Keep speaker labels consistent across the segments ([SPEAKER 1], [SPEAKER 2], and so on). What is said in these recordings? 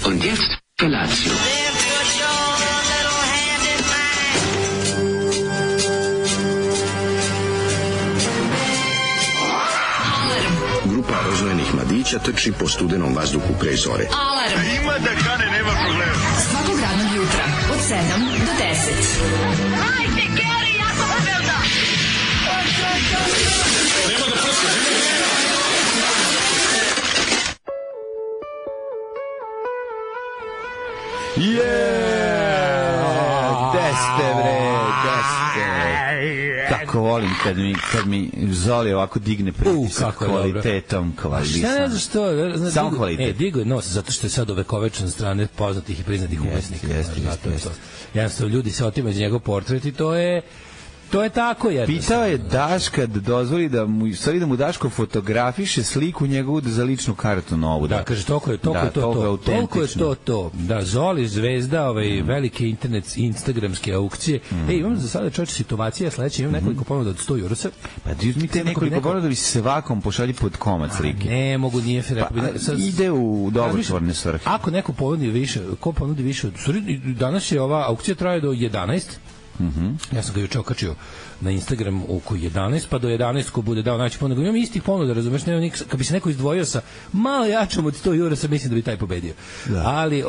[SPEAKER 1] Und jetzt Felatio.
[SPEAKER 2] Grupa rozvojenih mladića trči po studenom vazduhu pre zore.
[SPEAKER 3] Alarm!
[SPEAKER 4] Ima da kane, nema problema.
[SPEAKER 3] Svakog radnog jutra, od 7 do 10.
[SPEAKER 5] Hajde, Geri, jako se velda!
[SPEAKER 4] Nema da prska,
[SPEAKER 6] Deste, bre, deste. Kako volim kad mi Zoli ovako digne pritisak kvalitetom.
[SPEAKER 7] Šta ne znaš što?
[SPEAKER 6] Samo kvalitet.
[SPEAKER 7] Digo je nos, zato što je sad ovekovečan strane poznatih i priznatih umetnika. Jednostavno, ljudi se otima iz njegov portret i to je tako jednostavno.
[SPEAKER 6] Pitao je Daška da dozvoli da mu Daško fotografiše sliku njegovu za ličnu kartu novu.
[SPEAKER 7] Da, kaže, toliko je to. Da, Zoli, zvezda, velike instagramske aukcije. Imam za sada čovječe situacija sledeća, imam nekoliko ponuda od 100 eurosa.
[SPEAKER 6] Pa mi te nekoliko ponuda bi se svakom pošalji pod komad slike.
[SPEAKER 7] Ne mogu, nije fer.
[SPEAKER 6] Ide u dobrotvorne svrhe.
[SPEAKER 7] Ako neko ponudi više, ko ponudi više, danas je ova aukcija traje do 11. Ja sam ga juče okačio na Instagram oko 11, pa do 11 ko bude dao naći ponudu. Imam istih ponuda, razumeš, kad bi se neko izdvojio sa malo jačom od 100 eura, mislim da bi taj pobedio. Da. Ali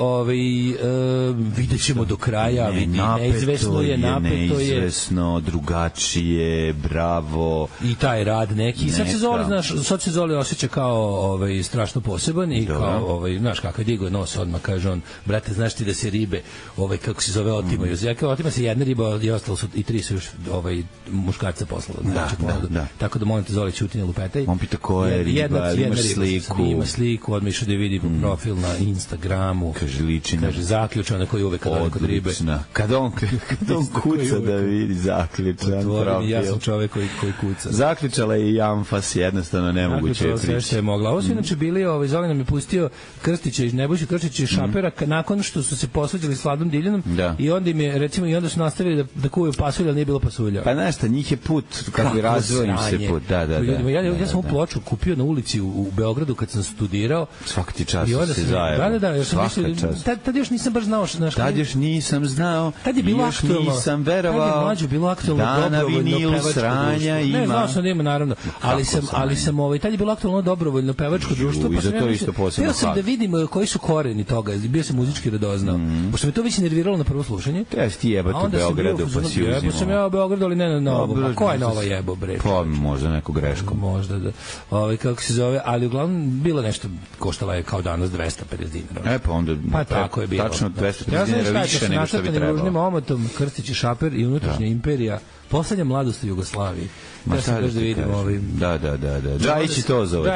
[SPEAKER 7] vidjet ćemo do kraja, neizvesno je, napeto je.
[SPEAKER 6] Neizvesno, drugačije, bravo.
[SPEAKER 7] I taj rad neki. Sad se Zoli osjeća kao strašno poseban i kao, znaš kakav digo je nos odmah, kaže on, brate, znaš ti da se ribe, kako se zove, otimaju. Otima se jedna riba i ostalo su i 3 su još muškarca poslala. Da. Tako da molim te, Zoli, ćuti, ne lupetaj.
[SPEAKER 6] On pita ko je riba, imaš sliku.
[SPEAKER 7] Ima sliku, odmah išao da vidi profil na Instagramu.
[SPEAKER 6] Kaže, ličina.
[SPEAKER 7] Kaže, zaključan, koji uvek kada kod ribe.
[SPEAKER 6] Kad on kuca da vidi zaključan profil.
[SPEAKER 7] Ja sam čovek koji kuca.
[SPEAKER 6] Zaključala je i Amfas, jednostavno nemoguće je
[SPEAKER 7] sve što je mogla. Ovo su inače bili, Zoli nam je pustio Krstića iz Nebojše Krstića i Šapera nakon što su se posvađali s Vladom Diljanom i onda im je, recimo, i onda su nastavili da kuvaju pasulja, ali nije bilo pasulja.
[SPEAKER 6] Pa znaš šta, njih je put, kako je razvojim se put.
[SPEAKER 7] Ja sam ovu ploču kupio na ulici u Beogradu kad sam studirao.
[SPEAKER 6] Svaka ti čast se zajedno.
[SPEAKER 7] Da, tad još nisam baš znao.
[SPEAKER 6] Tad još nisam znao, još nisam verovao.
[SPEAKER 7] Tad je mlađo bilo aktualno dobrovoljno pevačko društvo. Ne, znao sam da ima, naravno. Ali sam, tad je bilo aktualno dobrovoljno pevačko društvo.
[SPEAKER 6] I za to isto posebno.
[SPEAKER 7] Htio sam da vidim koji su koreni toga. Bio sam muzički radoznao. Pošto me to već nerviralo na prvo slušanje.
[SPEAKER 6] Treba ti jebati u Beogradu, pa si uzimo.
[SPEAKER 7] Jebo sam ja u Beogradu, ali ne na ovo. Pa ko je na ovo jebo, bre?
[SPEAKER 6] Pa možda neku grešku.
[SPEAKER 7] Možda da. Kako se zove, ali uglavnom bilo nešto, koštala je kao danas 250 dinara.
[SPEAKER 6] Pa onda,
[SPEAKER 7] pa tako je bilo.
[SPEAKER 6] Tačno 250 dinara više nego što bi trebalo.
[SPEAKER 7] Ružnim omotom Krstić i Šaper i unutrašnja imperija, poslednja mladost u Jugoslaviji. Ja sam da vidim
[SPEAKER 6] Da. Džajić to zove.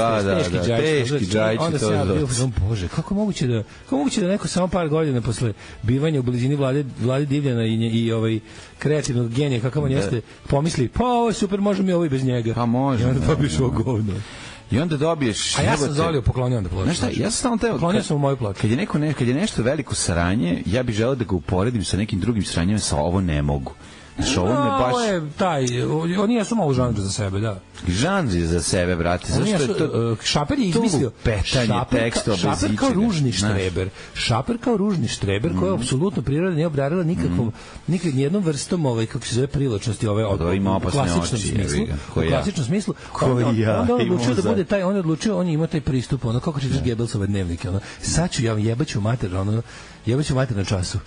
[SPEAKER 6] Teški Džajić to zove.
[SPEAKER 7] Bože, kako moguće da neko samo par godina posle bivanja u blizini Vlade Divljana i kreativnog genija kakav on jeste, pomisli, pa ovo je super, možemo mi ovo i bez njega.
[SPEAKER 6] Pa može.
[SPEAKER 7] I onda dobiš ovo govno.
[SPEAKER 6] I onda dobiješ...
[SPEAKER 7] A ja sam Zoliju poklonio onda ploču.
[SPEAKER 6] Znaš šta, ja sam samo teo...
[SPEAKER 7] Poklonio sam u moju ploču.
[SPEAKER 6] Kad je nešto veliko sranje, ja bih želeo da ga uporedim sa nekim drugim sranjima, sa ovo ne mogu.
[SPEAKER 7] Ovo je on nije samo žanr za sebe, da.
[SPEAKER 6] Žanr za sebe, brate. Zašto je to...
[SPEAKER 7] Šaper je izmislio
[SPEAKER 6] petanje tekstova bez
[SPEAKER 7] Šaper kao ružni štreber. Šaper kao ružni štreber koji je apsolutno priroda nije obdarila nijednom vrstom kako se zove privlačnosti u klasičnom smislu. U klasičnom smislu. Onda on odlučio da bude taj, on je imao taj pristup, kako čitaš Gebelsove dnevnike, sad ću ja jebaću mater, jebaću mater na času.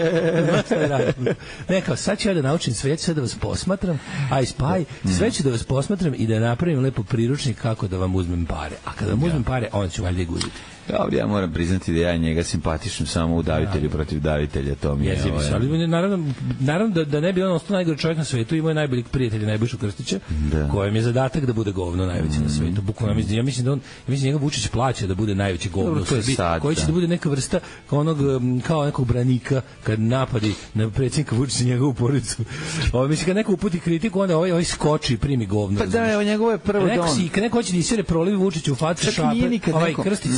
[SPEAKER 7] Kao, sad ću ja da naučim sve, ću sad da vas posmatram, sve ću da vas posmatram i da napravim lepo priručnik kako da vam uzmem pare. A kada vam uzmem pare, onda ću valjda i guditi.
[SPEAKER 6] Dobro, ja moram priznati da ja njega simpatišem samo u davitelju protiv davitelja, to mi je...
[SPEAKER 7] Naravno da ne bi on ostao najgori čovjek na svetu, imao je najboljeg prijatelja Nebojšu Krstića, kojem je zadatak da bude govno najveće na svetu. Bukvalno, ja mislim da njega Vučić plaća da bude najveće govno u Srbiji, koji će da bude neka vrsta kao nekog branika kad napadi na predsjednika Vučića i njegovu porodicu. Mislim, kad neko uputi kritiku, onda ovaj skoči i primi govno.
[SPEAKER 6] Pa da, evo, njegovo je prvo
[SPEAKER 7] kad neko hoće da isere prolivi Vučiću u facu Šaper, Krstić se zatrči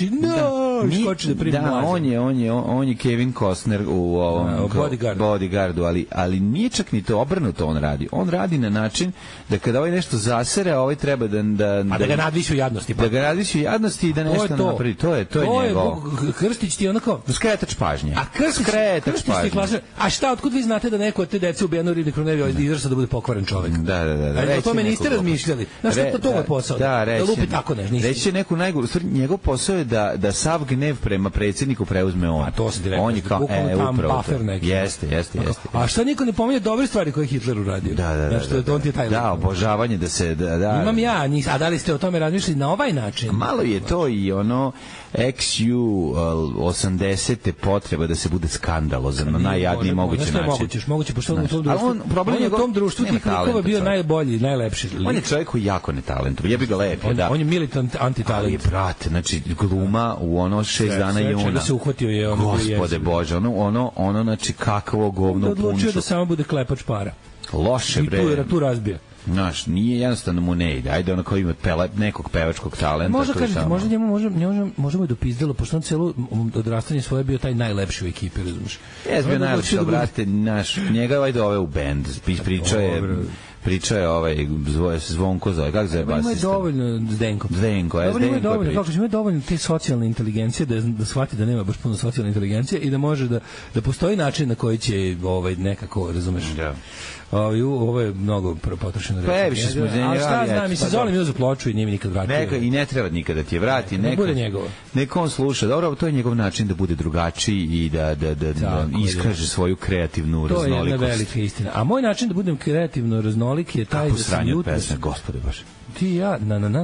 [SPEAKER 7] i skoči da primi mlađe.
[SPEAKER 6] On je Kevin Costner u ovom Bodyguardu, ali nije čak ni to obrnuto on radi. On radi na način da kada ovaj nešto zasere, ovaj treba da
[SPEAKER 7] ga nadvisi u jadnosti.
[SPEAKER 6] Da ga nadvisi u jadnosti i da nešto napravi. To je njegov.
[SPEAKER 7] Krstić ti onako
[SPEAKER 6] skretač pažnje.
[SPEAKER 7] A Krstić ti klasa. A šta, otkud vi znate da neko od te dece ubijeno ridi kronevi izrasta da bude pokvaren čovjek?
[SPEAKER 6] Da.
[SPEAKER 7] O tome niste razmišljali. Znaš šta to je posao? Da lupi tako nešto.
[SPEAKER 6] Reći neku najgoru. Njegov posao je da sav gnev prema predsjedniku preuzme on.
[SPEAKER 7] A to se direktno.
[SPEAKER 6] On je kao
[SPEAKER 7] buffer neki.
[SPEAKER 6] Jeste.
[SPEAKER 7] A šta niko ne pominje dobre stvari koje Hitler uradio?
[SPEAKER 6] Da.
[SPEAKER 7] On ti je taj.
[SPEAKER 6] Da, obožavanje da se
[SPEAKER 7] Imam ja, a da li ste o tome razmišljali na ovaj način?
[SPEAKER 6] Malo je to i ono XU 80. potreba da se bude skandalozan na najjadniji mogući način.
[SPEAKER 7] Moguće, pošto on u tom društvu tih likova bio najbolji, najlepši.
[SPEAKER 6] On je čovjek koji jako netalentovan. Ja bih ga lepo,
[SPEAKER 7] on je militant antitalent.
[SPEAKER 6] Ali, brate, znači, gluma u ono 6 dana juna.
[SPEAKER 7] Da se uhvatio je ono.
[SPEAKER 6] Gospode Bože, ono, znači, kakvo govno punču.
[SPEAKER 7] Odlučio da samo bude klepač para.
[SPEAKER 6] Loše, bre.
[SPEAKER 7] I tu razbija.
[SPEAKER 6] Znaš, nije jednostavno mu ne ide. Ajde, ono kao ima nekog pevačkog talenta.
[SPEAKER 7] Možda njemu možemo da pizdelo, pošto on celo odrastanje svoje bio taj najlepši u ekipi, razumiješ?
[SPEAKER 6] Jes bio najlepši, brate, njega ovaj dove u bend, pričao je ovaj Zvonko zove, kako zove basista?
[SPEAKER 7] Ima dovoljno Zdenko. Ima dovoljno te socijalne inteligencije da shvati da nema baš puno socijalne inteligencije i da može da postoji način na koji će nekako, razumeš?
[SPEAKER 6] Da.
[SPEAKER 7] Ovo je mnogo potrošeno reći.
[SPEAKER 6] Previše smo
[SPEAKER 7] a šta znam, mislim, Zoli mi uzu ploču i nije mi nikad vratio.
[SPEAKER 6] I ne treba nikad da ti je vrati.
[SPEAKER 7] Ne bude njegovo.
[SPEAKER 6] Neko on sluša. Dobro, to je njegov način da bude drugačiji i da iskaže svoju kreativnu raznolikost.
[SPEAKER 7] To je jedna velika istina. A moj način da budem kreativno raznolik je taj da sam jutro...
[SPEAKER 6] Gospode baš.
[SPEAKER 7] Ti ja,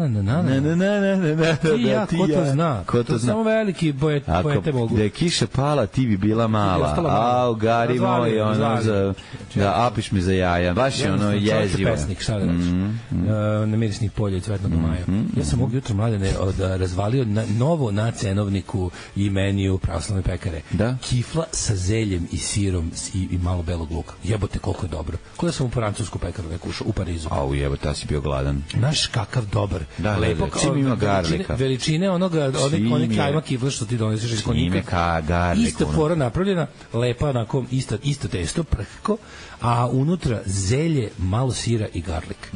[SPEAKER 7] ti ja, ko to zna? Samo veliki poete mogu.
[SPEAKER 6] Da je kiša pala, ti bi bila mala. Au, gari moj, ono da apiš mi za jaja. Baš je ono jezivo.
[SPEAKER 7] Pesnik, šta da reći. Namirisnih polja i cvetnog maja. Ja sam ovog jutra, Mladene, razvalio novo na cenovniku i meniju pravoslavne pekare. Kifla sa zeljem i sirom i malo belog luka. Jebote, koliko je dobro. Kada sam u francusku pekaru neku ušao, u Parizu.
[SPEAKER 6] Au, jebote, ta si bio gladan.
[SPEAKER 7] Znaš kakav dobar.
[SPEAKER 6] Lepo kao
[SPEAKER 7] veličine onoga kajma kifla što ti doneseš iz konjika. Ista fora napravljena, lepa, onako, isto testo, prhko, a unutra zelje, malo sira i garlik.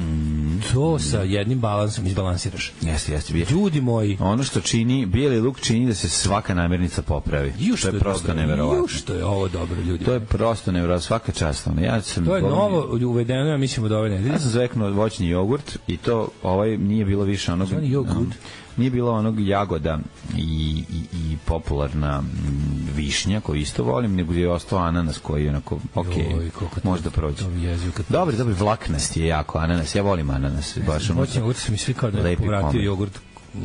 [SPEAKER 7] To sa jednim balansom izbalansiraš.
[SPEAKER 6] Jeste.
[SPEAKER 7] Ljudi moji.
[SPEAKER 6] Ono što čini, bijeli luk čini da se svaka namirnica popravi. To je prosto neverovatno.
[SPEAKER 7] Što je ovo dobro, ljudi.
[SPEAKER 6] To je prosto neverovatno, svaka čast.
[SPEAKER 7] To je novo uvedeno, ja mislimo da ove nedelje.
[SPEAKER 6] Ja sam zveknuo voćni jogurt i to nije bilo više onog... Nije bilo onog jagoda i popularna višnja koju isto volim, nego je ostao ananas koji je onako možda prođe. Dobri, vlaknast je jako ananas, ja volim ananas.
[SPEAKER 7] Voćni jogurt sam mi svi kao da je povratio jogurt.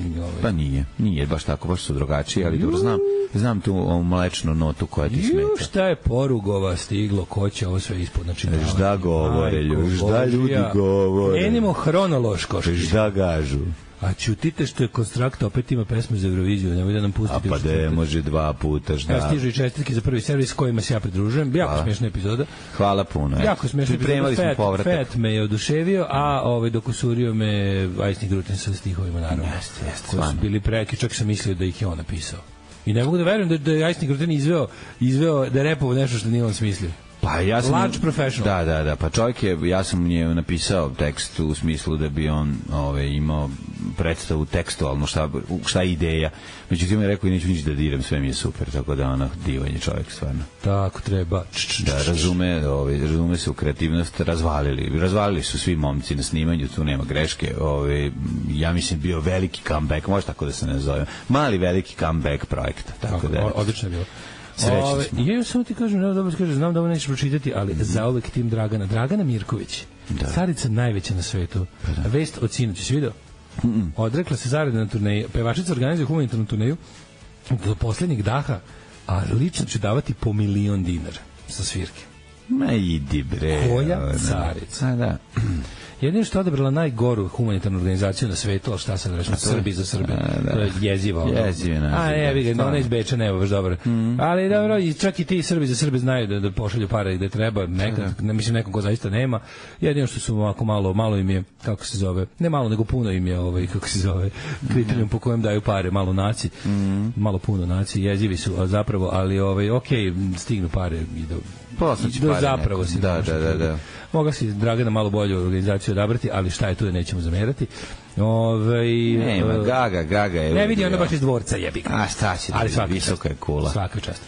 [SPEAKER 6] Pa nije baš tako, baš su drugačiji, ali dobro znam tu mlečnu notu koja ti smeta.
[SPEAKER 7] Šta je porugova stiglo, ko će ovo sve ispod načinjavati?
[SPEAKER 6] Žda govore, žda ljudi govore.
[SPEAKER 7] Krenimo hronološko.
[SPEAKER 6] Žda gažu.
[SPEAKER 7] A čutite što je Konstrakta opet ima pesmu za Euroviziju, nemoj da nam pustite.
[SPEAKER 6] A pa da može 2 puta, žda.
[SPEAKER 7] Ja stižu i čestitke za prvi servis kojima se ja pridružujem. Jako smiješna epizoda.
[SPEAKER 6] Hvala puno.
[SPEAKER 7] Jako smiješna epizoda. Fet me je oduševio, a dokusurio me Ajsni Grutin sa stihovima, naravno.
[SPEAKER 6] Jeste.
[SPEAKER 7] Koji su bili preki, čak sam mislio da ih je on napisao. I ne mogu da verujem da je Ajsni Grutin izveo da je repovo nešto što nije on smislio.
[SPEAKER 6] Pa ja sam
[SPEAKER 7] large professional.
[SPEAKER 6] Da, pa čovjek ja sam njemu napisao tekst u smislu da bi on imao predstavu tekstualno šta je ideja. Međutim je rekao i neću nič da diram, sve mi je super, tako da divan je čovjek stvarno.
[SPEAKER 7] Tako treba.
[SPEAKER 6] Da razume se u kreativnost, razvalili su svi momci na snimanju, tu nema greške. Ja mislim bio veliki comeback, može tako da se ne zove. Mali veliki comeback projekta, tako da.
[SPEAKER 7] Odlično je bilo.
[SPEAKER 6] Ja
[SPEAKER 7] samo ti kažem, znam da ovo nećeš pročitati, ali zauvek tim Dragana Mirković, carica najveća na svetu. Vest od sinoć, si vidio? Odrekla se zarade na turneji. Pevačica organizuje humanitarnu turneju do poslednjeg daha, a lično će davati po $1.000.000 sa svirke.
[SPEAKER 6] Ma idi bre.
[SPEAKER 7] Koja carica.
[SPEAKER 6] Da.
[SPEAKER 7] Jedino što je odabrala najgoru humanitarnu organizaciju na svetu, ali šta sad reći, Srbi za Srbe. To je jezivo. A ne, vidi, ona iz Beča nema baš dobro. Ali dobro, i čak i ti Srbi za Srbe znaju da pošalju pare gde treba, mislim nekom ko zaista nema. Jedino što su ovako malo im je, kako se zove, ne malo nego puno im je kako se zove, kriterijum po kojem daju pare, malo naci, malo puno naci, jezivi su zapravo, ali okej, stignu pare i do zapravo si.
[SPEAKER 6] Da.
[SPEAKER 7] Moga si Dragana malo bolju organizaciju odabrati, ali šta je tu da nećemo zamerati.
[SPEAKER 6] Nema, Gaga je...
[SPEAKER 7] Ne vidi, ona baš iz dvorca, jebi ga.
[SPEAKER 6] A šta će da visoka je kula.
[SPEAKER 7] Svaka čast.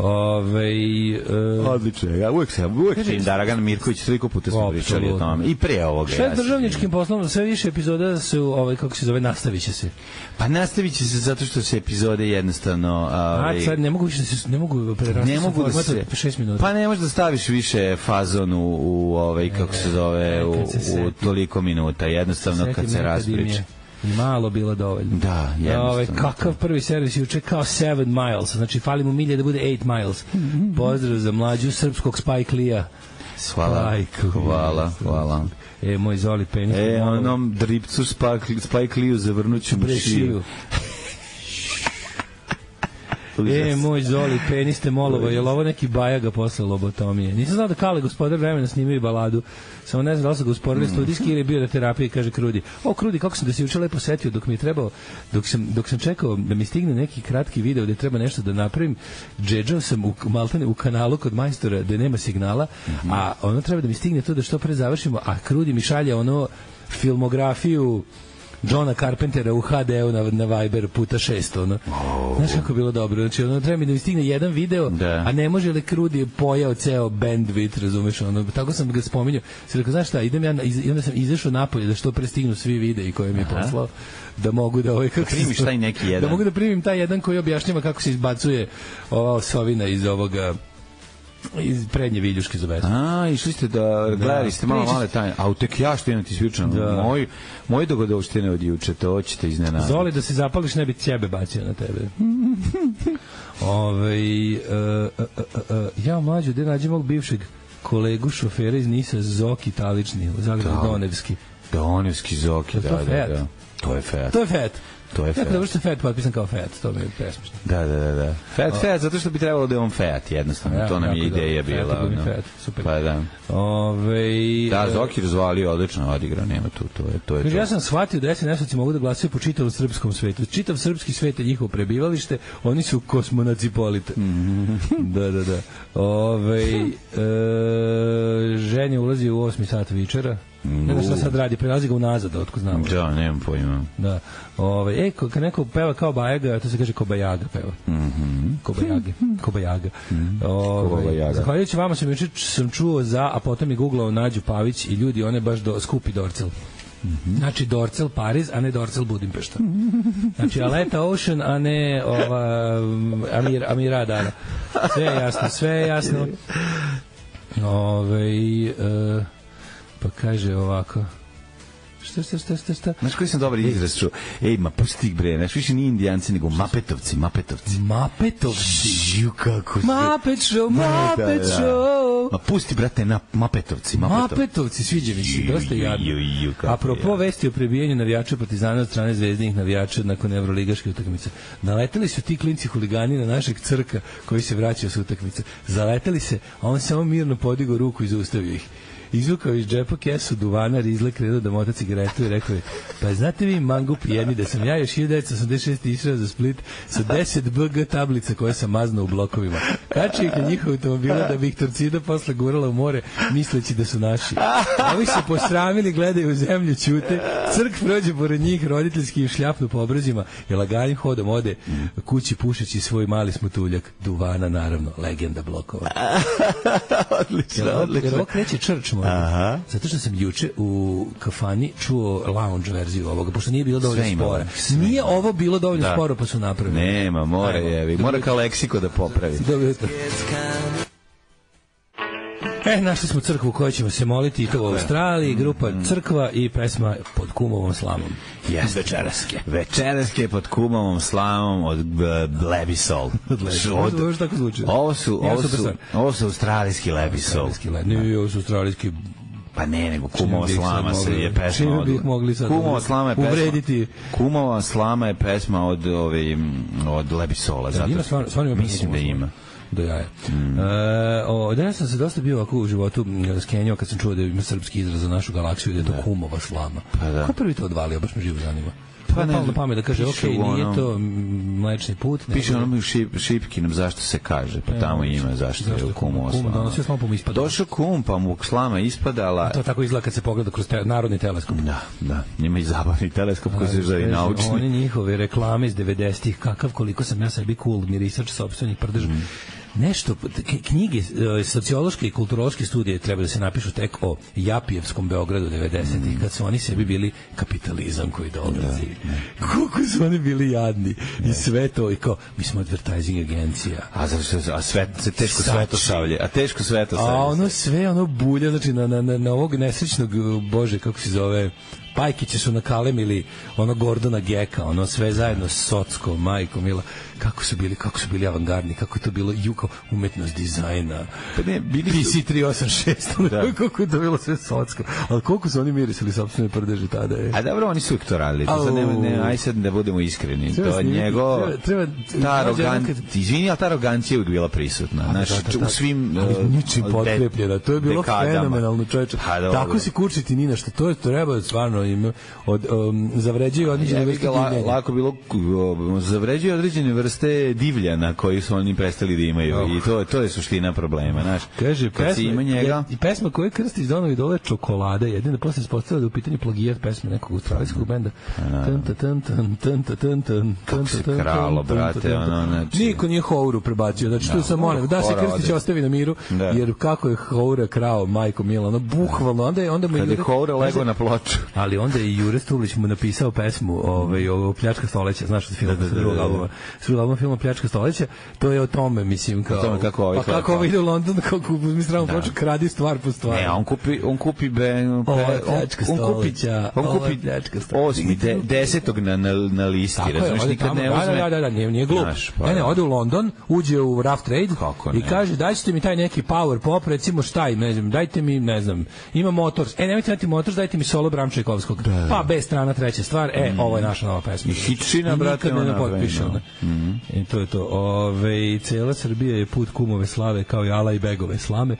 [SPEAKER 6] Odlično, ja uvijek im Dragan Mirković, toliko puta smo pričali o tome. I pre ovoga.
[SPEAKER 7] Šta je državničkim poslom? Sve više epizoda su, kako se zove, nastavit će se.
[SPEAKER 6] Pa nastavit će se zato što se epizode jednostavno...
[SPEAKER 7] sad ne mogu prerasti sa formata 6 minuta.
[SPEAKER 6] Pa ne možeš da staviš više fazon u kako se zove, u toliko minuta. Jednostavno kad se raspriča.
[SPEAKER 7] I malo bilo dovoljno.
[SPEAKER 6] Da, jednostavno.
[SPEAKER 7] Kakav prvi servis juče kao 7 miles, znači fali mu milje da bude 8 miles. Pozdrav za mlađu srpskog Spike Lee-a. Hvala. Moj Zoli penis.
[SPEAKER 6] Onom dripcu Spike Lee-u zavrnuću šiju.
[SPEAKER 7] Moj Zoli, peniste molovo, je li ovo neki Bajaga posle lobotomije? Nisam znao da Kale, gospodar vremena, snimaju baladu. Samo ne znam da li sam ga usporili studijski ili je bio na terapiji, kaže Krudi. Krudi, kako sam da se juče lepo setio dok mi je trebao, dok sam čekao da mi stigne neki kratki video gde treba nešto da napravim, džedžao sam maltene u kanalu kod majstora gde nema signala, a ono treba da mi stigne to da što pre završimo, a Krudi mi šalje filmografiju Johna Carpentera u HD-u na Viber puta 6, Znaš kako je bilo dobro? Znači, treba mi da mi stigne jedan video, a ne može li Krudi pojao ceo bandwidth, razumeš, tako sam ga spominjao. Sam rekao, znaš šta, idem ja, i onda sam izašao napolje da što pre stignu svi videi koje mi je poslao, da mogu da
[SPEAKER 6] primiš taj neki jedan.
[SPEAKER 7] Da mogu da primim taj jedan koji objašnjava kako se izbacuje ova osovina iz ovoga iz prednje viljuške za vesmu.
[SPEAKER 6] Išli ste gledali ste malo taj, a u tek ja što imam ti svičan, moji dogodovštine od juče, to ćete iznenaditi.
[SPEAKER 7] Zoli, da se zapališ, ne bi ćebe bacio na tebe. Ja mlađu, gde nađem mog bivšeg kolegu šofera iz Nisa, Zoki Talični, u Zagrebu,
[SPEAKER 6] Donevski Zoki, da. To je Fiat.
[SPEAKER 7] Dobro što je Fiat potpisan kao Fiat, to mi je presmišno.
[SPEAKER 6] Da. Fiat, zato što bi trebalo da je on Fiat, jednostavno. To nam je ideja bila.
[SPEAKER 7] Super.
[SPEAKER 6] Pa da. Zoki razvalio, odlično odigrao, nema tu, to je to.
[SPEAKER 7] Ja sam shvatio da SNS-ovci mogu da glasaju po čitavom srpskom svetu. Čitav srpski svet je njihovo prebivalište, oni su kosmonacipolite. Da. Ženja ulazi u 8 sata večera. Ne znam šta sad radi, prelazi ga unazad, otko znamo.
[SPEAKER 6] Da, nemam pojma.
[SPEAKER 7] Da. Kad neko peva kao Bajaga, to se kaže Kobajaga peva. Kobajaga. Zahvaljujući vama sam čuo a potom je googlao Nađu Pavić i ljudi, one baš skupi Dorcel. Znači Dorcel Pariz, a ne Dorcel Budimpešta. Znači Aleta Ocean, a ne Amira Dana. Sve je jasno. Pa kaže ovako. Šta?
[SPEAKER 6] Znaš koji sam dobar izraz čuo? Ma pusti ih bre, znaš više nije Indijanci, nego Mapetovci.
[SPEAKER 7] Mapetovci?
[SPEAKER 6] Kako se...
[SPEAKER 7] Mapet show.
[SPEAKER 6] Ma pusti, brate, na Mapetovci.
[SPEAKER 7] Mapetovci, sviđa mi se, dosta jadno. Apropo vesti o prebijanju navijača Partizana od strane zvezdinih navijača nakon evroligaške utakmice. Naleteli su ti klinci huligani na našeg Crka koji se vraćao s utakmice. Zaleteli se, a on samo mirno podigao ruku i zaustavio ih. Izvukao iz džepa kesu duvana, rizle, krenuo da mota cigaretu i rekao je, pa znate vi mangup jedni da sam ja još 1986. išao za Split sa 10 BG tablica koje sam maznao u blokovima. Kačio ih na njihov automobila da bi ih Torcida posle gurala u more misleći da su naši. Ovi se posramili, gledaju u zemlju, ćute, Crk prođe pored njih, roditeljski im šljapnu po obrazima i laganim hodom ode kući pušeći svoj mali smutuljak. Duvana, naravno, legenda blokova.
[SPEAKER 6] Odlično.
[SPEAKER 7] Jer ovo kreće Church. Zato što sam juče u kafani čuo lounge verziju ovoga, pošto nije bilo dovoljno spora. Nije ovo bilo dovoljno sporo, pa su napravili.
[SPEAKER 6] Nema, mora kao leksiko da popravi.
[SPEAKER 7] Našli smo crkvu u kojoj ćemo se moliti, i to u Australiji, grupa Crkva i pesma Pod kumovom slamom.
[SPEAKER 6] Večeraske pod kumovom slamom od Lebisol.
[SPEAKER 7] Ovo tako zvuči.
[SPEAKER 6] Ovo su australijski Lebisol.
[SPEAKER 7] Ne, ovo su australijski
[SPEAKER 6] Pa ne, nego Kumova slama se je pesma od... Kumova slama je pesma...
[SPEAKER 7] Uvrediti.
[SPEAKER 6] Kumova slama je pesma od Lebisola. Mislim da ima.
[SPEAKER 7] Do jaja. Danas sam se dosta bio ovako u životu skenjao kad sam čuo da ima srpski izraz za našu galaksiju, da je to Kumova slama. Ko prvi to odvalio? Baš me živo zanima. Pa ne, na pamet da kaže, nije to Mlečni put.
[SPEAKER 6] Piše ono u Šipkinom zašto se kaže, pa tamo ima zašto je Kumova slama. Došao kum, pa mu slama ispadala.
[SPEAKER 7] To tako izgleda kad se pogleda kroz narodni teleskop.
[SPEAKER 6] Da, njima i zabavni teleskop koji se zove naučni.
[SPEAKER 7] Oni njihove reklame iz 90-ih, kakav koliko sam ja sebi cool, mirisač sopstvenih prdeža. Nešto, knjige, sociološke i kulturološke studije treba da se napišu tek o Japijevskom Beogradu 90-ih, kad su oni sebi bili kapitalizam koji dolazi. Koliko su oni bili jadni. I sve to, i kao, mi smo advertising agencija.
[SPEAKER 6] A teško svetosavlje.
[SPEAKER 7] A ono sve, ono bulja, znači na ovog nesrećnog, bože, kako se zove... Pajkići su nakalemili ono Gordona Geka, ono sve zajedno Socko, majko mila, kako su bili avangardni, kako je to bilo juko umetnost dizajna. Pa ne, bili su PC386, kako je to bilo sve Socko. Ali koliko su oni mirisali sopstvene prdeže tada je.
[SPEAKER 6] A dobro, oni su uvijek to radili. Aj sad da budemo iskreni. To je njegov izvini, ali ta arogancija je uvijek bila prisutna. U svim
[SPEAKER 7] ničim potkrepljena. To je bilo fenomenalno, čoveče. Tako si kurčiti ni na što. To je treba stvarno zavređuju određene vrste divljanja.
[SPEAKER 6] Lako bilo zavređuju određene vrste divljana koji su oni prestali da imaju i to je suština problema, znaš.
[SPEAKER 7] Kaže, pesma koju je Krstić donao i dole Čokolada, jedina posle se ispostavila da u pitanju plagijat pesme nekog australijskog benda.
[SPEAKER 6] Kako se kralo, brate, ono, znači...
[SPEAKER 7] Niko nije Houru prebacio, znači tu sam molim, da se Krstić ostavi na miru, jer kako je Houra krao, majko mila, ono, bukvalno, onda mu...
[SPEAKER 6] Kad je Houra legao na ploču.
[SPEAKER 7] Ali onda je Jure Stublić mu napisao pesmu o Pljačka stoleća, znaš od filma, drugog albuma filma Pljačka stoleća, to je o tome, mislim, kao... O tome kako ovo ide u London, kako uzmi stranu ploču, kradi stvar po stvari.
[SPEAKER 6] Ne, on kupi
[SPEAKER 7] Pljačka stoleća, Pljačka stoleća. 10.
[SPEAKER 6] na listi, razumiješ, nikad ne uzme...
[SPEAKER 7] Da, nije glup. Ne, ode u London, uđe u Rough Trade i kaže, dajte mi taj neki power pop, recimo šta im, ne znam, dajte mi, ne znam, ima Motors, nemojte dati Motors, dajte mi solo Bram Čajkovskog. Pa B strana, treća stvar, ovo je naša nova pesma.
[SPEAKER 6] I hitčina, brate,
[SPEAKER 7] nikad ne potpiše. I to je to. Cela Srbija je put kumove slave kao i Ala i Begove slame.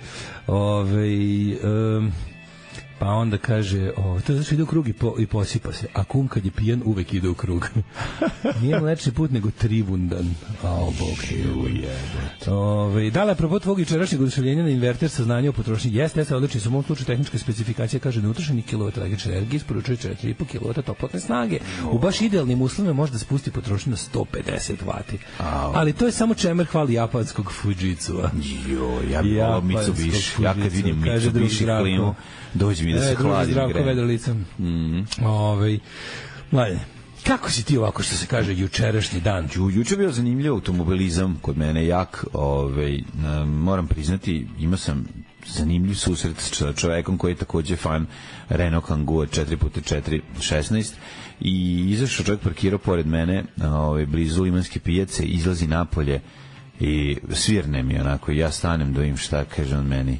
[SPEAKER 7] Pa onda kaže, to znači ide u krug i posipa se, a kum kad je pijan uvek ide u krug. Nije Mlečni put, nego Trivundan. Bog te ujebe. Da li je propos tvog jučerašnjeg oduševljenja na inverter saznanja o potrošnji? Jeste, odlični su u mom slučaju tehnička specifikacija, kaže na utrošeni kilovat električne energije isporučuje 4,5 kW toplotne snage. U baš idealnim uslovima može da spusti potrošnju na 150 W. Ali to je samo čemer hvali japanskog Fujitsu-a.
[SPEAKER 6] Ja bi volao Mitsubishi. Ja kad vidim Mitsubishi klimu, dođi mi da se hladim.
[SPEAKER 7] Zdravko Vedrlicom. Mladen, kako si ti ovako što se kaže jučerašnji dan?
[SPEAKER 6] Juče bio zanimljiv automobilizam kod mene jak. Moram priznati, imao sam zanimljiv susret sa čovekom koji je takođe fan Renault Kangoo 4x4 16 i izašao čovjek, parkirao pored mene blizu Limanske pijace, izlazi napolje i svirne mi onako i ja stanem da vidim šta kaže on meni.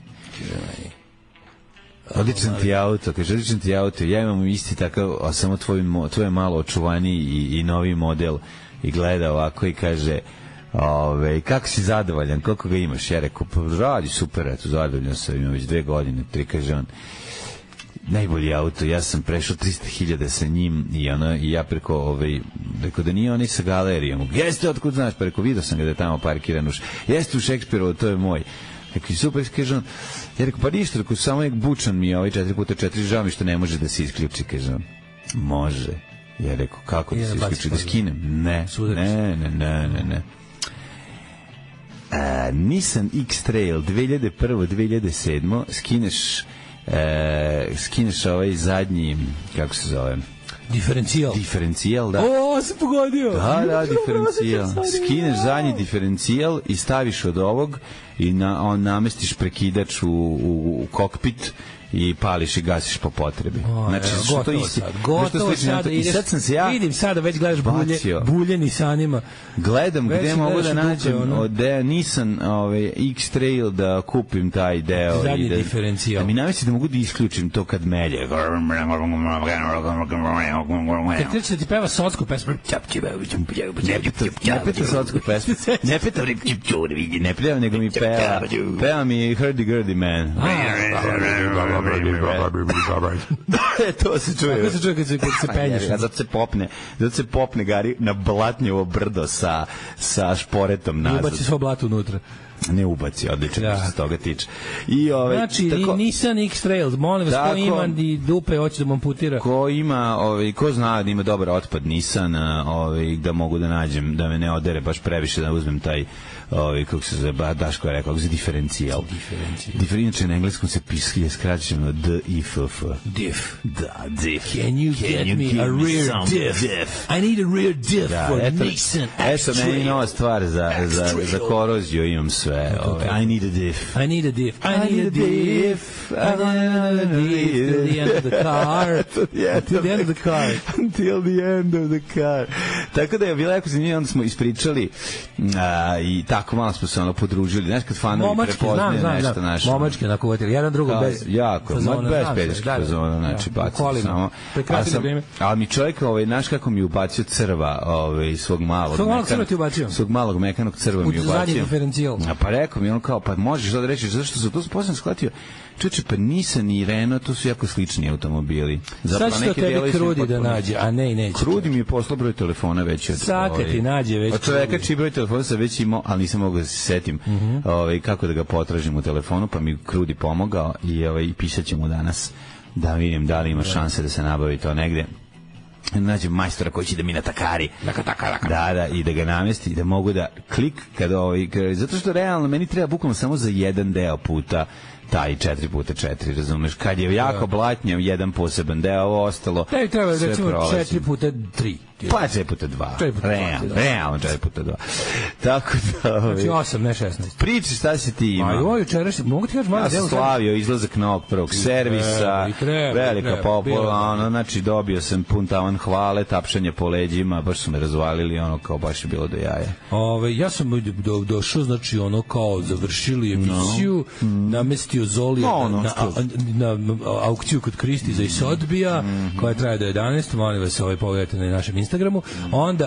[SPEAKER 6] Odličan ti auto, ja imam isti takav, a samo tvoje malo očuvaniji i novi model i gleda ovako i kaže kako si zadovoljan, koliko ga imaš? Ja rekao, pa radi super, eto, zadovoljan sam, imam već 2 godine, 3, kaže on, najbolji auto, ja sam prešao 300.000 sa njim i ja preko, rekao da nije onaj sa galerijom, jeste, otkud znaš, pa rekao, vidio sam ga da je tamo parkiran, jeste u Šekspirovu, to je moj. Rekao, super, kaže on, ja rekao, pa ništa, rekao, samo nek bučan mi je 4x4, žao mi što ne može da se isključi, kaže on. Može. Ja rekao, kako da se isključi, da skinem? Ne. Nissan X-Trail 2001-2007 skineš ovaj zadnji, kako se zove? Diferencijal, da.
[SPEAKER 7] Sam pogodio.
[SPEAKER 6] Da, diferencijal. Skineš zadnji diferencijal i staviš od ovog i namestiš prekidač u kokpit i pališ i gasiš po potrebi. Znači, što to isti.
[SPEAKER 7] Gotovo sada ideš.
[SPEAKER 6] I sad sam se ja
[SPEAKER 7] vidim sada već gledaš bulje Nissanima.
[SPEAKER 6] Gledam gde mogu da nađem od Nissan X-Trail da kupim taj deo.
[SPEAKER 7] Zadnji diferencijal.
[SPEAKER 6] Da mi namesti da mogu da isključim to kad melje.
[SPEAKER 7] Kad kreće da ti peva sotsku pesmu.
[SPEAKER 6] Ne peta sotsku pesmu. Ne peva, nego mi peva mi Hurdy-Gurdy Man. To se čuje.
[SPEAKER 7] Kako se čuje kad se penješ?
[SPEAKER 6] Zato se popne Gari na blatnjevo brdo sa šporetom nazad.
[SPEAKER 7] Ubaci svo blato unutra.
[SPEAKER 6] Ne ubaci, odlično što se toga tiče.
[SPEAKER 7] Znači, Nissan X-Trail, molim vas, ko ima i dupe, hoće da mu amputira.
[SPEAKER 6] Ko zna da ima dobar otpad Nissan, da mogu da nađem, da me ne odere baš previše, da uzmem taj kako se zove, Daško je rekao, za diferencijal. Inače na engleskom se je skraćeno D-I-F-F.
[SPEAKER 7] Diff.
[SPEAKER 6] Da, diff.
[SPEAKER 7] Can you get me a rear diff? I need a rear diff for Nissan X-Trail.
[SPEAKER 6] Eto, meni nova stvar za koroziju, imam sve. I need a diff.
[SPEAKER 7] I need a diff. I need a diff. I need a diff. To the end of the car. To the end of the car.
[SPEAKER 6] Until the end of the car. Tako da je bila jako zanimljiva, onda smo ispričali i tako malo smo se podružili. Znaš, kad fanovi prepoznaju nešto naše.
[SPEAKER 7] Momački onako uvotili, jedan drugom bez
[SPEAKER 6] jako, bez pederskih fazona, znači bacili samo. Ali mi čovjek, znaš kako mi ubacio crva svog malog mekanog crva mi ubacio.
[SPEAKER 7] Zadnji diferencijal.
[SPEAKER 6] Pa rekao mi, kao, pa možeš da reći, zašto se to posebno shvatio? Čuče, pa Nissan i Renault, to su jako slični automobili.
[SPEAKER 7] Sad što tebi Krudi da nađe, a ne i neće.
[SPEAKER 6] Krudi mi je poslao broj telefona već od...
[SPEAKER 7] Sad kad ti nađe već...
[SPEAKER 6] Od čoveka čiji broj telefona sam već imao, ali nisam mogao da se setim kako da ga potražim u telefonu, pa mi Krudi pomogao i pisat ću mu danas da vidim da li ima šanse da se nabavi to negde. Nađem majstora koji će da mi natakari. Da, i da ga namesti, da mogu da klik zato što realno meni treba bukvalno samo za jedan deo puta taj 4x4, razumeš? Kad je jako blatnjav jedan poseban deo, ovo ostalo
[SPEAKER 7] sve treba, recimo, 4x3.
[SPEAKER 6] Pa 4x2. Realno 4x2. Tako da...
[SPEAKER 7] Znači 8, ne 16.
[SPEAKER 6] Priči šta si ti imao.
[SPEAKER 7] A ovo jučeraš, mogu ti kaži malo...
[SPEAKER 6] Ja sam slavio izlazak novog prvog servisa, velika popularna, znači dobio sam pun tavan hvale, tapšanje po leđima, baš su me razvalili, kao baš je bilo do jaja.
[SPEAKER 7] Ja sam došao, znači kao završili emisiju, namestio Zolija na aukciju kod Kristi za Isodbija, koja traje do 11, molim vas pogledajte na našem Instagramu. Onda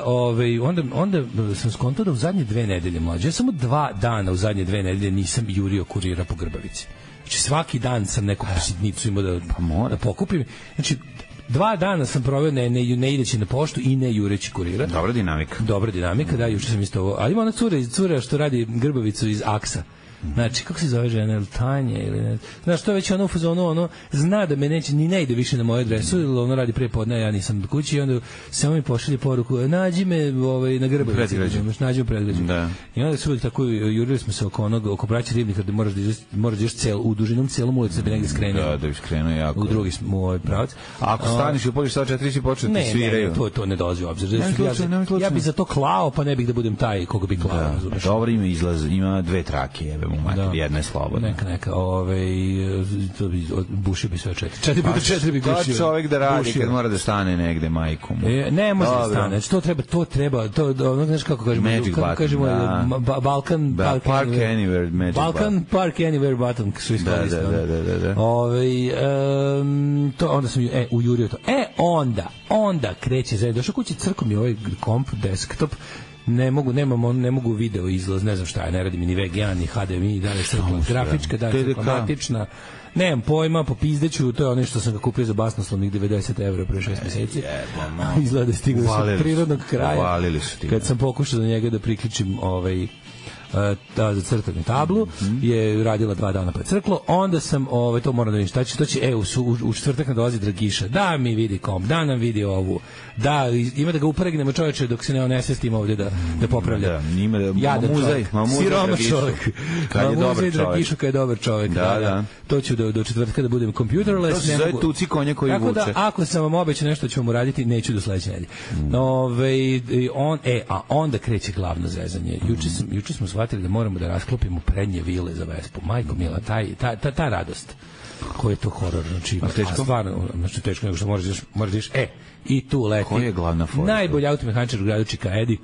[SPEAKER 7] sam skontao da u zadnje 2 nedelje mlađe, ja samo 2 dana u zadnje 2 nedelje nisam jurio kurira po Grbavici. Znači svaki dan sam neku sitnicu imao da pokupim. Znači 2 dana sam proveo ne ideći na poštu i ne jureći kurira. Dobra dinamika, da, juče sam isto ovo. Ali ima ona cura što radi Grbavicu iz Aksa. Znači, kako se zove žena, ili Tanja, ili ne... Znaš, to je već u fazonu, zna da me neće, ni ne ide više na moju adresu, ili ono radi pre podne, ja nisam do kući, i onda samo mi pošalje poruku, nađi me na Grbavici, nađi me predgrađu. I onda se uvijek tako, jurili smo se oko braća Ribnika, da moraš da ješ u dužinom celom ulicu da bi negde skrenuo. Da bi skrenuo jako. U drugi smo u ovaj pravac.
[SPEAKER 6] A ako staniš i upoliš stava 4 i početi ti sviraju?
[SPEAKER 7] Ne, to ne dolazi u obzir. Ja bi za to klao, pa ne bih da budem taj koga bi klao.
[SPEAKER 6] Dobro, ima izlaz, ima 2 trake, jedna je slobodna.
[SPEAKER 7] Neka, bušio bi sve 4x4 bi bušio.
[SPEAKER 6] To čovjek da radi kad mora da stane negde, majku mu.
[SPEAKER 7] Ne može da stane, to treba, znaš kako kažemo,
[SPEAKER 6] Magic Button,
[SPEAKER 7] Balkan
[SPEAKER 6] Park Anywhere Magic Button.
[SPEAKER 7] Balkan Park Anywhere Button, su iskoristili. Da. Onda sam ujurio to. Onda kreće zajedno. Došao kući, crko mi ovaj komp, desktop, ne mogu video izlaz, ne znam šta je, ne radi mi ni VGA, ni HDMI, da li je grafička, da li je kromatična, nemam pojma, popizdeću, to je ono što sam ga kupio za basnoslovnih 90 € pre 6 meseci. Izgleda stigao sa prirodnog kraja. Kad sam pokušao do njega da priključim za crtanu tablu, je radila 2 dana pa je crklo, onda sam, to moram da vidim šta će, to će, u četvrtak nam dolazi Dragiša, da mi vidi komp, da nam vidi ovu, da, ima da ga upregnemo čoveče dok se ne onesestim ovdje da popravlja. Jadan čovjek, siroma čovjek, mamuzaj Dragišu kad je dobar čovjek, to ću do četvrtka da budem computerless.
[SPEAKER 6] To se zove tuci konja koji vuče.
[SPEAKER 7] Tako da, ako sam vam obećao nešto ću vam uraditi, neću do sledeće nedelje. A onda kreće glavno zezanje. Juče smo shvatili shvatili da moramo da rasklopimo prednje vile za Vespu. Majko mila, ta radost. Ko je to horor, znači stvarno, znači teško nego što možeš i tu leti.
[SPEAKER 6] Ko je glavna fora?
[SPEAKER 7] Najbolji automehaničar u gradu Čika Edi.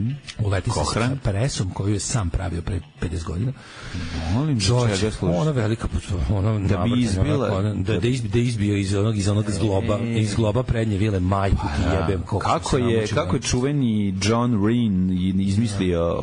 [SPEAKER 7] Uleti se sa presom koju je sam pravio pre 50 godina.
[SPEAKER 6] Molim
[SPEAKER 7] čega služi. Ona velika, ona
[SPEAKER 6] da bi izbila,
[SPEAKER 7] da izbio iz onog zgloba prednje vile, majku ti jebem.
[SPEAKER 6] Kako je čuveni John Reen izmislio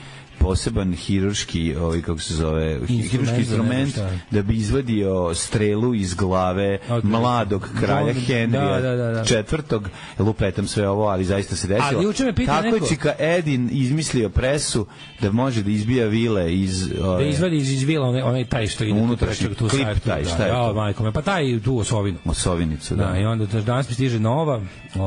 [SPEAKER 6] poseban hirurški, kako se zove, hirurški instrument da bi izvadio strelu iz glave mladog kralja Henrija četvrtog. Lupetam sve ovo, ali zaista se desilo. Tako je Čika Edin izmislio presu da može da izbija vile iz...
[SPEAKER 7] Da izvadi iz vila onaj taj što ide
[SPEAKER 6] unutrašnji klip taj, šta je to?
[SPEAKER 7] Majko, pa taj tu osovinu.
[SPEAKER 6] Osovinicu, da.
[SPEAKER 7] I onda danas mi stiže nova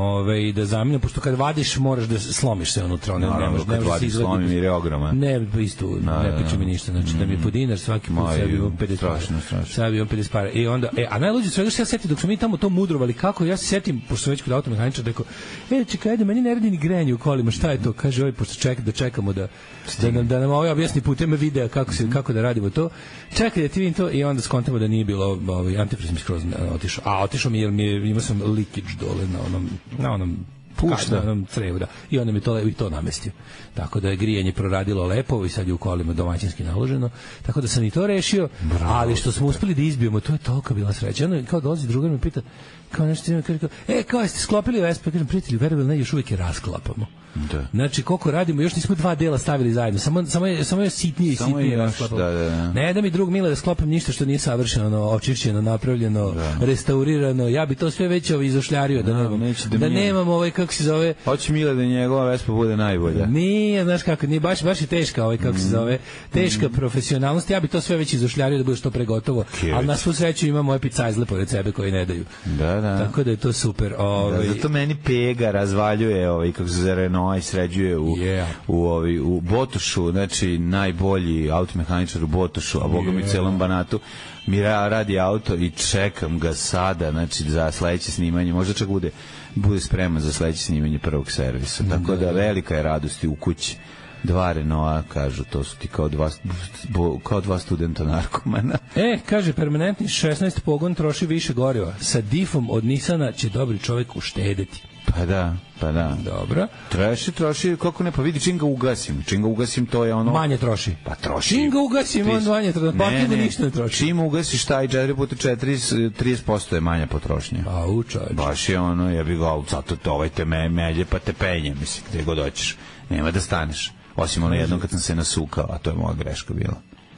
[SPEAKER 7] da zamene, pošto kad vadiš moraš da slomiš se unutra.
[SPEAKER 6] Naravno, kad vadiš slomim jer je ogroman.
[SPEAKER 7] Ne, isto, ne priča mi ništa, znači da mi je po dinar svaki put sebi imam 50 para. Sebi imam 50 para. I onda, a najluđe svega što ja setim, dok smo mi tamo to mudrovali, kako ja se setim, pošto sam već kod automehaničara, rekao, čekaj, ajde, meni ne radi ni grenje u kolima, šta je to? Kaže, pošto da čekamo da nam ovaj objasni putem videa kako da radimo to. Čekaj da ti vidim to i onda skontamo da nije bilo, antifriz mi skroz otišao. A otišao mi jer imao sam likić dole na onom pušta onom crevu, da. I onda mi to namestio. Tako da je grijanje proradilo lepo i sad je u kolima domaćinski naloženo. Tako da sam i to rešio, ali što smo uspeli da izbijemo, to je toliko bila sreća. Onda kao dolazi drugar me pita, kao nešto ima, kao jeste sklopili Vespu? Kažem, prijatelji, verovali ne, još uvijek je rasklapamo. Da. Znači, koliko radimo, još nismo 2 dela stavili zajedno, samo je sitnije i sitnije rasklapamo. Ne da mi drug mile da sklopim ništa što nije savršeno, očišćeno, napravljeno, restaurirano, ja bi to sve već izošljario, da nemam kako se zove...
[SPEAKER 6] Hoće Mile da njegova Vespa bude najbolja.
[SPEAKER 7] Nije, znaš kako, nije baš je teška kako se zove, teška profesionalnost, ja bi to sve već izošljario da bude što pre gotovo, ali na svu sreću ima moje picajzle pored sebe koji ne daju.
[SPEAKER 6] Da.
[SPEAKER 7] Tako da je to super.
[SPEAKER 6] Zato meni Pega razvaljuje, kako se zove, Renault i sređuje u Botošu, znači najbolji automehaničar u Botošu, a boga mi u celom Banatu. Mi radi auto i čekam ga sada, znači za sledeće snimanje, možda čak bude spreman za sledeće snimanje prvog servisa. Tako da velika je radost u kući. 2 Renaulta, kažu, to su ti kao dva studenta narkomana.
[SPEAKER 7] Kaže, permanentni 16 pogon troši više goriva. Sa difom od Nissana će dobri čovjek uštedeti.
[SPEAKER 6] Pa da.
[SPEAKER 7] Dobro.
[SPEAKER 6] Troši, kako ne, pa vidi, čim ga ugasim, to je ono...
[SPEAKER 7] Manje troši.
[SPEAKER 6] Pa troši.
[SPEAKER 7] Čim ga ugasim, on manje troši. Pa ništa ne troši.
[SPEAKER 6] Čim ugasiš taj 4x4, 30% je manja potrošnja.
[SPEAKER 7] A učač.
[SPEAKER 6] Baš je ono, ja bih ga, zato ovaj te melje, pa te penje, mislim, gde god hoćeš. Nema da staneš. Osim ono jednom kad sam se nasukao, a to je moja greška bila.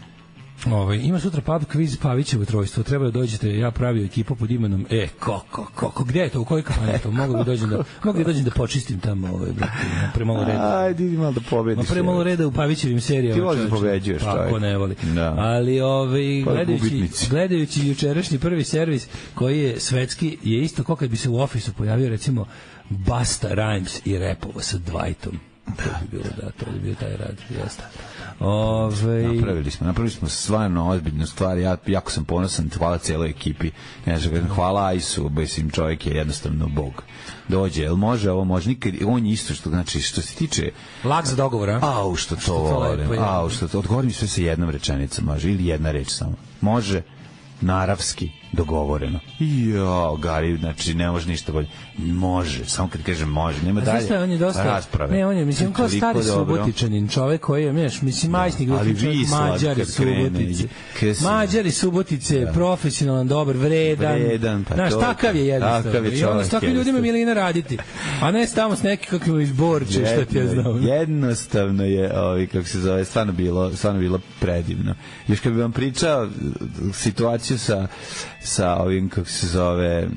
[SPEAKER 7] Ima sutra pub kviz Pavićevo trojstvo. Treba da dođete, ja pravio ekipu pod imenom gde je to, u kojoj kafani je to? Mogu da dođem da počistim tamo premalo reda.
[SPEAKER 6] Ajde, idi malo da pobediš.
[SPEAKER 7] Premalo reda u Pavićevim serijama.
[SPEAKER 6] Ti voliš da pobeđuješ, čovjek.
[SPEAKER 7] Ko ne voli. Ali gledajući jučerašnji prvi servis koji je svetski, je isto kao kad bi se u ofisu pojavio recimo Busta Rhymes i repovo sa Dwightom. To bi bio taj rad, jeste.
[SPEAKER 6] Napravili smo stvarno ozbiljnu stvar, ja jako sam ponosan, hvala cijeloj ekipi, hvala Ajsu, mislim, čovjek je jednostavno bog. Dođe, jel može ovo, može nikad, on je isto što, znači, što se tiče...
[SPEAKER 7] Lag za dogovor, a?
[SPEAKER 6] Što to volim, odgovorim sve sa jednom rečenicom, može, ili jedna reč samo. Može, naravski, dogovoreno. Gari, znači, ne može ništa bolje. Može, samo kad kažem može, nema dalje
[SPEAKER 7] on je dosta,
[SPEAKER 6] rasprave.
[SPEAKER 7] Ne, on je, mislim, kao stari Subotičanin, čovjek koji je, mislim, majsnik, Mađari Subotice, profesionalan, dobar, vredan. Znaš, takav je jednostavno. I onda s takvim ljudima Milina raditi. A ne tamo s neki kakvim izborče, šta ti ja znam.
[SPEAKER 6] Jednostavno je, kako se zove, stvarno bilo predivno. Još kad bi vam pričao situaciju sa ovim, kako se zove,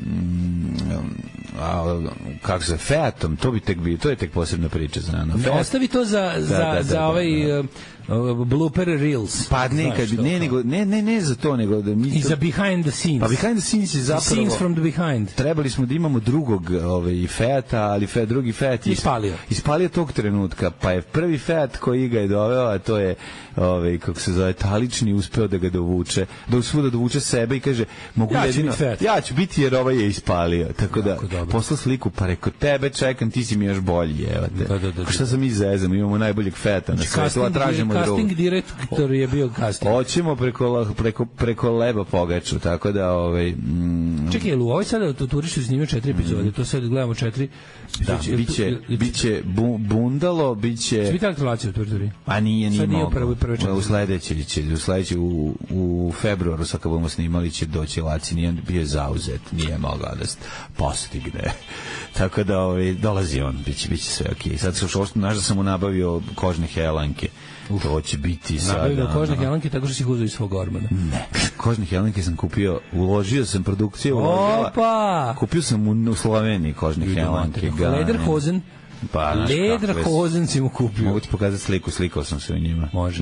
[SPEAKER 6] Fiatom, to je tek posebna priča za nama.
[SPEAKER 7] Ostavi to za ovaj blooper reels.
[SPEAKER 6] Pa nekad, ne za to, nego da mi...
[SPEAKER 7] I za behind the scenes.
[SPEAKER 6] Pa behind the scenes je zapravo...
[SPEAKER 7] Scenes from the behind.
[SPEAKER 6] Trebali smo da imamo drugog Fiata, ali drugi Fiat je... Ispalio tog trenutka, pa je prvi Fiat koji ga je doveo, a to je, kako se zove, talični, uspeo da ga dovuče, svuda dovuče sebe i kaže, mogu
[SPEAKER 7] Ja ću
[SPEAKER 6] jedino,
[SPEAKER 7] biti fet.
[SPEAKER 6] ja ću biti jer ovaj je ispalio, tako da
[SPEAKER 7] dobro.
[SPEAKER 6] poslao sliku, pa rekao, tebe čekam, ti si mi još bolji, evo te.
[SPEAKER 7] Da.
[SPEAKER 6] Šta sam mi zezamo, imamo najboljeg feta na svetu, a tražimo drugog.
[SPEAKER 7] Casting direktor je bio casting.
[SPEAKER 6] Hoćemo preko leba pogaču, tako da
[SPEAKER 7] Čekaj, u ovoj sada Turištu snimio 4 epizode, to sad gledamo 4.
[SPEAKER 6] Da, biće bundalo, biće...
[SPEAKER 7] Će biti elektrolacija u Turi?
[SPEAKER 6] A nije
[SPEAKER 7] mogo.
[SPEAKER 6] U sledeći u februaru, sad kad budemo snimali, će doći Laci, nije bio zauzet, nije mogao da postigne. Tako da dolazi on, biće sve okej. Sad što znaš da sam mu nabavio kožne helanke. To će biti sada...
[SPEAKER 7] Nabavio kožne helanke tako što si ih uzeo iz svog ormana.
[SPEAKER 6] Ne, kožne helanke sam kupio, uložio sam produkciju,
[SPEAKER 7] Opa!
[SPEAKER 6] Kupio sam u Sloveniji kožne helanke.
[SPEAKER 7] Lederhosen.
[SPEAKER 6] Pa,
[SPEAKER 7] Lederhosen si mu kupio.
[SPEAKER 6] Mogu ti pokazati sliku, slikao sam se u njima.
[SPEAKER 7] Može,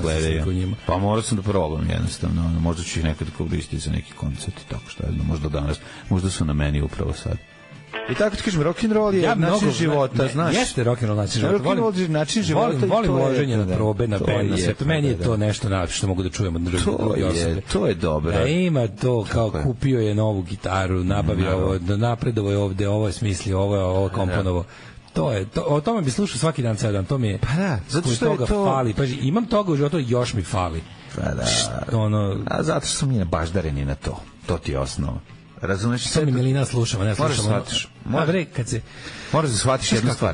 [SPEAKER 6] pa morao sam da probam jednostavno, možda ću ih nekad koristiti za neki koncert i tako što je, možda danas, možda su na meni upravo sad. I tako ti kažem, rock'n'roll je način života, znaš.
[SPEAKER 7] Jeste rock'n'roll način života.
[SPEAKER 6] Rock'n'roll je način života.
[SPEAKER 7] Volim uloženje na probe, na band, na sve. Meni je to nešto najlepše što mogu da čujem od druge osobe.
[SPEAKER 6] To je dobro.
[SPEAKER 7] Da ima to, kao kupio je novu gitaru, nabavio ovo, napredovo je ovde, ovo je smislio, ovo komponovo. O tome bi slušao svaki dan, ceo dan, to mi je,
[SPEAKER 6] zato što je to...
[SPEAKER 7] fali, pa imam toga u životu, još mi fali.
[SPEAKER 6] Pa da, zato što sam mi baždareni na to ti je osnova. Razumeš,
[SPEAKER 7] sve mi Milina slušamo, ne slušamo.
[SPEAKER 6] Moraš da shvatiš jednu stvar.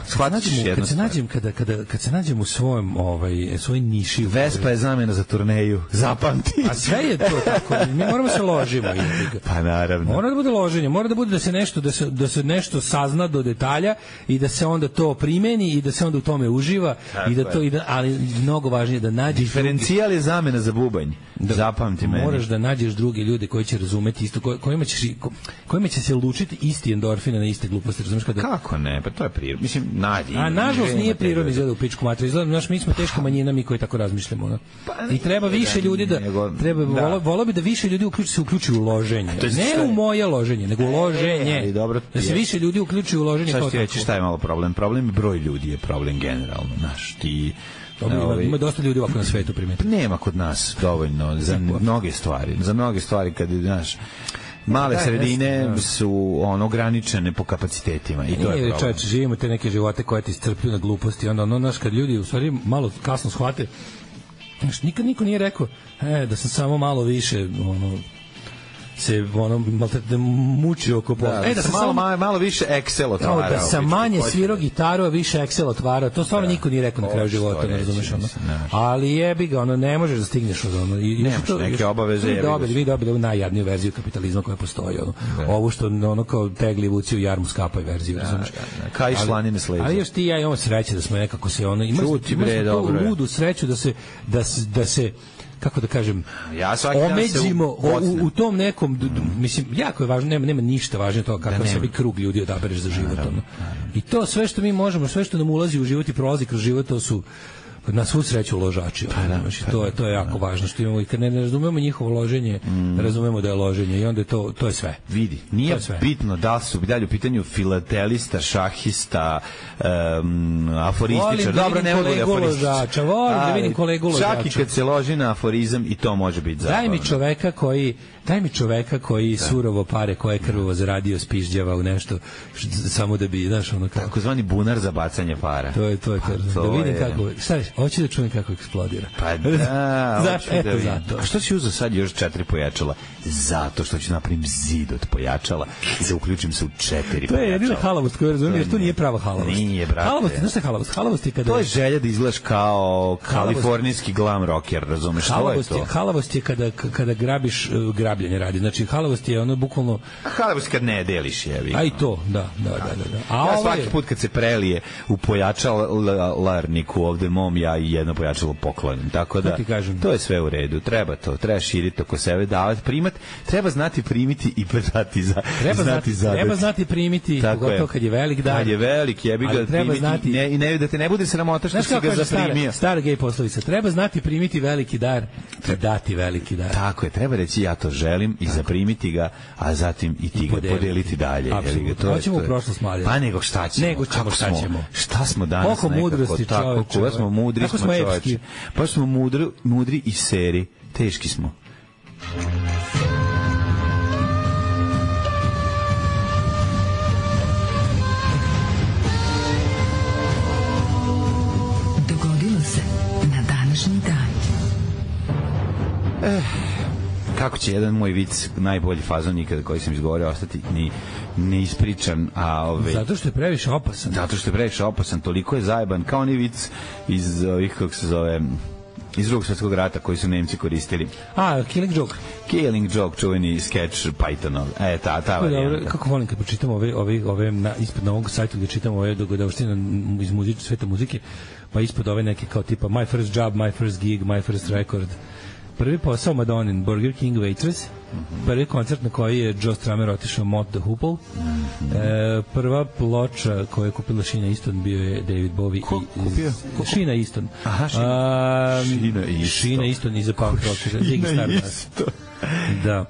[SPEAKER 7] Kad se nađem u svoj niši,
[SPEAKER 6] Vespa je zamena za turneju, zapamti.
[SPEAKER 7] A sve je to tako. Mi moramo se ložimo.
[SPEAKER 6] Pa naravno.
[SPEAKER 7] Mora da bude loženje, mora da bude da se nešto sazna do detalja i da se onda to primeni i da se onda u tome uživa ali mnogo važnije da nađeš
[SPEAKER 6] diferencijal je zamena za bubanj. Zapamti meni.
[SPEAKER 7] Moraš da nađeš druge ljude koji će razumeti isto, kojima će se lučiti isti endorfina na iste gluposti, razumeš kada?
[SPEAKER 6] Kako ne, pa to je prirodno. Mislim,
[SPEAKER 7] nažalost nije prirodno izgleda u pičku materiju. Izgleda, znaš, mi smo teška manjina, mi koji tako razmišljamo. I treba više ljudi voleo bi da više ljudi se uključi u loženje. Ne u moje loženje, nego u loženje. Da se više ljudi uključi u loženje.
[SPEAKER 6] Šta je malo problem? Problem je broj ljudi, je problem generalno. Znaš, ti...
[SPEAKER 7] Ima dosta ljudi ovako na svetu primeti.
[SPEAKER 6] Nema kod nas dovoljno za mnoge stvari kad, znaš, male sredine su ograničene po kapacitetima i to je problem.
[SPEAKER 7] Čovječe, živimo te neke živote koje ti iscrpljuju na gluposti, onda znaš, kad ljudi u stvari malo kasno shvate, znaš, nikad niko nije rekao da sam samo malo više se mučio oko posla.
[SPEAKER 6] Da sam malo više Excel otvarao.
[SPEAKER 7] Da sam manje svirao gitaru, a više Excel otvarao. To stvarno niko nije rekao na kraju života, ne razumeš ono. Ali jebi ga, ne možeš da stigneš od ono.
[SPEAKER 6] Nemaš neke obaveze.
[SPEAKER 7] Vi dobili ovu najjadniju verziju kapitalizma koja postoji. Ovu što kao tegli vuci u jarmu skapaj verziju, razumeš.
[SPEAKER 6] Kaj šlanine sleđa.
[SPEAKER 7] Ali još ti i ja imamo sreće da smo nekako se imamo ludu sreću da se kako da kažem, omeđimo u tom nekom, mislim, jako je važno, nema ništa važnije toga kakav sebi krug ljudi odabereš za život. I to sve što mi možemo, sve što nam ulazi u život i prolazi kroz život, to su na svu sreću ložači. To je jako važno što imamo i kad ne razumemo njihovo loženje, razumemo da je loženje i onda to je sve.
[SPEAKER 6] Vidi, nije bitno da su dalje u pitanju filatelista, šahista, aforističar. Dobro, ne mogu da aforističar.
[SPEAKER 7] Volim da vidim kolegu ložača.
[SPEAKER 6] Čak i kad se loži na aforizam i to može biti zabavno.
[SPEAKER 7] Daj mi čoveka koji surovo pare koje krvovo zaradio spižđava u nešto samo da bi, znaš, ono kao...
[SPEAKER 6] Takozvani bunar za bacanje para.
[SPEAKER 7] To je. Da vidim kako... Šta je? Hoću da čujem kako eksplodira.
[SPEAKER 6] Pa da, hoću da vidim. A što si uzeo sad još 4 pojačala? Zato što ću napravim zid od pojačala i da uključim se u 4 pojačala.
[SPEAKER 7] To je jedina halavost koju razumijem, jer to nije prava halavost.
[SPEAKER 6] Nije, brate.
[SPEAKER 7] Halavost, znaš šta je halavost? Halavost je kada...
[SPEAKER 6] To je želja da izgledaš kao kalifornijski glam rocker, razumeš?
[SPEAKER 7] Halavost je kada grabiš grabljenje radi. Znači, halavost je ono bukvalno...
[SPEAKER 6] Halavost kad ne deliš, jevi.
[SPEAKER 7] A i to, da.
[SPEAKER 6] Ja svaki put kad se prelije u pojačalarniku ovde mom, ja i jedno pojačalo poklonim. Tako da, to je sve u redu. Treba to, treba širiti oko sebe, davati, primati. Treba znati primiti i predati za...
[SPEAKER 7] Treba znati primiti, pogotovo kad je velik dan.
[SPEAKER 6] Kad je velik, jebi ga primiti. I ne da te ne bude sramota što si ga zaprimio.
[SPEAKER 7] Stara gej poslovica. Treba znati primiti veliki dar i dati veliki dar.
[SPEAKER 6] Tako je, treba reći ja to želim i zaprimiti ga, a zatim i ti ga podeliti dalje.
[SPEAKER 7] Hoćemo u prošlost mladine.
[SPEAKER 6] Pa nego šta ćemo? Šta smo danas
[SPEAKER 7] nekako? Koliko mudrosti čovječe.
[SPEAKER 6] Koliko smo mudri smo čovječe. Pa smo mudri i seri. Teški smo. Kako će jedan moj vic, najbolji fazon nikada koji sam izgovorio, ostati ni ispričan,
[SPEAKER 7] Zato što je previše opasan.
[SPEAKER 6] Zato što je previše opasan, toliko je zajeban, kao ni vic iz ovih, kako se zove, iz Drugog svjetskog rata koji su Nemci koristili.
[SPEAKER 7] Killing Joke.
[SPEAKER 6] Killing Joke, čuveni sketch Pythonov. Ta varijanta.
[SPEAKER 7] Kako volim kad pročitam ove ispod na ovog sajtu gde čitam ove dogodavštine iz sveta muzike, pa ispod ove neke kao tipa My First Job, My First Gig, My First Record. Prvi posao Madonin, Burger King Waitress. Prvi koncert na koji je Joe Strummer otišao Mott the Hoople. Prva ploča koju je kupila Sheena Easton bio je David Bowie. Sheena Easton. Sheena Easton iz The Punk Rock. Sheena Easton. Da.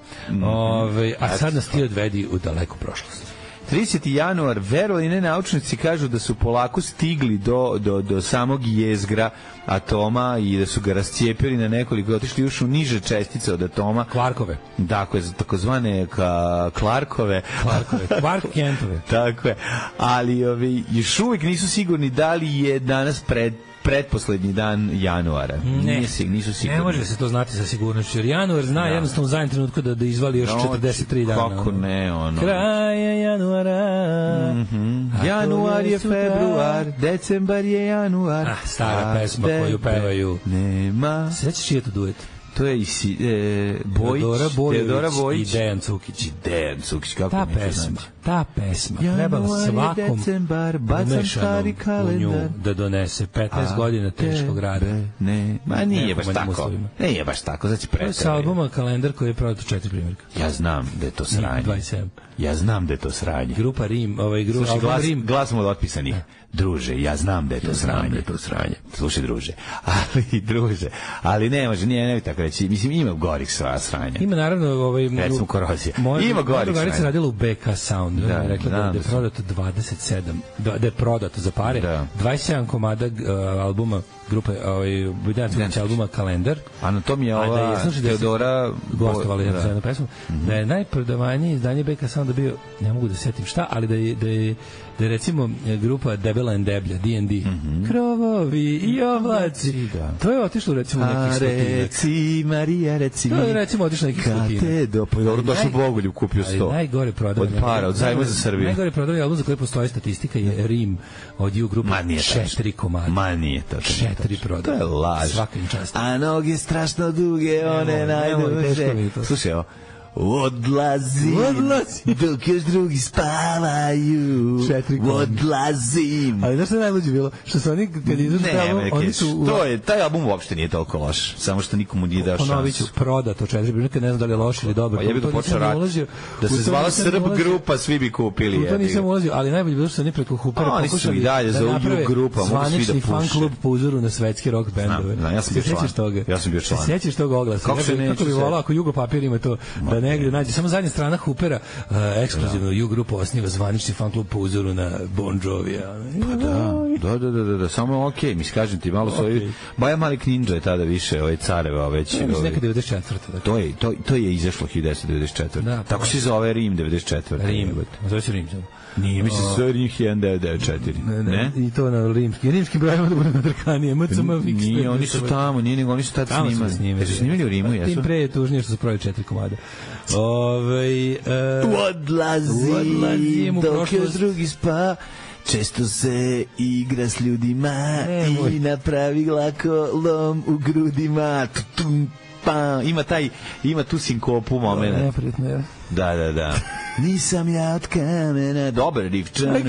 [SPEAKER 7] A sad nas ti odvedi u daleku prošlost.
[SPEAKER 6] 30. januar, verovali ne, naučnici kažu da su polako stigli do samog jezgra atoma i da su ga rascijepili na nekoliko, otišli još u niže čestice od atoma.
[SPEAKER 7] Kvarkove.
[SPEAKER 6] Dakle, takozvane Clarkove.
[SPEAKER 7] Clark Kentove.
[SPEAKER 6] Tako je. Ali još uvijek nisu sigurni da li je danas pretposlednji dan januara. Nisu sigurni.
[SPEAKER 7] Ne može se to znati sa sigurnošću, jer januar zna jednostavno u zadnjem trenutku da izvali još 43 dana.
[SPEAKER 6] Kako ne, ono.
[SPEAKER 7] Kraj januara.
[SPEAKER 6] Januar je februar, decembar je januar.
[SPEAKER 7] Stara pesma koju pevaju.
[SPEAKER 6] Nema.
[SPEAKER 7] Sećaš je to duet?
[SPEAKER 6] To je Teodora Bojić
[SPEAKER 7] i Dejan Cukić.
[SPEAKER 6] Kako
[SPEAKER 7] Ta pesma trebala svakom umešanom u nju da donese 15 godina teškog rada.
[SPEAKER 6] Ma nije baš tako. Nije baš tako, znači
[SPEAKER 7] pretrebe. Sa albuma Kalendar koji je prodato 4 primjerka.
[SPEAKER 6] Ja znam da je to sranje.
[SPEAKER 7] 27.
[SPEAKER 6] Ja znam da je to sranje.
[SPEAKER 7] Grupa Rim,
[SPEAKER 6] glas mu od otpisanih. Druže, ja znam da je to sranje. Slušaj, druže. Ali ne može, ne bi tako reći. Mislim, ima gorih sranja.
[SPEAKER 7] Ima naravno
[SPEAKER 6] recimo korozija. Ima gorih sranja.
[SPEAKER 7] Moja se radila u BK Sound. Rekla da je prodato 27, da je prodato za pare. 27 komada albuma grupe, Budansković albuma Kalendar.
[SPEAKER 6] A na tom je ova Teodora
[SPEAKER 7] gostovali za jednu pesmu. Da je najprodavanije izdanje BK Sounda bio, ne mogu da setim šta, ali da je recimo grupa Debela and Deblja, D&D. Krovovi i oblaci. To je otišlo recimo nekih stotina.
[SPEAKER 6] Reci, Marija, reci mi.
[SPEAKER 7] To je recimo otišlo nekih stotina.
[SPEAKER 6] Pa je došlo Bogoljub, kupio 100.
[SPEAKER 7] Najgore prodavanje.
[SPEAKER 6] Od para, od zajma za Srbiju.
[SPEAKER 7] Najgore prodavanje album za koje postoji statistika je Rim od U grupe 4 komada.
[SPEAKER 6] Ma nije to.
[SPEAKER 7] 4 prodavanja.
[SPEAKER 6] To je laž.
[SPEAKER 7] Svakim častom.
[SPEAKER 6] A noge strašno duge, one najduže. Slušaj, evo. Odlazim dok još drugi spavaju. Odlazim.
[SPEAKER 7] Ali znaš što je najluđe bilo? Što su oni kad izašli oni su
[SPEAKER 6] taj album uopšte nije toliko loš, samo što nikomu nije dao šansu.
[SPEAKER 7] Ponovit ću, prodato 4 primjerka, ne znam da li je loš ili dobar.
[SPEAKER 6] Pa ja bih to počeo raditi. Da se zvala Srb grupa, svi bi kupili.
[SPEAKER 7] To nisam ulazio, ali najbolje bilo što su oni preko Hoopera
[SPEAKER 6] pokušali da naprave
[SPEAKER 7] zvanični fan klub po uzoru na svetski rock bendove.
[SPEAKER 6] Ja sam bio član.
[SPEAKER 7] Sećaš tog oglasa? Kako bi volao ako Jugo papir ima to negdje nađe. Samo zadnja strana Hoopera ekskluzivno U grupu osniva zvanični fan klub po uzoru na Bon Jovija.
[SPEAKER 6] Pa da, samo okej, mi kažem ti, malo su ovi, Baja Malik Ninja je tada više, careva već.
[SPEAKER 7] Ja mislim neka 94.
[SPEAKER 6] To je izašlo 1994. Tako se zove Rim 94.
[SPEAKER 7] Rim, zove se Rim.
[SPEAKER 6] Nije, mislim se Rim 1994. Ne?
[SPEAKER 7] I to na rimskim brojima da bude nadrkanije.
[SPEAKER 6] Nije, oni su tamo, nije nego oni su tad snimali. Jesu snimali u Rimu, jesu?
[SPEAKER 7] Tim pre je tužnije što su proje 4 komada.
[SPEAKER 6] Odlazim dok još drugi spa. Često se igra s ljudima i napravi glakolom u grudima. Ima tu sinkopu momena.
[SPEAKER 7] Neprijatno je.
[SPEAKER 6] Da. Nisam ja od kamena. Dobar riff.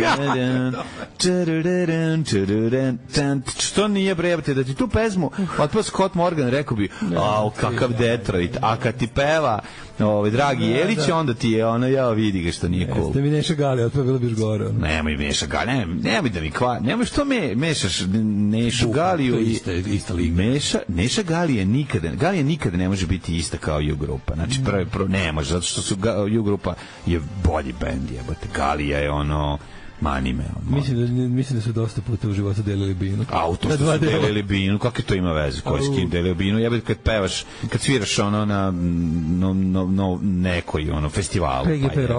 [SPEAKER 6] Što nije brejavate da ti tu pesmu otpao Scott Morgan, rekao bi kakav Detroit, a kad ti peva Dragi Jelić, onda ti je ono, ja vidi ga što nije cool.
[SPEAKER 7] Ste mi Neša Gali, otpao bilo biš gore.
[SPEAKER 6] Nemoj Neša Gali, nemoj da mi nemoj što mešaš Nešu Galiju i
[SPEAKER 7] ista liga.
[SPEAKER 6] Neša Galija nikada ne može biti ista kao U grupa. Znači ne može, zato što su U grupa je bolji bend, jebote. Galija je ono manime.
[SPEAKER 7] Mislim da su dosta puta u životu delili binu.
[SPEAKER 6] To što su delili binu, kakve to ima veze? Koji s kim delili binu? Jebote, kad pevaš, kad sviraš ono na nekoj festivalu.
[SPEAKER 7] PGP Rock.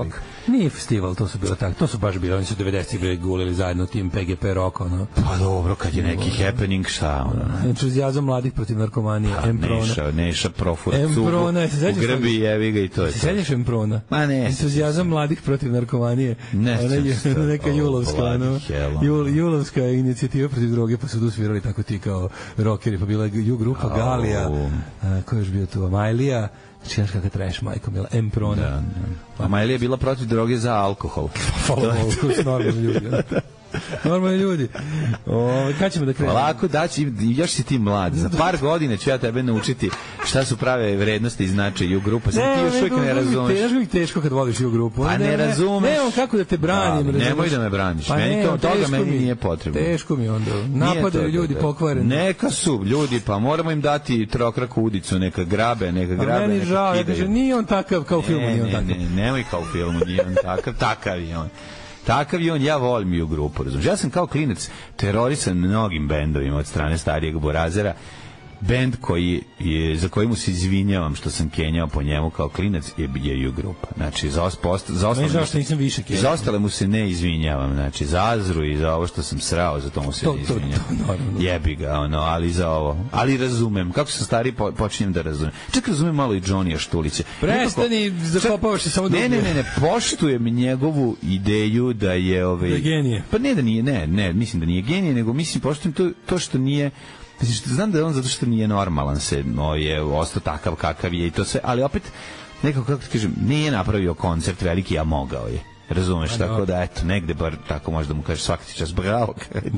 [SPEAKER 7] Nije festival, to su bilo tako. To su baš bili, oni su 90-ih bili gulili zajedno tim PGP rock, ono.
[SPEAKER 6] Pa dobro, kad je neki happening, šta ono?
[SPEAKER 7] Entuzijazam mladih protiv narkomanije, Emprona.
[SPEAKER 6] Neša profura
[SPEAKER 7] Emprona, se sećaš?
[SPEAKER 6] U grbi jevi ga i to je.
[SPEAKER 7] Se sećaš Emprona?
[SPEAKER 6] Ma ne.
[SPEAKER 7] Entuzijazam mladih protiv narkomanije.
[SPEAKER 6] Ne.
[SPEAKER 7] Neka julovska, ono. Julovska inicijativa protiv droge, pa su tu svirali tako ti kao rockeri, pa bila grupa Galija, ko je još bio tu, Amajlija, činaš kakva trash, majko mila, Emprona.
[SPEAKER 6] A Majlija je bila protiv droge za alkohol.
[SPEAKER 7] Hvala Bogu, to su normalni ljudi. Normalni ljudi. Kad ćemo da krenemo?
[SPEAKER 6] Lako, još si ti mlad. Za par godina ću ja tebe naučiti šta su prave vrednosti i značaj u grupa. Sad ti još uvijek ne razumeš.
[SPEAKER 7] Teško kad voliš u grupu.
[SPEAKER 6] Pa ne razumeš.
[SPEAKER 7] Nemam kako da te branim.
[SPEAKER 6] Nemoj da me braniš. Toga meni nije potrebno.
[SPEAKER 7] Teško mi onda. Napadaju ljudi pokvareni.
[SPEAKER 6] Neka su ljudi, pa moramo im dati trokraku udicu, neka grabe,
[SPEAKER 7] meni žao, nije on takav kao u filmu.
[SPEAKER 6] Nemoj kao u filmu, nije on takav je on. Takav je on, ja volim i u grupu, razumiješ. Ja sam kao klinac terorisan mnogim bendovima od strane starijeg Borazera. Bend za koji mu se izvinjavam što sam kenjao po njemu kao klinac je ju grupa. Znači, za ostale mu se ne izvinjavam. Znači, za Azru i za ovo što sam srao, za to mu se ne izvinjavam. Jebi ga, ali za ovo. Ali razumem. Kako sam stariji, počinjem da razumem. Čak razumem malo i Johnnyja Štulića.
[SPEAKER 7] Prestani, zakopavaš se samo drugo.
[SPEAKER 6] Ne, poštujem njegovu ideju da je...
[SPEAKER 7] Da je genije.
[SPEAKER 6] Pa ne da nije, ne, mislim da nije genije, nego mislim, poštujem to što nije... Znam da je on zato što nije normalan je ostao takav kakav je i to sve, ali opet nekako, kako ti kažem, nije napravio koncert veliki, a mogao je. Razumeš, tako da, eto, negde bar tako možda mu kažeš svaki čas bravo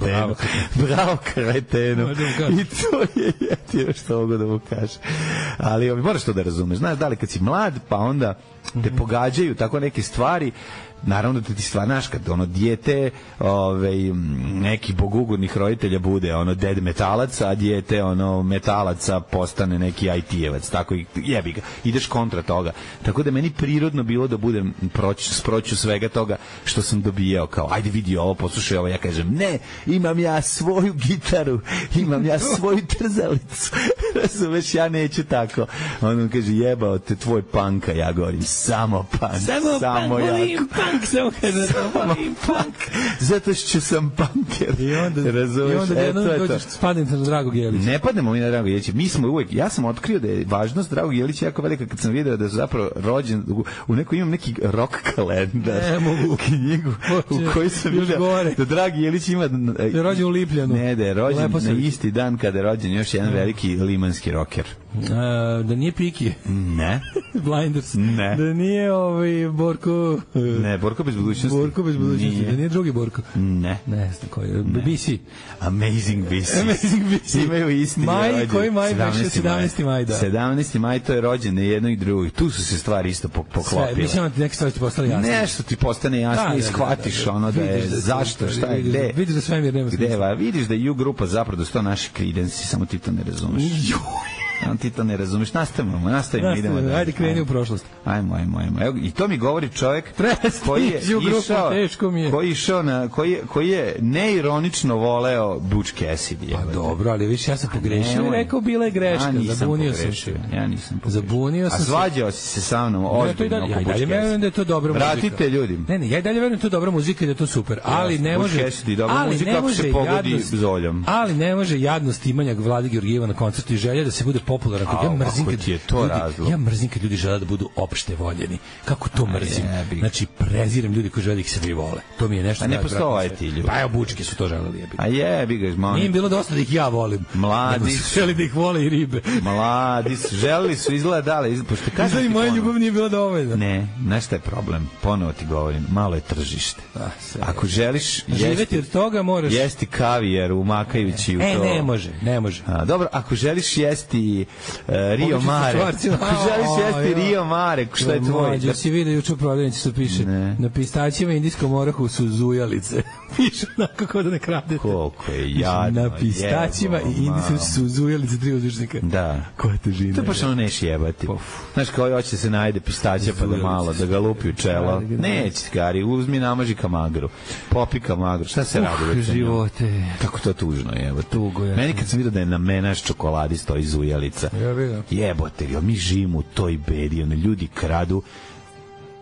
[SPEAKER 6] kretenu i to je jedino što mogu da mu kaže. Ali moraš to da razumeš, znaš, da li kad si mlad pa onda te pogađaju tako neke stvari, naravno da ti stvarnaš kad dijete neki bogugodnih roditelja bude dead metalac, a dijete metalaca postane neki IT-evac, tako i jebi ga, ideš kontra toga, tako da meni prirodno bilo da budem sproću svega toga što sam dobijao, kao ajde vidi ovo, poslušaj ovo, ja kažem ne, imam ja svoju gitaru, imam ja svoju trzalicu, razumeš, ja neću tako, on kaže jebao te tvoj panka, ja govorim samo punk, samo jako punk. Zato što sam punker.
[SPEAKER 7] I onda dođeš spadnete na Dragog Jelića.
[SPEAKER 6] Ne padnemo mi na Dragog Jelića. Mi smo uvek, ja sam otkrio da je važnost Dragog Jelića jako velika kad sam vidio da je zapravo rođen imam neki rock kalendar. Knjigu u kojoj sam vidio da Dragi Jelić ima...
[SPEAKER 7] Da je rođen u Lipljanu.
[SPEAKER 6] Ne, da je rođen na isti dan kada je rođen još jedan veliki limanski rocker.
[SPEAKER 7] Da nije Piki.
[SPEAKER 6] Ne.
[SPEAKER 7] Blinders.
[SPEAKER 6] Ne.
[SPEAKER 7] Da nije Borko...
[SPEAKER 6] Ne, Borko bez budućnosti.
[SPEAKER 7] Borko bez budućnosti. Da nije drugi Borko.
[SPEAKER 6] Ne.
[SPEAKER 7] Ne znam koji. BC.
[SPEAKER 6] Amazing BC. Imaju isti
[SPEAKER 7] maj, koji maj? 17. maj, da.
[SPEAKER 6] 17. maj, to je rođen na jedno i drugo. Tu su se stvari isto poklopile.
[SPEAKER 7] Mislim da ti neke stvari ti postale jasne.
[SPEAKER 6] Nešto ti postane jasno i shvatiš da je zašto, šta je, gde.
[SPEAKER 7] Vidiš da svemir nema smisla.
[SPEAKER 6] Vidiš da je U grupa zapravo sto naši kredensi, samo ti to ne razumeš. Ti to ne razumeš. Nastavimo, idemo dalje.
[SPEAKER 7] Ajde, kreni u prošlost.
[SPEAKER 6] Ajmo. Evo, i to mi govori čovjek koji je neironično voleo Butch Cassidy.
[SPEAKER 7] Pa dobro, ali viš, ja sam pogrešio. Rekao, bila je greška. Zabunio sam se.
[SPEAKER 6] Ja nisam pogrešio.
[SPEAKER 7] Zabunio sam se.
[SPEAKER 6] A svađao si se sa mnom ozbiljno oko Butch Cassidy. Ja dalje verujem da je to dobra muzika. Vratite ljudi.
[SPEAKER 7] Ne, ja dalje verujem da je to dobra muzika i da je to super. Ali ne može...
[SPEAKER 6] Butch Cassidy, dobra muzika ako se pogodi zoljom.
[SPEAKER 7] Ali ne može jadnost imanja Vlade Georgijeva na koncertu i želja da se bude popularan. Ja mrzim kad ljudi žele da budu opšte voljeni. Kako to mrzim? Znači, preziram ljudi koji žele da ih se vole. To mi je nešto...
[SPEAKER 6] A ne postoje ti ljudi.
[SPEAKER 7] Pa evo, Bučke su to želeli.
[SPEAKER 6] A jebi ga,
[SPEAKER 7] nije im bilo dosta da ih ja volim.
[SPEAKER 6] Mladi
[SPEAKER 7] su želi da ih vole i ribe.
[SPEAKER 6] Mladi su želeli su izgledali.
[SPEAKER 7] Izgleda i moja ljubav nije bila dovoljna.
[SPEAKER 6] Ne, znaš šta je problem? Ponovo ti govorim, malo je tržište. Ako želiš
[SPEAKER 7] živeti od toga, moraš
[SPEAKER 6] jesti kavijer umakajući u to.
[SPEAKER 7] Ne može.
[SPEAKER 6] Dobro, ako želiš jesti Rio Mare. Ako želiš jesti Rio Mare, šta je tvoj?
[SPEAKER 7] Da si vidio juče u prodavnici što piše. Na pistaćima i indijskom orahu su zujalice. Piše onako kako da ne kradete.
[SPEAKER 6] Koliko je jadno.
[SPEAKER 7] Na pistaćima i indijskom su zujalice 3 uzdušnika.
[SPEAKER 6] Da.
[SPEAKER 7] Koja težina.
[SPEAKER 6] To baš ono neš jebati. Znaš, kao hoće da se najde pistaća pa da malo, da ga lupi u čelo. Neće, skari, uzmi namaži kamagru. Popi kamagru. Šta se radi?
[SPEAKER 7] Živote.
[SPEAKER 6] Kako to tužno je.
[SPEAKER 7] Tugo je.
[SPEAKER 6] Meni kad sam vidio da je na menaš čokoladi stoji zujalica. Jebote, mi živimo u toj bedi, ljudi kradu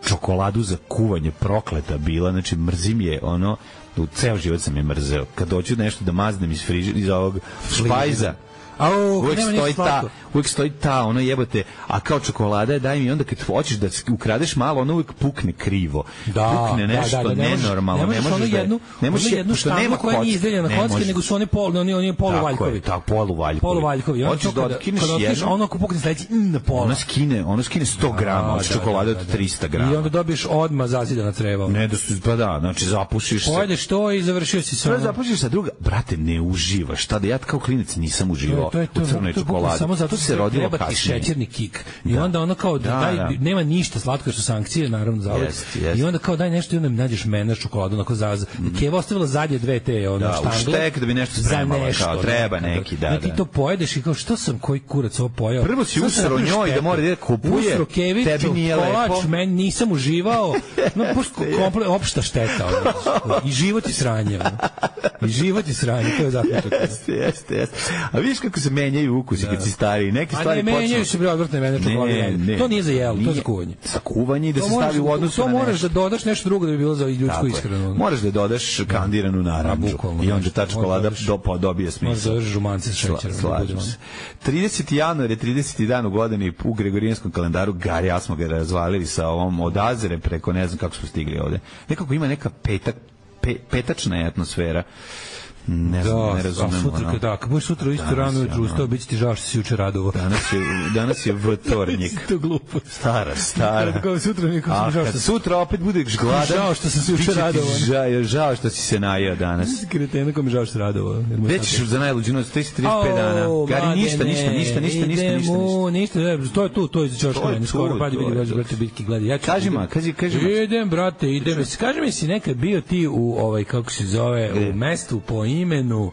[SPEAKER 6] čokoladu za kuvanje prokleta bila, znači mrzim je ono, u ceo život sam je mrzeo. Kad dođu nešto da maznem iz ovog špajza, uvijek stoji ta, ono jebote, a kao čokolada je, daj mi, onda kad hoćeš da ukradeš malo, ono uvijek pukne krivo. Pukne nešto nenormalno.
[SPEAKER 7] Ne možeš jednu štanglu koja nije izdeljena na kocke, nego su one poluvaljkovi.
[SPEAKER 6] Tako, poluvaljkovi.
[SPEAKER 7] Hoćeš da otkineš jednu, ono ako pukne sledeći, na pola.
[SPEAKER 6] Ono skine 100 grama od čokolade od 300 grama.
[SPEAKER 7] I onda dobiješ odmah zazidana creva.
[SPEAKER 6] Ne, pa da, znači zapušiš se.
[SPEAKER 7] Pojedeš to i završio si se.
[SPEAKER 6] Zapušiš se, druga, brate, ne uživaš. Šta da ja kao klinac nisam uživao u crnoj čokoladi.
[SPEAKER 7] Samo zato se rodilo kasnije. Šećerni kik. I onda ono kao daj, nema ništa slatko, što sankcije naravno zavod. I onda kao daj nešto i onda mi nađeš mene čokoladu onako za Keva ostavila zadnje dve te ono štangle.
[SPEAKER 6] Štek da bi nešto spremala, kao treba neki, da.
[SPEAKER 7] Ti to pojedeš i kao što sam koji kurac ovo pojeo.
[SPEAKER 6] Prvo si usro njoj da mora da kupuje. Tebi nije lepo.
[SPEAKER 7] Meni nisam uživao. No komplet opšta šteta. I život je sranje. I život je sranje, to je zaključak.
[SPEAKER 6] Jeste. A vidiš kako se menjaju ukusi kad si stariji, neke stvari počnu.
[SPEAKER 7] A ne menjaju se bre odvrtne mene čokolade. To nije za jelo, to je za kuvanje.
[SPEAKER 6] Za kuvanje i da se stavi u odnosu na nešto.
[SPEAKER 7] To moraš da dodaš nešto drugo da bi bilo za ljudsku ishranu.
[SPEAKER 6] Moraš da dodaš kandiranu naranđu i onda ta čokolada dobije smisao.
[SPEAKER 7] Možeš da dodaš žumance sa šećerom.
[SPEAKER 6] 30. januar je 30. dan u godini u Gregorijanskom kalendaru. Gari, ja smo ga razvalili sa ovom od Azere preko, ne znam kako smo stigli ovde. Nekako ima neka petačna atmosfera. Ne znam, ne razumem.
[SPEAKER 7] Kako budeš sutra isto rano ujutru ustao, bit će ti žao što si juče radovao.
[SPEAKER 6] Danas je vtornjak.
[SPEAKER 7] To glupo.
[SPEAKER 6] Stara.
[SPEAKER 7] Kako sutra mi žao što si...
[SPEAKER 6] Sutra opet budeš gladan.
[SPEAKER 7] Žao što sam se juče radovao.
[SPEAKER 6] Žao što si se najeo danas.
[SPEAKER 7] Kretena ko mi žao što se radovao.
[SPEAKER 6] Već ćeš za najluđinu 35 dana. Gari, ništa.
[SPEAKER 7] To je tu, to je za čoškanje. Skoro pa vidi brate bitki gledaj.
[SPEAKER 6] Kaži ma.
[SPEAKER 7] Idem brate, idem. Kaži mi si nekad bio ti u kako se zove, u mestu po imenu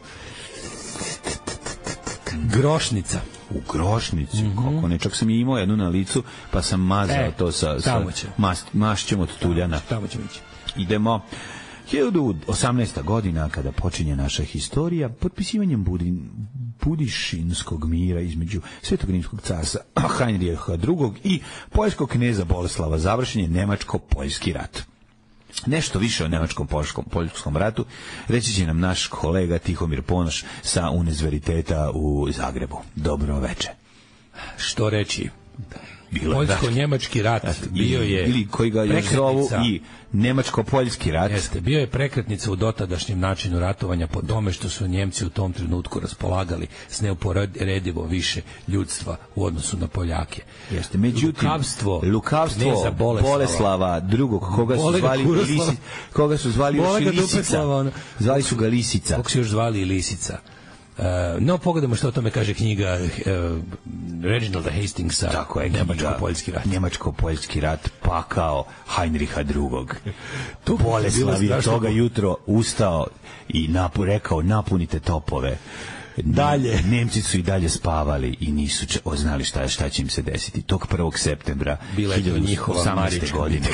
[SPEAKER 7] Grošnica.
[SPEAKER 6] U Grošnici, kako ne, čak sam i imao jednu na licu, pa sam mazao to sa mašćem od tuljana.
[SPEAKER 7] Tamo ćemo ići.
[SPEAKER 6] Idemo. 18. godina, kada počinje naša historija, potpisivanjem Budišinskog mira između Svetog rimskog carstva Heinricha II. I poljskog kneza Boleslava, završen je Nemačko-poljski rat. Nešto više o Nemačkom-poljskom ratu reći će nam naš kolega Tihomir Ponoš sa Univerziteta u Zagrebu. Dobro veče.
[SPEAKER 7] Što reći? Poljsko-njemački rat bio je
[SPEAKER 6] ili koji ga još zovu i Nemačko-poljski rat.
[SPEAKER 7] Jeste, bio je prekretnica u dotadašnjem načinu ratovanja po tome što su Njemci u tom trenutku raspolagali s neuporedivo više ljudstva u odnosu na Poljake.
[SPEAKER 6] Jeste, međutim, lukavstvo Boleslava II, koga su zvali još Lisica. Zvali su ga Lisica.
[SPEAKER 7] Koga su još zvali i Lisica. No, pogledamo što o tome kaže knjiga Reginalda Hastingsa.
[SPEAKER 6] Tako je,
[SPEAKER 7] Nemačko-poljski rat.
[SPEAKER 6] Nemačko-poljski rat, pakao Heinricha II. Boleslav je toga jutro ustao i rekao napunite topove. Dalje. Nemci su i dalje spavali i nisu znali šta će im se desiti. Tog 1. septembra 1918. godine.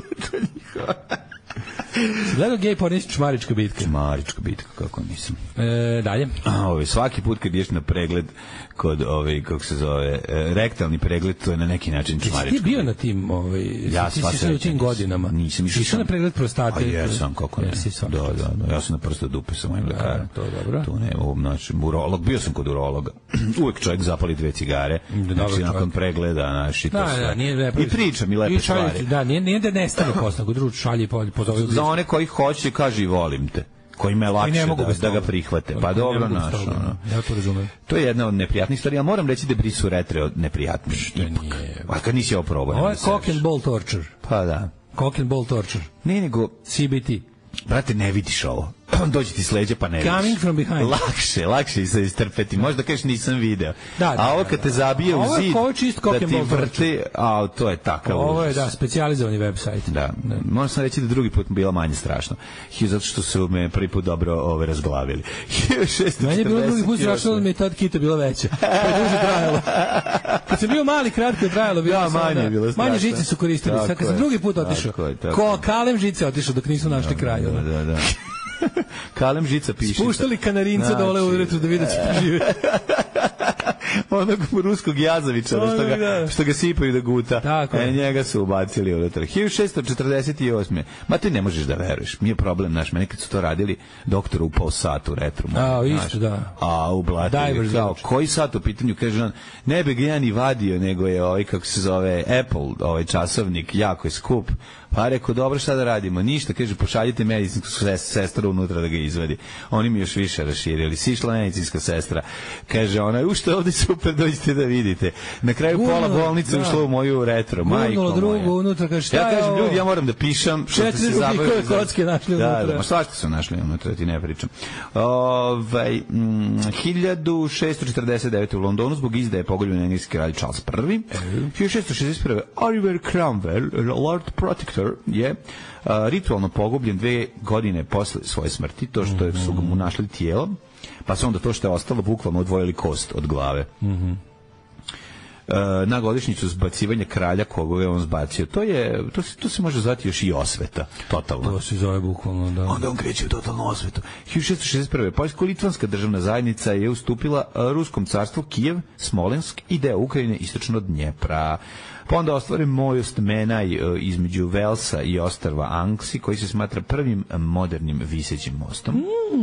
[SPEAKER 7] Gledao gej pornić Čmarička bitka.
[SPEAKER 6] Čmarička bitka, kako nisam.
[SPEAKER 7] Dalje.
[SPEAKER 6] Svaki put kad ideš na pregled kod kako se zove, rektalni pregled, to je na neki način Čmarička.
[SPEAKER 7] Ti bio na tim, ti si sve u tim godinama.
[SPEAKER 6] Nisam išao
[SPEAKER 7] na pregled prostate.
[SPEAKER 6] A jesam, kako ne. Da. Ja sam na prsto dupe sa mojim lekarom.
[SPEAKER 7] To je dobro.
[SPEAKER 6] Tu ne, urolog, bio sam kod urologa. Uvek čovjek zapali 2 cigare. Znači, nakon pregleda, i to sve. I pričam i lepe stvari.
[SPEAKER 7] Da, nije da nestane posle, kod drugu šalje pozove.
[SPEAKER 6] Za one koji hoće, kaže i volim te. Kojima je lakše da ga prihvate. Pa dobro, našo.
[SPEAKER 7] Ja to razumem.
[SPEAKER 6] To je jedna od neprijatnih stvari, a moram reći da brisu retre od neprijatnih. A kad nisi ovo probao.
[SPEAKER 7] Ovo je cock and ball torture.
[SPEAKER 6] Pa da.
[SPEAKER 7] Cock and ball torture.
[SPEAKER 6] Ne, nego
[SPEAKER 7] CBT.
[SPEAKER 6] Brate, ne vidiš ovo. Dođi ti sleđe pa ne vidiš.
[SPEAKER 7] Coming from behind.
[SPEAKER 6] Lakše se istrpeti. Možda kažeš nisam video.
[SPEAKER 7] A
[SPEAKER 6] ovo kad te zabije u zid, da ti vrti, a to je takav užas.
[SPEAKER 7] Ovo je, specijalizovani website.
[SPEAKER 6] Da. Moram sam reći da drugi put bila manje strašno. Zato što su me prvi put dobro razglavili.
[SPEAKER 7] Meni je bilo drugi put strašno da mi je tad kita bila veća. To je duže trajalo. Kad sam bio mali, kratko je trajalo. Manje žice su koristili. Sad kad sam drugi put otišao, kalem žice otišao dok nisu našli kraj.
[SPEAKER 6] Da. Kalem žica piše.
[SPEAKER 7] Spuštali kanarinca dole u uretu da vide se prežive.
[SPEAKER 6] Onog ruskog jazavičara što ga sipaju da guta. Njega su ubacili unutra. 1648. Ma ti ne možeš da veruješ. Mi je problem, naš, meni kad su to radili, doktor upao sat u retru.
[SPEAKER 7] Isto, da.
[SPEAKER 6] A u blatu. Koji sat u pitanju, kaže on, ne bi ga ja ni vadio, nego je ovaj, kako se zove, Apple, ovaj časovnik, jako je skup. Pa rekao, dobro, šta da radimo? Ništa, kaže, pošaljite medicinsku sestru unutra da ga izvadi. Oni mi još više raširili. Sišla medicinska sestra. Kaže, ona, što je ovdje super, dođite da vidite. Na kraju pola bolnice ušla u moju retro. Majko moja.
[SPEAKER 7] Unutra, kaže, šta
[SPEAKER 6] ja kažem, ljudi, ja moram da pišem.
[SPEAKER 7] 4 rubikove kocke našli unutra.
[SPEAKER 6] Da, ma svašta su našli unutra, ti ne pričam. 1649. u Londonu zbog izdaje pogoljubljen engleski kralj Charles I. 1661. Oliver Cromwell, Lord Protector, je ritualno pogubljen 2 godine posle svoje smrti, to što su mu našli tijelo, pa su onda to što je ostalo bukvalno odvojili kost od glave. Na godišnjicu zbacivanja kralja koga je on zbacio. To se može zvati još i osveta. Totalno.
[SPEAKER 7] To se zove bukvalno, da.
[SPEAKER 6] Onda on kreće u totalnu osvetu. 1661. Poljsko-litvanska državna zajednica je ustupila Ruskom carstvu Kijev, Smolensk i deo Ukrajine istočno od Dnjepra. Pa onda ostvaren most Menaj između Velsa i ostrva Anksi, koji se smatra prvim modernim visećim mostom.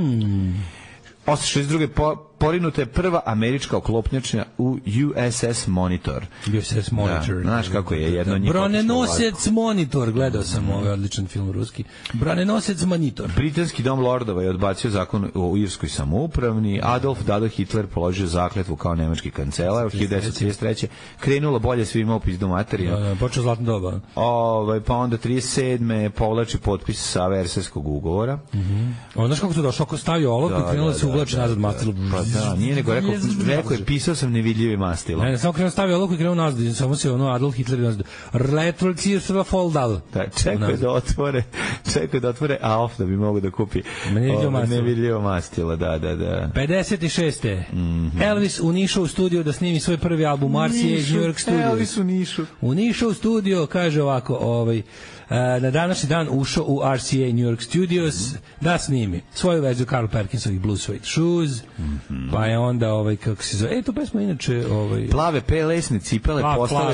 [SPEAKER 6] 1862. Porinuta je prva američka oklopnjača u USS Monitor.
[SPEAKER 7] USS Monitor.
[SPEAKER 6] Da, znaš kako je jedno njih.
[SPEAKER 7] Branenosec Monitor, gledao sam ovaj odličan film ruski. Branenosec Monitor.
[SPEAKER 6] Britanski dom lordova je odbacio zakon o irskoj samoupravni. Adolf Hitler položio zakletvu kao nemački kancelar. 1933. Krenulo bolje svima opis do materija.
[SPEAKER 7] Počeo zlatno doba.
[SPEAKER 6] Pa onda 37. povlači potpis sa Versajskog ugovora.
[SPEAKER 7] Znaš kako to došlo? Ako stavio olovku i krenulo se uvlači nazad mastilo.
[SPEAKER 6] Da, nije nego rekao je, pisao sam nevidljivi mastilo.
[SPEAKER 7] Ne, samo krenuo stavio olovku i krenuo nazad, samo se Adolf Hitler nazad. Retrocirstva Foldal.
[SPEAKER 6] Da, čekaj da otvore AOF da bi mogu da kupi nevidljivo mastilo, da.
[SPEAKER 7] 56. Elvis unišao u studio da snimi svoj prvi album RCA New York Studios.
[SPEAKER 6] Elvis
[SPEAKER 7] unišao u studio, kaže ovako, na današnji dan ušao u RCA New York Studios da snimi svoju verziju Carl Perkinsovih Blue Suede Shoes, pa je onda kako se zove, to pesma inače
[SPEAKER 6] plave pelesne cipele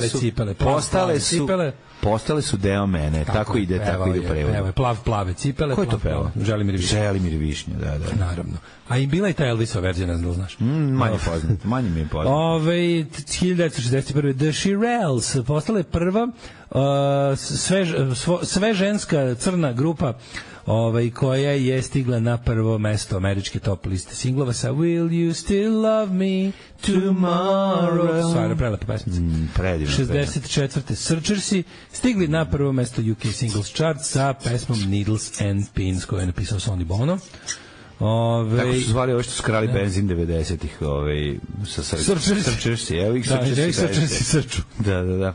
[SPEAKER 6] postale su deo mene, tako ide u prevodu.
[SPEAKER 7] Plave cipele.
[SPEAKER 6] Ko je to peva?
[SPEAKER 7] Želimir Višnja,
[SPEAKER 6] da.
[SPEAKER 7] Naravno. A i bila i ta Elvisova verzija, ne znam da znaš.
[SPEAKER 6] Manje mi je poznat.
[SPEAKER 7] 1961. The Shirelles postala je prva sve ženska crna grupa koja je stigla na prvo mesto američke top liste singlova sa Will You Still Love Me Tomorrow. Stvarno prelepa pesmica. 64. Searchersi stigli na prvo mesto UK Singles Chart sa pesmom Needles and Pins koju je napisao Sonny Bono.
[SPEAKER 6] Tako su zvali ovo što su krali benzin 90-ih sa Searchersi. Evo ih
[SPEAKER 7] Searchersi srču.
[SPEAKER 6] Da.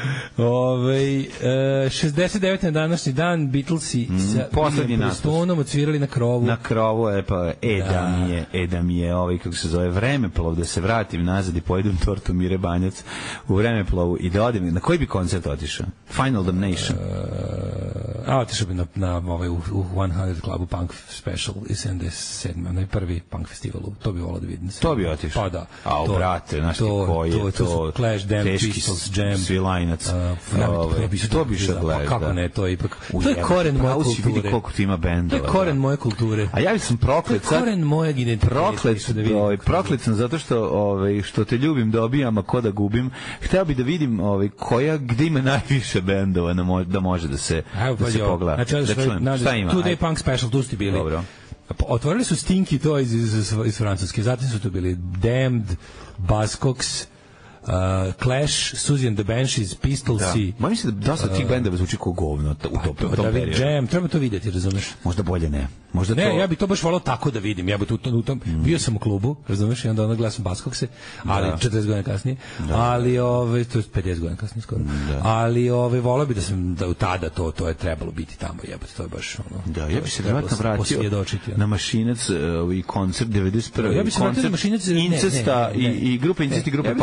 [SPEAKER 7] 69. na današnji dan Beatlesi sa Stonom odsvirali na krovu.
[SPEAKER 6] Na krovu je pa da mi je kako se zove vremeplov, da se vratim nazad i pojedem tortu Mire Banjac u vremeplovu i da odem. Na koji bi koncert otišao? Final Damnation.
[SPEAKER 7] Otišao bi na u 100 Clubu Punk Special i 77. onaj prvi punk festival, to bi volao da vidim.
[SPEAKER 6] To bi otišao.
[SPEAKER 7] Pa da.
[SPEAKER 6] Brate, znaš ti ko je to
[SPEAKER 7] Clash, Damn, Pistols, Jam,
[SPEAKER 6] Svilajnac. To bi što gledati.
[SPEAKER 7] Kako ne, to je ipak. To je koren moje kulture.
[SPEAKER 6] Vidi koliko ti ima bendova.
[SPEAKER 7] To je koren moje kulture.
[SPEAKER 6] A ja sam proklet.
[SPEAKER 7] To je koren mojeg identiteta.
[SPEAKER 6] Proklet sam zato što te ljubim, dobijam, a ko da gubim. Hteo bi da vidim gde ima najviše bendova da može da se pogleda. Šta ima?
[SPEAKER 7] Today Punk Special, tu ste bili.
[SPEAKER 6] Dobro.
[SPEAKER 7] Otvorili su Stinky Toys iz Francuske, zatim su tu bili Damned, Buzzcocks, Clash, Susie and the Banshees, Pistolsi.
[SPEAKER 6] Ma mislim da dosta tih bendova zvuči kao govno u tom periodu.
[SPEAKER 7] Jam, treba to vidjeti, razumeš?
[SPEAKER 6] Možda bolje ne.
[SPEAKER 7] Ja bi to baš volao tako da vidim. Ja bi bio sam u klubu, razumeš, i onda gledam Buzzcockse, ali 40 godina kasnije. Ali to je 50 godina kasnije skoro. Ali volao bi da sam tada to je trebalo biti tamo, jebote, to je baš ono. Da, ja bi se vratno vratio na Mašinac i koncert 91. Ja bi se vratio na Mašinac
[SPEAKER 6] Incesta i grupe Incest i grupe Paradoks.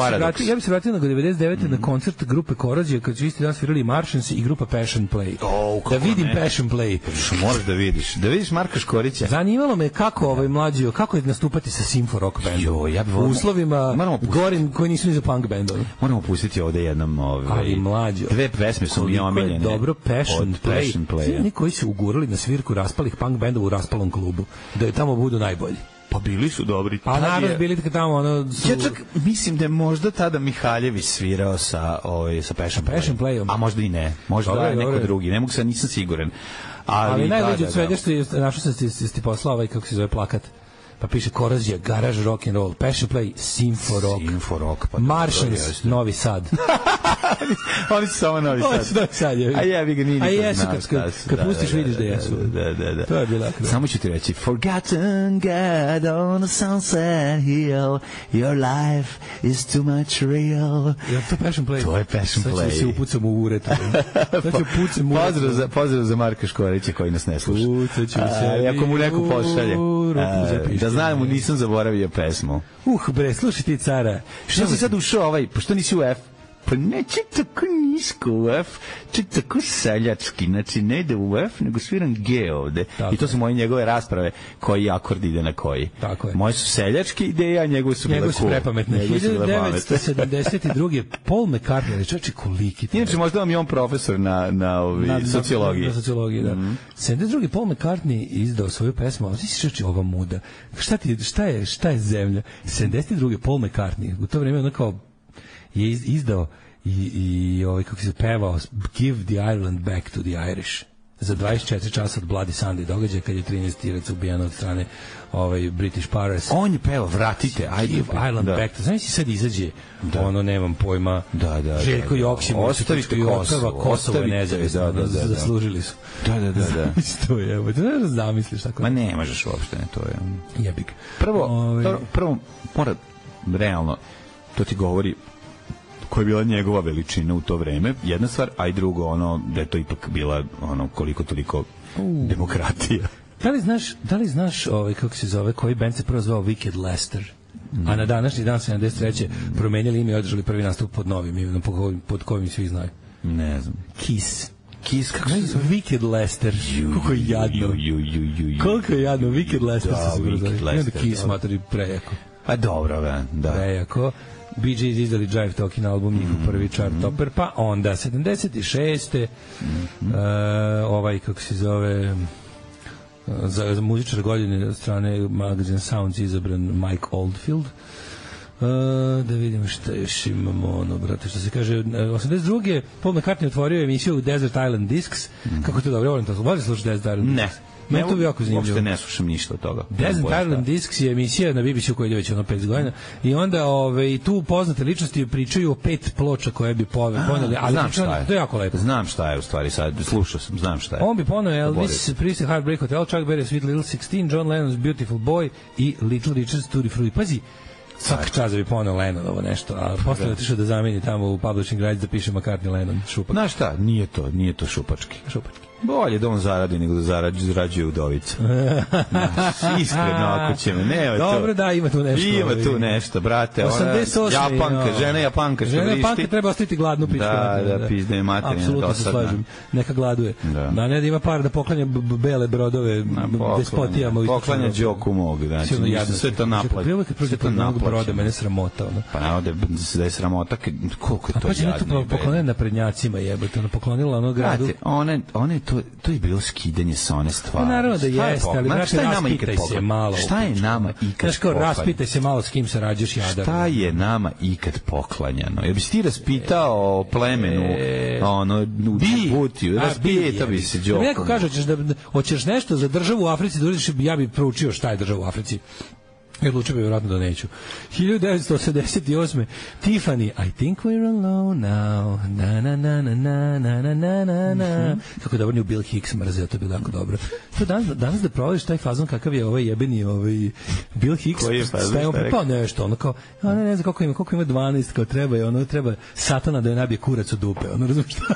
[SPEAKER 7] ja bi se vratio na 99. na koncert grupe Korozija, kad su isti dan svirali Martians i grupa Passion Play. Da vidim Passion Play.
[SPEAKER 6] Moraš da vidiš Marka Škorića.
[SPEAKER 7] Zanimalo me kako mlađi, kako je nastupati sa Simfo Rock bandom.
[SPEAKER 6] Ja
[SPEAKER 7] u uslovima gorim koji nisu ni za punk bendove.
[SPEAKER 6] Moramo pustiti ovde jednom
[SPEAKER 7] ali mlađi.
[SPEAKER 6] Dve pesme su mi omiljene.
[SPEAKER 7] Dobro Passion Play. Oni koji su ugurali na svirku raspalih punk bendova u raspalom klubu. Da je tamo budu najbolji.
[SPEAKER 6] Pa bili su dobri.
[SPEAKER 7] Pa naravno bili tamo ono
[SPEAKER 6] su... Ja čak mislim da je možda tada Mihaljević svirao sa Passion Playom. A možda i ne. Možda dobre, neko drugi. Ne mogu se, nisam siguran. Ali
[SPEAKER 7] najluđe od svega što je našao sam ti poslao kako se zove plakat. Pa piše Korozija, Garage Rock and Roll, Passion Play, Simfo Rock,
[SPEAKER 6] pa
[SPEAKER 7] Martians, Novi Sad.
[SPEAKER 6] Oni su samo Novi Sad. A jebi ga nije.
[SPEAKER 7] A jesu, kad pustiš vidiš da jesu.
[SPEAKER 6] Da.
[SPEAKER 7] To je bila.
[SPEAKER 6] Samo ću ti reći, Forgotten God on the sunset hill, your life is too much real.
[SPEAKER 7] Ja, to je Passion Play.
[SPEAKER 6] To je Passion Play.
[SPEAKER 7] Sad ću se upucam u uretu.
[SPEAKER 6] Pozdrav za Marka Škorića koji nas ne sluša.
[SPEAKER 7] Upucat ću se.
[SPEAKER 6] Ako mu neko pošalje. Da znam, nisam zaboravio pesmu.
[SPEAKER 7] Bre, slušaj ti, cara.
[SPEAKER 6] Što si sad ušao pa što nisi u F? Pa neće tako nisko u F, čak tako seljački, znači ne ide u F, nego sviram G ovde. I to su moje njegove rasprave, koji akord ide na koji.
[SPEAKER 7] Tako je.
[SPEAKER 6] Moje su seljački ideje, a njegove su bile cool.
[SPEAKER 7] Njegove su prepametne. 1972. Paul McCartney, čoči koliki.
[SPEAKER 6] Inače, možda vam je on profesor na sociologiji.
[SPEAKER 7] Na sociologiji, da. 72. Paul McCartney izdao svoju pesmu, ali ti si čoči ova muda. Šta je zemlja? 72. Paul McCartney, u to vreme ono kao je izdao i kako se pevao Give the Ireland back to the Irish za 24 časa od Bloody Sunday događaja kad je 13 Iraca ubijeno od strane British Pirates.
[SPEAKER 6] On je pevao vratite
[SPEAKER 7] Give Ireland back to, znači sad izađe ono nemam pojma Željko Joksimović
[SPEAKER 6] ostavite
[SPEAKER 7] Kosovo je nezavisno zaslužili su
[SPEAKER 6] da
[SPEAKER 7] to je ne zamisliš tako
[SPEAKER 6] ma ne možeš uopšte to je
[SPEAKER 7] jebik
[SPEAKER 6] prvo mora realno to ti govori koja je bila njegova veličina u to vreme, jedna stvar, a i drugo, da je to ipak bila, koliko toliko demokratija.
[SPEAKER 7] Da li znaš kako se zove, koji band se prvo zvao Wicked Lester? A na današnji dan 73. promenjali ime i održali prvi nastup pod novim imenom, pod kojim svi znaju.
[SPEAKER 6] Ne znam.
[SPEAKER 7] Kiss, kako se zove? Wicked Lester. Koliko je jadno. Koliko je jadno, Wicked Lester se zove. I onda Kiss, matori, prejako.
[SPEAKER 6] Pa dobro, da.
[SPEAKER 7] Prejako. Bee Gees izdali Drive Talking album, njihov prvi chart topper, pa onda 76. Kako se zove, za muzičar godine od strane Magazine Sounds izabran Mike Oldfield. Da vidimo šta još imamo, brate, što se kaže, 82. Paul McCartney otvorio emisiju Desert Island Discs, kako to dobro, volim to, voli slušati Desert Island Discs?
[SPEAKER 6] Ne, uopšte ne slušam ništa od toga.
[SPEAKER 7] Desert Island Discs je emisija na BBC-u koja ide već 5 godina i onda i tu poznate ličnosti pričaju o 5 ploča koje bi poneli, ali to je jako lepo.
[SPEAKER 6] Znam šta je u stvari sad, slušao sam, znam šta je.
[SPEAKER 7] On bi poneo Elvis, Priest Heartbreak Hotel, Chuck Berry, Sweet Little 16, John Lennon's Beautiful Boy i Little Richard's Tutti Frutti. Pazi, svaki čas da bi poneo Lennonovo nešto, a posle je otišao da zameni tamo u Publishing Rights da piše McCartney Lennon, šupak.
[SPEAKER 6] Znaš šta, nije to šupački. Bolje da on zaradi nego da zarađuje udovica. Iskreno, ako će me, nema to.
[SPEAKER 7] Dobro, da, ima tu nešto.
[SPEAKER 6] Ima tu nešto, brate.
[SPEAKER 7] 88.
[SPEAKER 6] Žena Japanka što
[SPEAKER 7] vrišti.
[SPEAKER 6] Žena Japanka
[SPEAKER 7] treba ostaviti gladnu pičku.
[SPEAKER 6] Da, pizde je materina.
[SPEAKER 7] Apsolutno se slažem. Neka gladuje. Da ne da ima par da poklanja bele brodove despotijama.
[SPEAKER 6] Poklanja Đoku mog, znači. Sve to naplaći.
[SPEAKER 7] Sve to naplaći. Mene sramota.
[SPEAKER 6] Pa naravno da je sramota, koliko je to jadno.
[SPEAKER 7] Pa poklonila naprednjacima jebote, poklonila ono gradu.
[SPEAKER 6] To je bilo skidanje sa one stvari.
[SPEAKER 7] Pa naravno da jeste, ali brate, raspitaj se malo.
[SPEAKER 6] Šta je nama ikad
[SPEAKER 7] znaš kao, raspitaj se malo s kim se rađaš jadar.
[SPEAKER 6] Šta je nama ikad poklanjano? Jer bi si ti raspitao o plemenu, u Džibutiju, raspitao bi se Đokom.
[SPEAKER 7] Neko kaže, hoćeš nešto za državu u Africi, ja bi proučio šta je država u Africi. I odlučio bi vjerojatno da neću. 1988. Tiffany, I think we're alone now. Na, na, na, na, na, na, na, na, na. Kako je dobro nju Bill Hicks mrzeo, to je bilo jako dobro. To danas da provališ taj fazon kakav je ovaj jebeni Bill Hicks.
[SPEAKER 6] Koji je fazon?
[SPEAKER 7] Pa nešto, ono kao, ne znam koliko ima 12, kao treba je, ono treba satana da je nabije kurac u dupe, ono razum šta?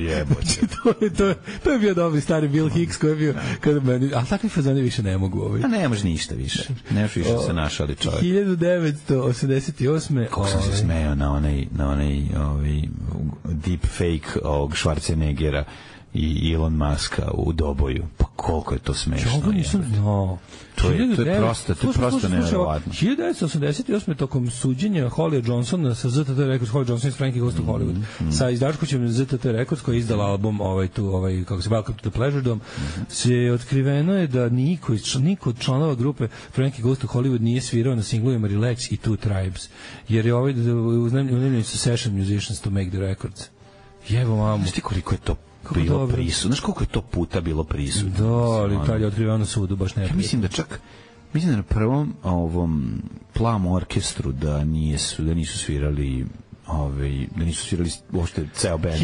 [SPEAKER 7] To je bio dobri stari Bill Hicks koji je bio, a takvi fazoni više ne mogu.
[SPEAKER 6] A ne može ništa više. Ne može više se našali čovjek.
[SPEAKER 7] 1988.
[SPEAKER 6] Kako sam se smejao na onaj deep fake ovog Schwarzeneggera i Elon Muska u Doboju. Pa koliko je to smešno.
[SPEAKER 7] Ja nisam znao.
[SPEAKER 6] To je prosto nevjerovatno.
[SPEAKER 7] 1988. tokom suđenja Holly Johnsona sa ZTT Records, Holly Johnson iz Frankie Goes to Hollywood, sa izdavačkućem ZTT Records koji je izdala album kako se Welcome to the Pleasure Dome, se otkriveno je da niko od članova grupe Frankie Goes to Hollywood nije svirao na singlovima Relax i Two Tribes, jer je uznemljeni su session musicians to make the records. Jevo mamu.
[SPEAKER 6] Znaš ti koliko je to bilo prisutno? Znaš koliko je to puta bilo prisutno?
[SPEAKER 7] Da, ali taj je otkriveno na sudu, baš ne.
[SPEAKER 6] Ja mislim da na prvom ovom Plam orkestru da nisu svirali uopšte ceo band.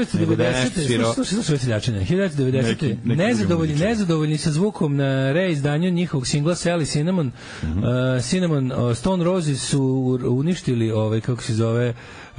[SPEAKER 7] 1990. Nezadovoljni sa zvukom na reizdanju njihovog singla Sally Cinnamon, Stone Roses su uništili kako se zove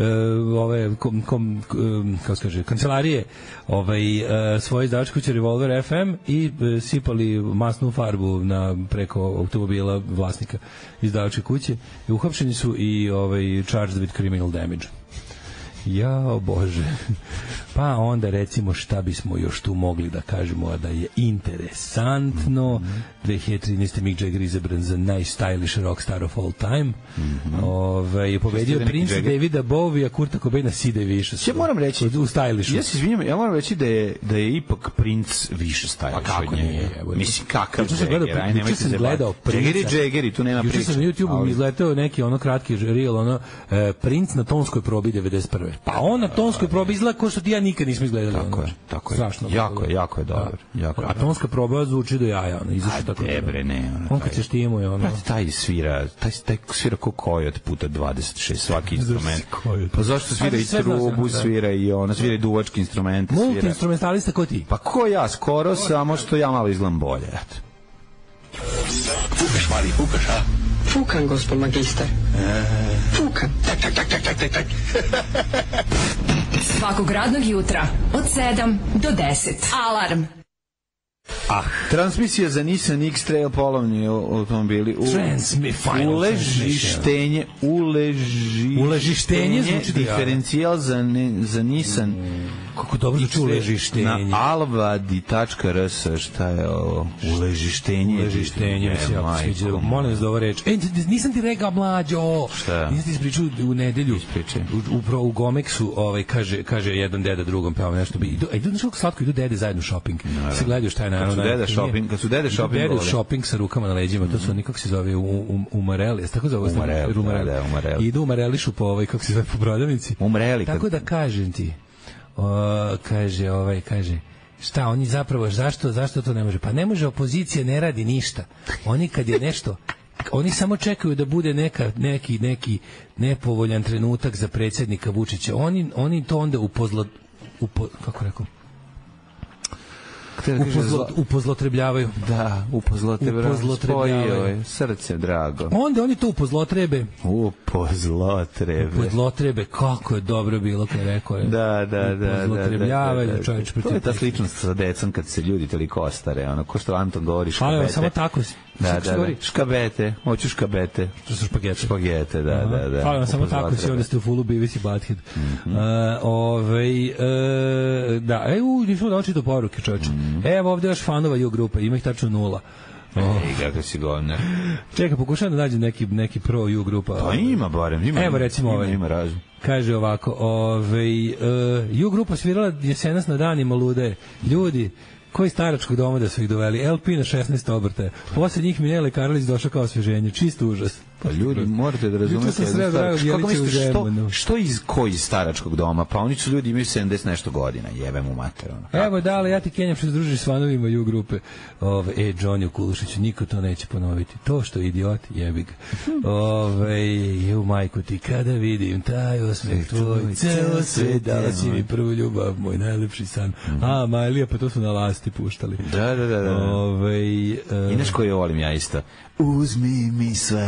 [SPEAKER 7] kancelarije svoje izdavačke kuće Revolver FM i sipali masnu farbu preko automobila vlasnika izdavačke kuće i uhapšeni su i charged with criminal damage. Jao Bože. Pa onda recimo šta bismo još tu mogli da kažemo da je interesantno. 2013. Mick Jagger izabran za najstylish rockstar of all time. Je pobedio Prince Davida Bowie, a Kurta Cobaina Sida više.
[SPEAKER 6] Ja moram reći
[SPEAKER 7] u stylishu.
[SPEAKER 6] Ja se izvinjam, ja moram reći da je ipak Prince više stylish od njega. Mislim kakav Jagger, aj nemojte se gledao Jagger i tu nema priče.
[SPEAKER 7] Juče sam na YouTube izleteo neki kratki reel Prince na tonskoj probi 91. Pa on na tonskoj probi izgleda kao što ti ja nikad nismo izgledali.
[SPEAKER 6] Tako je.
[SPEAKER 7] Strašno.
[SPEAKER 6] Jako je dobro.
[SPEAKER 7] A tonska proba zvuči do jaja. On kad se štimuje.
[SPEAKER 6] Taj svira ko kojot puta 26 svaki instrument. Pa zašto svira i trubu, svira i svira i duvački instrument.
[SPEAKER 7] Multi-instrumentalista ko ti?
[SPEAKER 6] Pa ko ja, skoro, samo što ja malo izgledam bolje.
[SPEAKER 4] Fukaš, mali, fukaš, a?
[SPEAKER 1] Fukan, gospod magister. Fukan.
[SPEAKER 4] Tak.
[SPEAKER 3] Svakog radnog jutra od 7 do 10. Alarm.
[SPEAKER 6] Transmisija za Nissan X-Trail polovni automobili uležištenje diferencijal za Nissan.
[SPEAKER 7] Kako dobro zvuči uležištenje.
[SPEAKER 6] Na alvadi.rs šta je ovo? Uležištenje.
[SPEAKER 7] Molim vas da ovo reč. Nisam ti rekao, mlađo.
[SPEAKER 6] Šta?
[SPEAKER 7] Nisam ti ispričao u nedelju. Upravo u Gomeksu kaže jedan deda drugom peva nešto. Znaš kako slatko idu dede zajedno shopping. Se gledaju šta je na
[SPEAKER 6] kad su dede shopping.
[SPEAKER 7] Dede shopping sa rukama na leđima. To su oni kako se zove umareli. Tako zove umareli. Idu umarelišu po kako se zove po prodavnici.
[SPEAKER 6] Umreli.
[SPEAKER 7] Tako da kažem ti. Kaže šta oni zapravo, zašto to ne može? Pa ne može, opozicija ne radi ništa. Oni kad je nešto, oni samo čekaju da bude neki nepovoljan trenutak za predsjednika Vučića. Oni to onda kako rekao? Upozlotrebljavaju.
[SPEAKER 6] Da, upozlotrebljavaju. Srce drago.
[SPEAKER 7] Onda oni to upozlotrebe.
[SPEAKER 6] Upozlotrebe,
[SPEAKER 7] kako je dobro bilo kad je rekao.
[SPEAKER 6] Da.
[SPEAKER 7] Upozlotrebljavaju.
[SPEAKER 6] To je ta sličnost sa decom kad se ljudi toliko ostare. Ko što Anton govori škabete.
[SPEAKER 7] Ali samo tako.
[SPEAKER 6] Da. Škabete. Hoću škabete.
[SPEAKER 7] To su špagete.
[SPEAKER 6] Špagete, da.
[SPEAKER 7] Hvala vam, samo tako si, onda ste u fullu Beavis i Butthead. Da, nismo da očito poruke, čovječe. Evo ovdje još fanova ju grupa, ima ih tačno 0.
[SPEAKER 6] Kako si govne.
[SPEAKER 7] Čekaj, pokušavam da nađem neki pro ju grupa.
[SPEAKER 6] Pa ima barem.
[SPEAKER 7] Evo recimo
[SPEAKER 6] ima razum.
[SPEAKER 7] Kaže ovako, ju grupa svirala jesenas na danima lude. Ljudi, koji staračkog doma da su ih doveli? LP na 16 obrtaja. Posle njih Minele Karalić došao kao osvježenje. Čist užas.
[SPEAKER 6] Pa ljudi, morate da razumete. Kako mislite, što iz koji staračkog doma? Pa oni su ljudi, imaju 70 nešto godina. Jebe mu mater.
[SPEAKER 7] Evo, dale, ja ti kenjam što se družiš s fanovima ju grupe. Johnny Kulušiću, niko to neće ponoviti. To što je idiot, jebi ga. Ju majku ti, kada vidim taj osmeh tvoj, ceo svet, dala si mi prvu ljubav, moj najlepši san. Majlija, pa to su na lasti puštali.
[SPEAKER 6] Da. I znaš koju volim ja isto? Uzmi mi sve,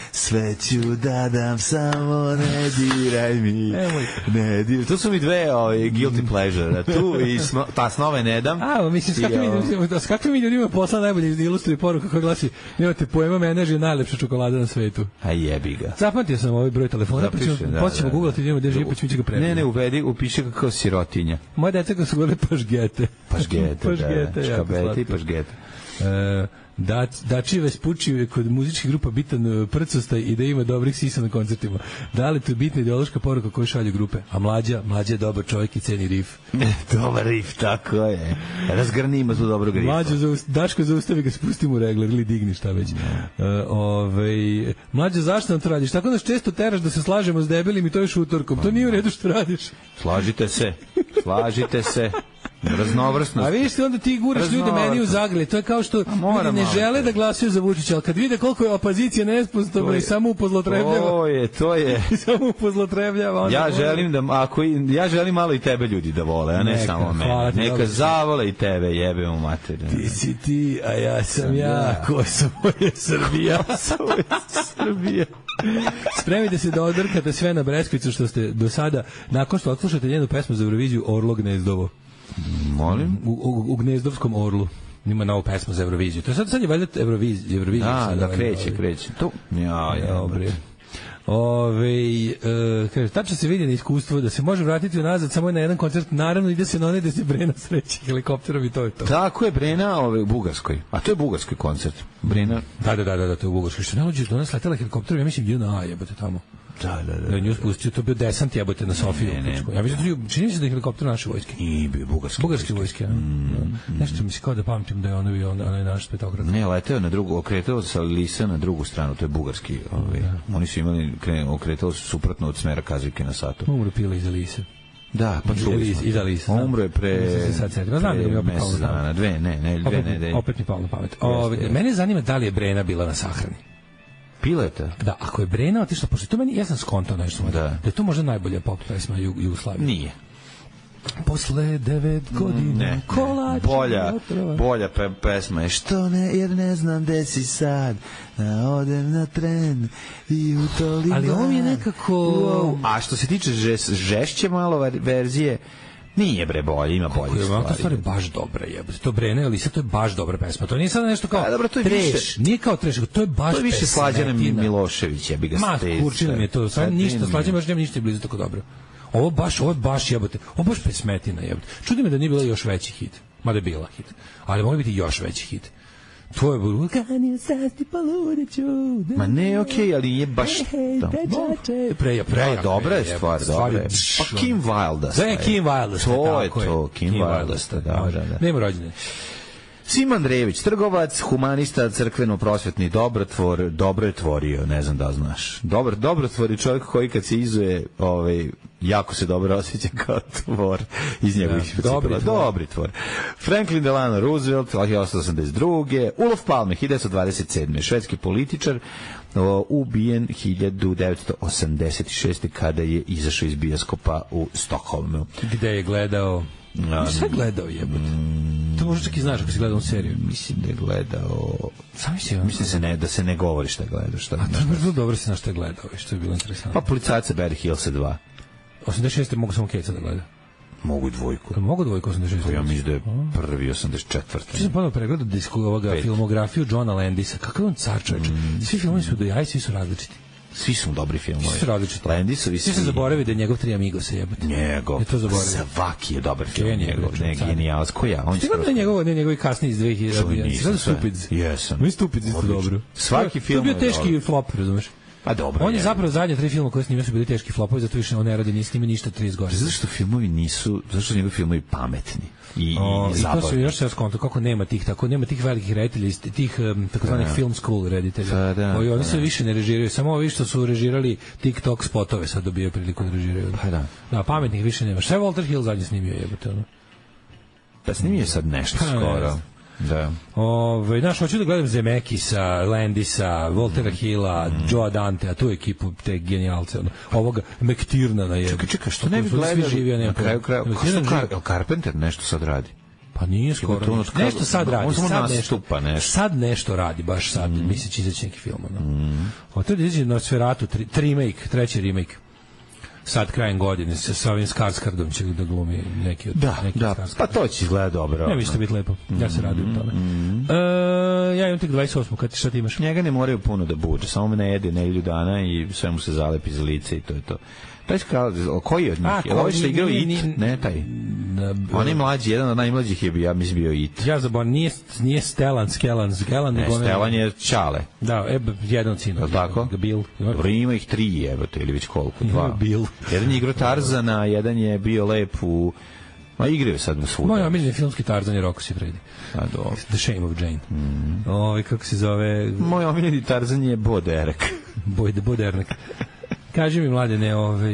[SPEAKER 6] sve ću da dam, samo ne diraj mi. Ne diraj. To su mi dve guilty pleasure. Tu i ta snove ne dam.
[SPEAKER 7] Mislim, s kakvim ljudima posla najbolje ilustruje poruka koja glasi: nemate pojma, menež je najlepša čokolada na svetu.
[SPEAKER 6] A jebi ga.
[SPEAKER 7] Zapamtio sam ovaj broj telefona, pa ćemo googlati, idemo gde živi, pa ćemo ga prevesti.
[SPEAKER 6] Ne, uvedi, upiši ga kao sirotinja.
[SPEAKER 7] Moje deca kad su govorili pašgete.
[SPEAKER 6] Pašgete, škabete i pašgete.
[SPEAKER 7] Dači Vespucci kod muzičkih grupa bitan prcostaj i da ima dobrih sisa na koncertima. Da li to je bitna ideološka poruka koju šalju grupe? A mlađa je dobar čovjek i ceni rif.
[SPEAKER 6] Dobar rif, tako je. Razgrnimo tu dobrog rifa.
[SPEAKER 7] Daško, zaustavi ga, spustimo u regler ili digni, šta već. Mlađa, zašto nam to radiš? Tako nas često teraš da se slažemo s debelim i to još utorkom. To nije u redu što radiš. Slažite se. Raznovrsnost. A vidiš onda ti guraš ljude meni u zagrlje. To je kao što ljudi ne žele da glasaju za Vučića, ali kad vide koliko je opozicija nesposobna i samo upozlotrebljava. To je. I samo upozlotrebljava. Ja želim malo i tebe ljudi da vole, a ne samo mene. Neka zavole i tebe, jebe u materiju. Ti si ti, a ja sam ja. Kosovo je Srbija. Spremite se da odrkate sve na Breskvicu što ste do sada, nakon što odslušate njenu pesmu za Euroviziju Orlo Gnezdovo. Molim? U Gnezdovskom orlu. Ima novu pesmu za Euroviziju. To je sad je valjda Eurovizija. Da, kreće. To. Dobre. Kaže, tačno se vidi na iskustvo da se može vratiti unazad samo na jedan koncert. Naravno, ide se na onaj da se Brena sreći helikopterom i to je to. Tako je, Brena u Bugarskoj. A to je bugarski koncert. Brena. Da, to je u Bugarskoj. Što ne lođe, do nas letela helikopterom, ja mislim, JNA jebate tamo. Da nju spustio, to bio desant jebote na Sofiju. Ja mislim, čini mi se da je helikopter naše vojske. I bio bugarske vojske. Nešto mi se kao da pamtim da je onaj naš petokrad. Ne, leteo na drugu, okretao sa Lisa na drugu stranu, to je bugarski. Oni su imali, okretao su suprotno od smera kazike na satu. Umro pila iza Lise. Da, pa čuli smo. Iza Lisa. Umro je pre mesec dana, dve. Opet mi palo na pamet. Mene zanima da li je Brena bila na sahrani. Pileta? Da, ako je Brena otišla, pošto to meni, ja sam skontao nešto, da je to možda najbolja pop pesma Jugoslavije. Nije. Posle 9 godina kolača bolja pesma je Što ne, jer ne znam gde si sad, odem na tren i u toliko. Ali ovo je nekako... A što se tiče žešće malo verzije, nije bre bolje, ima bolje stvari. Ta stvar je baš dobra, jebote. To Brena Elisa, to je baš dobra pesma. To nije sad nešto kao treš, nije kao treš, to je baš pesma. To je više Slađana Milošević, jebi ga stez. Ma, kurčina mi je to, sad ništa, Slađana baš nema ništa blizu tako dobro. Ovo baš jebote, ovo baš pesmetina, jebote. Čudi me da nije bila još veći hit, mada je bila hit, ali može biti još veći hit. To je bilo kanio sasti paludeću. Ma ne, okej, ali je baš preja, dobra je stvar, dobra je. Pa Kim Wilde. Da je Kim Wilde. To je to, Kim Wilde, da. Nema rođene. Sima Andrejević, trgovac, humanista, crkveno-prosvetni dobrotvor, dobro je tvorio, ne znam da znaš. Dobrotvor je čovjek koji kad se izuje, jako se dobro osjeća kao tvor iz njegovih dobri tvor. Franklin Delano Roosevelt, 1882. Olof Palme, 1927. Švedski političar, ubijen 1986. kada je izašao iz bioskopa u Stokholmu. Gde je gledao... Šta je gledao, jebote? To možda čak i znaš ako si gledao seriju. Mislim da je gledao... Mislim da se ne govori šta je gledao. A to je vrlo dobro se na šta je gledao, što je bilo interesantno. Pa Policajca Beverly Hillsa 2. 86. mogu samo Keca da gleda. Mogu i dvojku. Mogu dvojku 86. Ja mislim da je prvi 84. Če sam ponovno pregledao filmografiju Johna Landisa. Kakav on car, čovječ? Svi filmovi su do jaja, svi su različiti. Svi su dobri filmovi. Svi su različiti. Landisovi svi. Svi se zaboravi da je njegov Tri Amigosa jebote. Njegov. Svaki je dobar film. Genijalac. Ko ja? On je njegovi kasniji iz 2000. Sada Stupids. Jesam. Mi Stupids isto dobro. Svaki film je bio teški flop, razumeš? Pa dobro. On je zapravo zadnje 3 filma koje snimio su bili teški flopovi, zato više on ne radi ni snima ništa 30 godina. Zašto filmovi nisu, zašto njegovi filmovi pametni i zabavni. I to su još se skonto kako nema tih velikih reditelja, tih takozvanih film school reditelja. Oni se više ne režiraju, samo ovi što su režirali TikTok spotove sad dobijaju priliku da režiraju. Da, pametnih više nema. Šta je Walter Hill zadnje snimio, jebote ono? Pa snimio sad nešto skoro. Da. Znaš, hoću da gledam Zemekisa, Landisa, Waltera Hilla, Joe Dante, a tu ekipu te genijalce, ovoga McTiernana je. Čekaj, što ne bi gledali na kraju, Carpenter nešto sad radi? Pa Pa nije skoro. Nešto sad radi. Sad nešto radi, baš sad. Mislim će izaći neki film. Od tada izaći Nosferatu, treći remake. Sad krajem godine sa ovim Skarsgårdom će da glumi neki od
[SPEAKER 6] pa to će izgleda dobro.
[SPEAKER 7] Ne, mislim da biti lepo. Ja se radujem tome. Ja imam tek 28. Kad šta ti imaš?
[SPEAKER 6] Njega ne moraju puno da buđe, samo me ne jede nedelju dana i sve mu se zalepi za lice i to je to. Taj koji od njih? Je ovo što igrao It? Ne, taj. On je mlađi, jedan od najmlađih je bio It.
[SPEAKER 7] Ja zaboravim, nije Stellan.
[SPEAKER 6] Ne, Stellan je Čale.
[SPEAKER 7] Da, jedan od sina.
[SPEAKER 6] Tako?
[SPEAKER 7] Bill.
[SPEAKER 6] Ima ih 3, evo te, ili već koliko? 2.
[SPEAKER 7] Bill.
[SPEAKER 6] Jedan je igrao Tarzana, jedan je bio lep u... Ma igraju sad na svuda.
[SPEAKER 7] Moj omiljeni filmski Tarzan je Rocco Siffredi. The Shame of Jane. Kako se zove...
[SPEAKER 6] Moj omiljeni Tarzan je Bo Derek.
[SPEAKER 7] Bo Derek. Kaži mi, Mladene,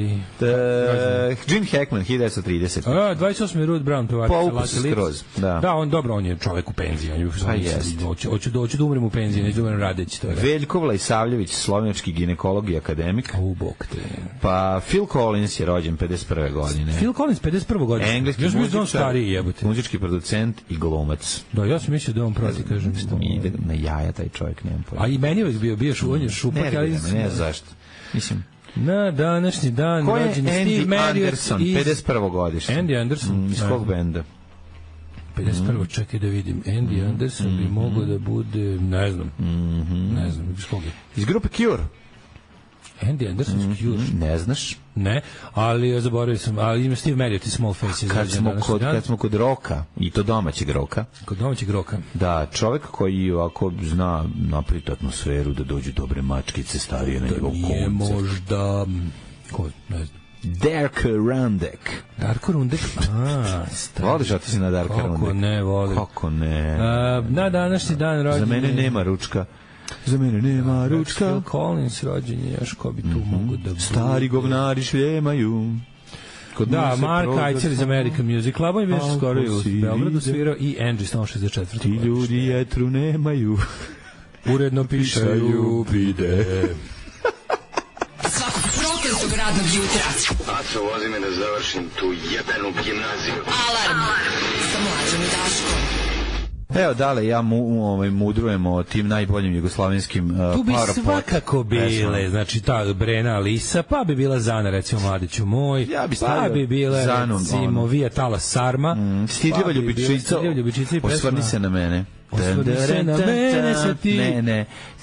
[SPEAKER 6] Gene Hackman, 1930.
[SPEAKER 7] 28. Ruth Brown,
[SPEAKER 6] pevačica skroz.
[SPEAKER 7] Da, on je čovek u penziji. Hoću da umrem u penziji, neću da umrem radeći.
[SPEAKER 6] Veljko Vlajsavljević, slovenački ginekolog i akademik.
[SPEAKER 7] Bog te.
[SPEAKER 6] Pa Phil Collins je rođen 51. godine.
[SPEAKER 7] Phil Collins, 51. godine.
[SPEAKER 6] Engleski muzički producent i glumac.
[SPEAKER 7] Da, ja sam mislio da on proti, kažem.
[SPEAKER 6] Ide na jaja taj čovjek, nemam pojma.
[SPEAKER 7] A i meni je bio šupak.
[SPEAKER 6] Ne zašto. Mislim...
[SPEAKER 7] Na današnji dan rođen Steve
[SPEAKER 6] Anderson, 51. godište.
[SPEAKER 7] Andy Anderson.
[SPEAKER 6] Iz kog benda?
[SPEAKER 7] 51. Čekaj da vidim. Andy Anderson bi mogao da bude, ne znam, iz kog je?
[SPEAKER 6] Iz grupe Cure.
[SPEAKER 7] Andy Anderson, Cure.
[SPEAKER 6] Ne znaš?
[SPEAKER 7] Ne, ali zaboravio sam, ali ima Steve Marriott i Small Faces.
[SPEAKER 6] Kad smo kod roka, i to domaćeg roka.
[SPEAKER 7] Kod domaćeg roka.
[SPEAKER 6] Da, čovjek koji ovako zna napraviti atmosferu da dođu dobre mačkice starije na njegov koncert.
[SPEAKER 7] Nije možda... Ko, ne znam.
[SPEAKER 6] Darko Rundek.
[SPEAKER 7] Darko Rundek?
[SPEAKER 6] Voliš da ti si na Darko Rundek?
[SPEAKER 7] Kako ne, volim.
[SPEAKER 6] Kako ne?
[SPEAKER 7] Na današnji dan rođen...
[SPEAKER 6] Za mene nema ručka. Za mene nema ručka.
[SPEAKER 7] Phil Collins rođen je, još ko bi tu mogu da bude.
[SPEAKER 6] Stari govnari šljemaju.
[SPEAKER 7] Da, Mark Eicher iz American Music Club je bio skoro u Beogradu svirao i Angie Stone 64.
[SPEAKER 6] Ti ljudi jetru nemaju.
[SPEAKER 7] Uredno pišaju bide.
[SPEAKER 3] Svakog prokletog radnog jutra.
[SPEAKER 2] Aco, vozi me da završim tu jebenu gimnaziju.
[SPEAKER 3] Alarm sa Mlađom i Daškom.
[SPEAKER 6] Evo, dale, ja mudrujem o tim najboljim jugoslavenskim
[SPEAKER 7] tu bi svakako bile, znači ta Brena Alisa, pa bi bila Zana, recimo Mladiću moj, pa bi bile, recimo, Vija Tala Sarma,
[SPEAKER 6] Stidljiva ljubičica, osvrni se na mene.
[SPEAKER 7] Osvrni se na mene sa ti.
[SPEAKER 6] Ne.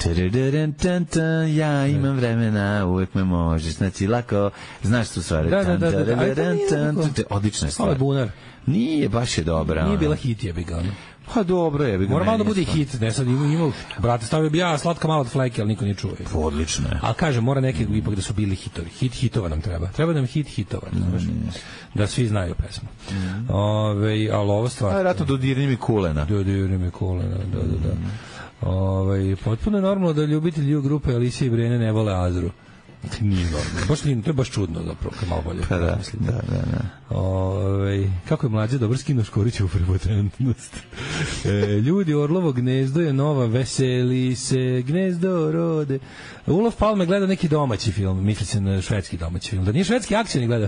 [SPEAKER 6] Ja imam vremena, uvek me možeš, znači lako, znaš tu stvari.
[SPEAKER 7] Da.
[SPEAKER 6] Odlična stvar.
[SPEAKER 7] Ovo je bunar.
[SPEAKER 6] Nije, baš je dobra.
[SPEAKER 7] Nije bila hit, jebi ga.
[SPEAKER 6] Pa dobro je.
[SPEAKER 7] Mora malo da bude hit, ne sad imao, brate, stavio bi ja Slatka malo od fleke, ali niko nije čuo.
[SPEAKER 6] Odlično je.
[SPEAKER 7] Ali kažem, mora neki ipak da su bili hitovi. Hitova nam treba. Treba nam hitova. Da svi znaju pesmu. Ali ovo stvar...
[SPEAKER 6] Vjerojatno Dodirni mi kulena.
[SPEAKER 7] Da. Potpuno je normalno da ljubitelji grupe Alicije i Brene ne vole Azru. Nije normalno. Baš nije, to je baš čudno zapravo, kad malo bolje.
[SPEAKER 6] Pa da.
[SPEAKER 7] Kako je Mlađe dobro skinuo Škorićevu prepotentnost. Ljudi, Orlovo gnezdo je nova, veseli se, gnezdo rode. Olof Palme gleda neki domaći film, misli se na švedski domaći film. Da nije švedski akcijni gleda.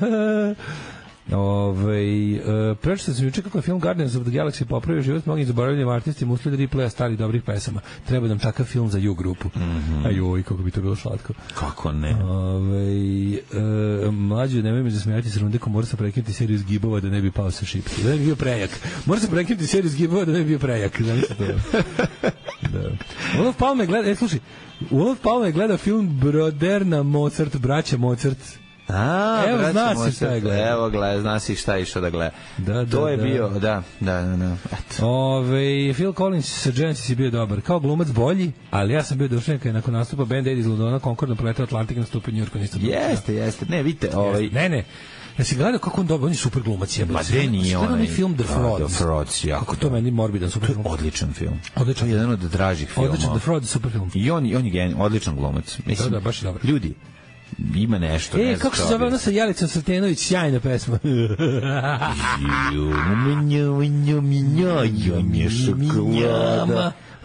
[SPEAKER 7] Prečito sam juče kako je film Guardians of the Galaxy popravio život mnogim zaboravljenim artistima usled replaya starih dobrih pesama. Treba nam takav film za U grupu. Ajoj, kako bi to bilo slatko.
[SPEAKER 6] Kako ne?
[SPEAKER 7] Mlađe, nemoj me zasmijati s Rundekom, mora se prekinuti seriju zgibova da ne bi pao sa šipke. Da ne bi bio prejak. Mora se prekinuti seriju zgibova da ne bi bio prejak. Olof Palme gleda, slušaj, Olof Palme gleda film Broderna Mozart, braća Mozart. Evo, zna si šta je gleda.
[SPEAKER 6] Evo, zna si šta je išao da gleda. To je bio, da.
[SPEAKER 7] Phil Collins sa Genesis je bio dobar. Kao glumac bolji, ali ja sam bio dušen kada je nakon nastupa Band Aid iz Londona Concordno proletao Atlantik nastupa u Njujorku.
[SPEAKER 6] Jeste. Ne, vidite.
[SPEAKER 7] Ne. Ja si gledao kako on dobar, on je super glumac.
[SPEAKER 6] Ma gde nije onaj
[SPEAKER 7] film The Frauds.
[SPEAKER 6] The Frauds, jako.
[SPEAKER 7] Kako to meni morbidan super film.
[SPEAKER 6] Odličan film. To je jedan od dražih filmova.
[SPEAKER 7] Odličan, The Frauds, super film.
[SPEAKER 6] I on je odličan glumac.
[SPEAKER 7] Da, baš je dobar.
[SPEAKER 6] Ljudi, ima nešto.
[SPEAKER 7] Kako se zove ono sa Jelicom Srtenović, sjajna pesma.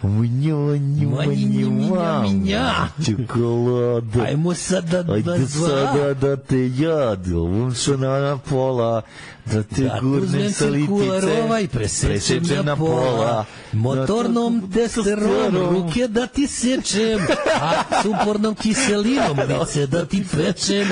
[SPEAKER 6] čokolada.
[SPEAKER 7] Ajmo sada
[SPEAKER 6] Ajde sada da te ovom na pola, da te gurnem sa litice,
[SPEAKER 7] i presečem na pola, motornom testerom ruke da ti sečem, a sumpornom kiselinom lice da ti pečem.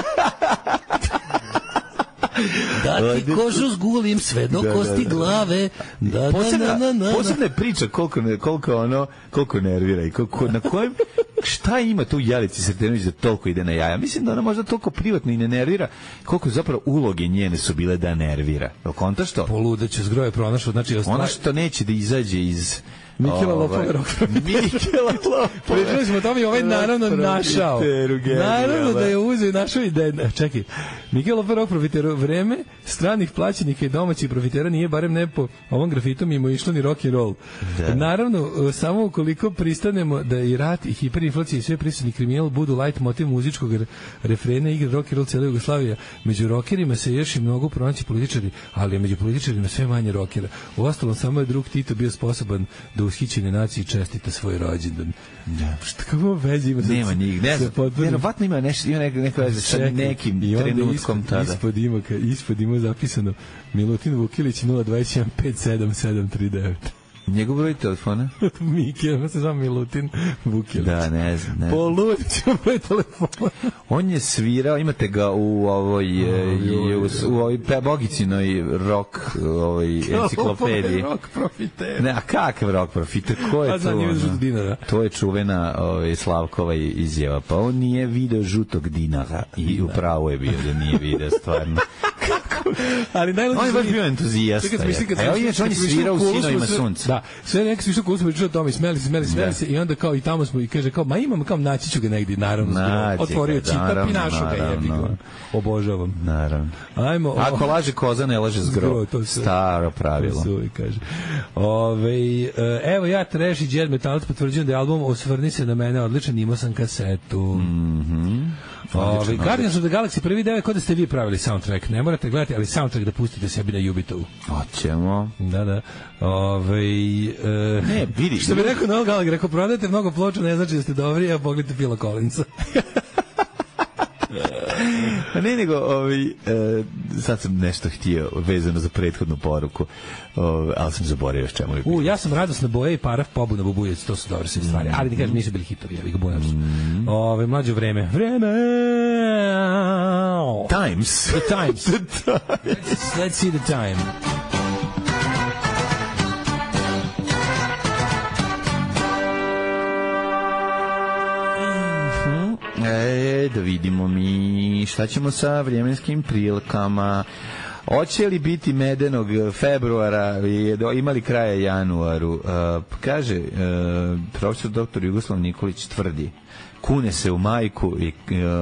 [SPEAKER 7] Da ti kožu zgulim sve do kosti glave.
[SPEAKER 6] Posebna je priča koliko nervira i na kojem šta ima tu Jelici Sretenović da toliko ide na jaja. Mislim da ona možda toliko privatno i ne nervira koliko zapravo uloge njene su bile da nervira. Kontaš to?
[SPEAKER 7] Poludeće zgroje pronašao. Znači,
[SPEAKER 6] ona što neće da izađe iz
[SPEAKER 7] Mikela Lopove rock profitera.
[SPEAKER 6] Mikela Lopove.
[SPEAKER 7] Pričali smo o tome i ovaj naravno našao. Naravno da je uzeo i našao i da je... Čekaj, Mikela Lopove rock profitera, vreme stranih plaćenika i domaćih profitera nije barem ne po ovom grafitom ima išlo ni rock and roll. Naravno, samo ukoliko pristanemo da i rat i hiperinflacija i sve prisutni kriminal budu light motiv muzičkog refrena igre rock and roll cijela Jugoslavija. Među rockerima se još i mnogo pronaći političari, ali među političarima sve manje rockera. U ostalom, samo je drug Tito bio sposoban da ushićene naciji čestita svoj rođendan. Šta kako veze ima?
[SPEAKER 6] Nema njih. Ne znam. Vjerovatno ima neka veze sa nekim trenutkom tada.
[SPEAKER 7] Ispod ima zapisano Milutin Vukilić 021 57739.
[SPEAKER 6] Njegov broj telefona?
[SPEAKER 7] Mike, on se zove Milutin Vukilić.
[SPEAKER 6] Da, ne znam.
[SPEAKER 7] Poludit ću broj telefona.
[SPEAKER 6] On je svirao, imate ga u ovoj Bogicinoj rock enciklopediji.
[SPEAKER 7] Rock profiter.
[SPEAKER 6] Ne, a kakav rock profiter? Ko je
[SPEAKER 7] to?
[SPEAKER 6] To je čuvena Slavkova izjava. Pa on nije video žutog dinara i upravo je bio da nije video stvarno.
[SPEAKER 7] Ali najluđe
[SPEAKER 6] on je baš bio entuzijasta. On je svirao u Sinovima sunca.
[SPEAKER 7] Da, sve neki su išli kolo smo pričali o tome, smeli se i onda kao i tamo smo i kaže kao, ma imam kao naći ću ga negdje, naravno. Otvorio čitap i našao ga jebi ga. Obožavam.
[SPEAKER 6] Naravno.
[SPEAKER 7] Ajmo.
[SPEAKER 6] Ako laže koza, ne laže zgro. Staro pravilo.
[SPEAKER 7] Evo ja trash i jazz metalac potvrđujem da je album Osvrni se na mene odličan, imao sam kasetu. Guardians of the Galaxy prvi 9 kod da ste vi pravili soundtrack. Ne morate gledati, ali soundtrack da pustite sebi na Jubitovu.
[SPEAKER 6] Hoćemo.
[SPEAKER 7] Da.
[SPEAKER 6] Ne, vidi.
[SPEAKER 7] Što bi rekao Noel Gallagher, ako prodajete mnogo ploča, ne znači da ste dobri, a pogledajte Phila Collinsa.
[SPEAKER 6] Ne, nego sad sam nešto htio vezano za prethodnu poruku, ali sam zaboravio još čemu je bilo.
[SPEAKER 7] Ja sam Radosna boja i Paraf Pobuna Bubujec, to su dobre sve stvari, ali ti kažem nisu bili hitovi, ja ga bojam su. Mlađo vreme.
[SPEAKER 6] Times.
[SPEAKER 7] The Times. Let's see the time.
[SPEAKER 6] Da vidimo mi šta ćemo sa vremenskim prilikama. Hoće li biti medenog februara, imali kraja januaru? Kaže profesor dr. Jugoslav Nikolić tvrdi, kune se u majku i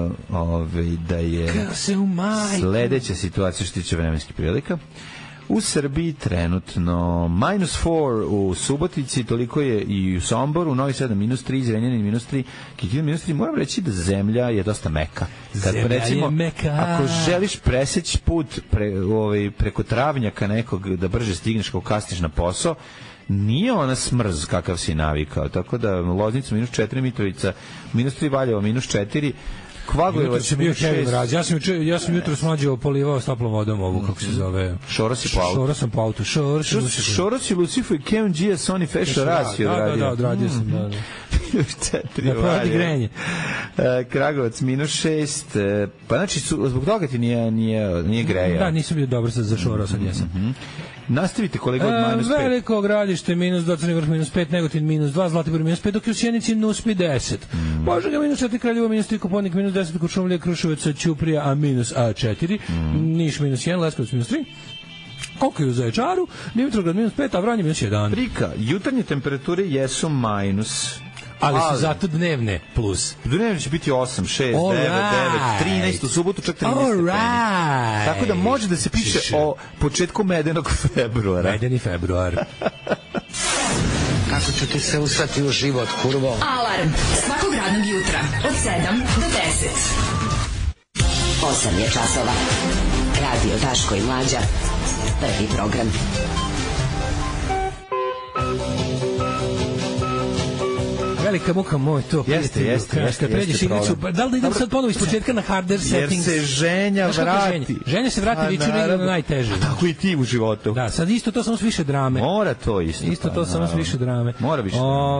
[SPEAKER 6] da je sledeća situacija što tiče vremenskih prilika. U Srbiji trenutno -4 u Subotici, toliko je i u Somboru, u Novi Sad -3, Zrenjanin -3, Kikin -3. Moram reći da zemlja je dosta meka.
[SPEAKER 7] Zemlja je meka.
[SPEAKER 6] Ako želiš preseći put preko travnjaka nekog da brže stigneš kako kasniš na posao, nije ona smrz kakav si navikao. Tako da Loznica -4, Mitrovica -3, Valjevo -4, Kvagojevac
[SPEAKER 7] je bio heavy mraz. Ja sam jutro smađao polivao s toplom vodom ovu, kako se zove.
[SPEAKER 6] Šoros
[SPEAKER 7] sam po autu.
[SPEAKER 6] Šoros i Lucifer, Kevin G. Sony Fashion Raz je odradio.
[SPEAKER 7] Da, odradio sam, da.
[SPEAKER 6] -4 Valjevo. Kragovac -6. Pa znači, zbog toga ti nije greja.
[SPEAKER 7] Da, nisam bio dobro za Šoros, sad jesam.
[SPEAKER 6] Nastavite kolega od -5.
[SPEAKER 7] Veliko Gradište -2, Crni Vrh -5, Negotin -2, Zlatibor -5, dok je u Sjenici -10. Požega -4, Kraljevo -3, Koponik -10, Kuršumlija, Kruševac, Ćuprija, a -4, Niš -1, Leskovac -3. Koliko je u Zaječaru, Dimitrov -5, a Vranje -1.
[SPEAKER 6] Prika, jutarnje temperature jesu minus,
[SPEAKER 7] ali su zato dnevne plus.
[SPEAKER 6] Dnevne će biti 8, 6, 9, 13, u subotu čak 13 stepeni. Tako da može da se piše o početku medenog februara.
[SPEAKER 7] Medeni februar.
[SPEAKER 1] Kako ću ti se usrati u život, kurvo?
[SPEAKER 3] Alarm svakog radnog jutra od 7 do 10. 8 je časova. Radio Daško i Mlađa. Prvi program.
[SPEAKER 7] Velika muka moj to.
[SPEAKER 6] Jeste.
[SPEAKER 7] Kad pređeš igricu, da li da idem sad ponovo iz početka na harder settings?
[SPEAKER 6] Jer se ženja vrati.
[SPEAKER 7] Ženja se vrati viču igra na najteže.
[SPEAKER 6] Tako i ti u životu.
[SPEAKER 7] Da, sad isto to samo s više drame.
[SPEAKER 6] Mora to isto.
[SPEAKER 7] Isto to samo s više drame.
[SPEAKER 6] Mora više.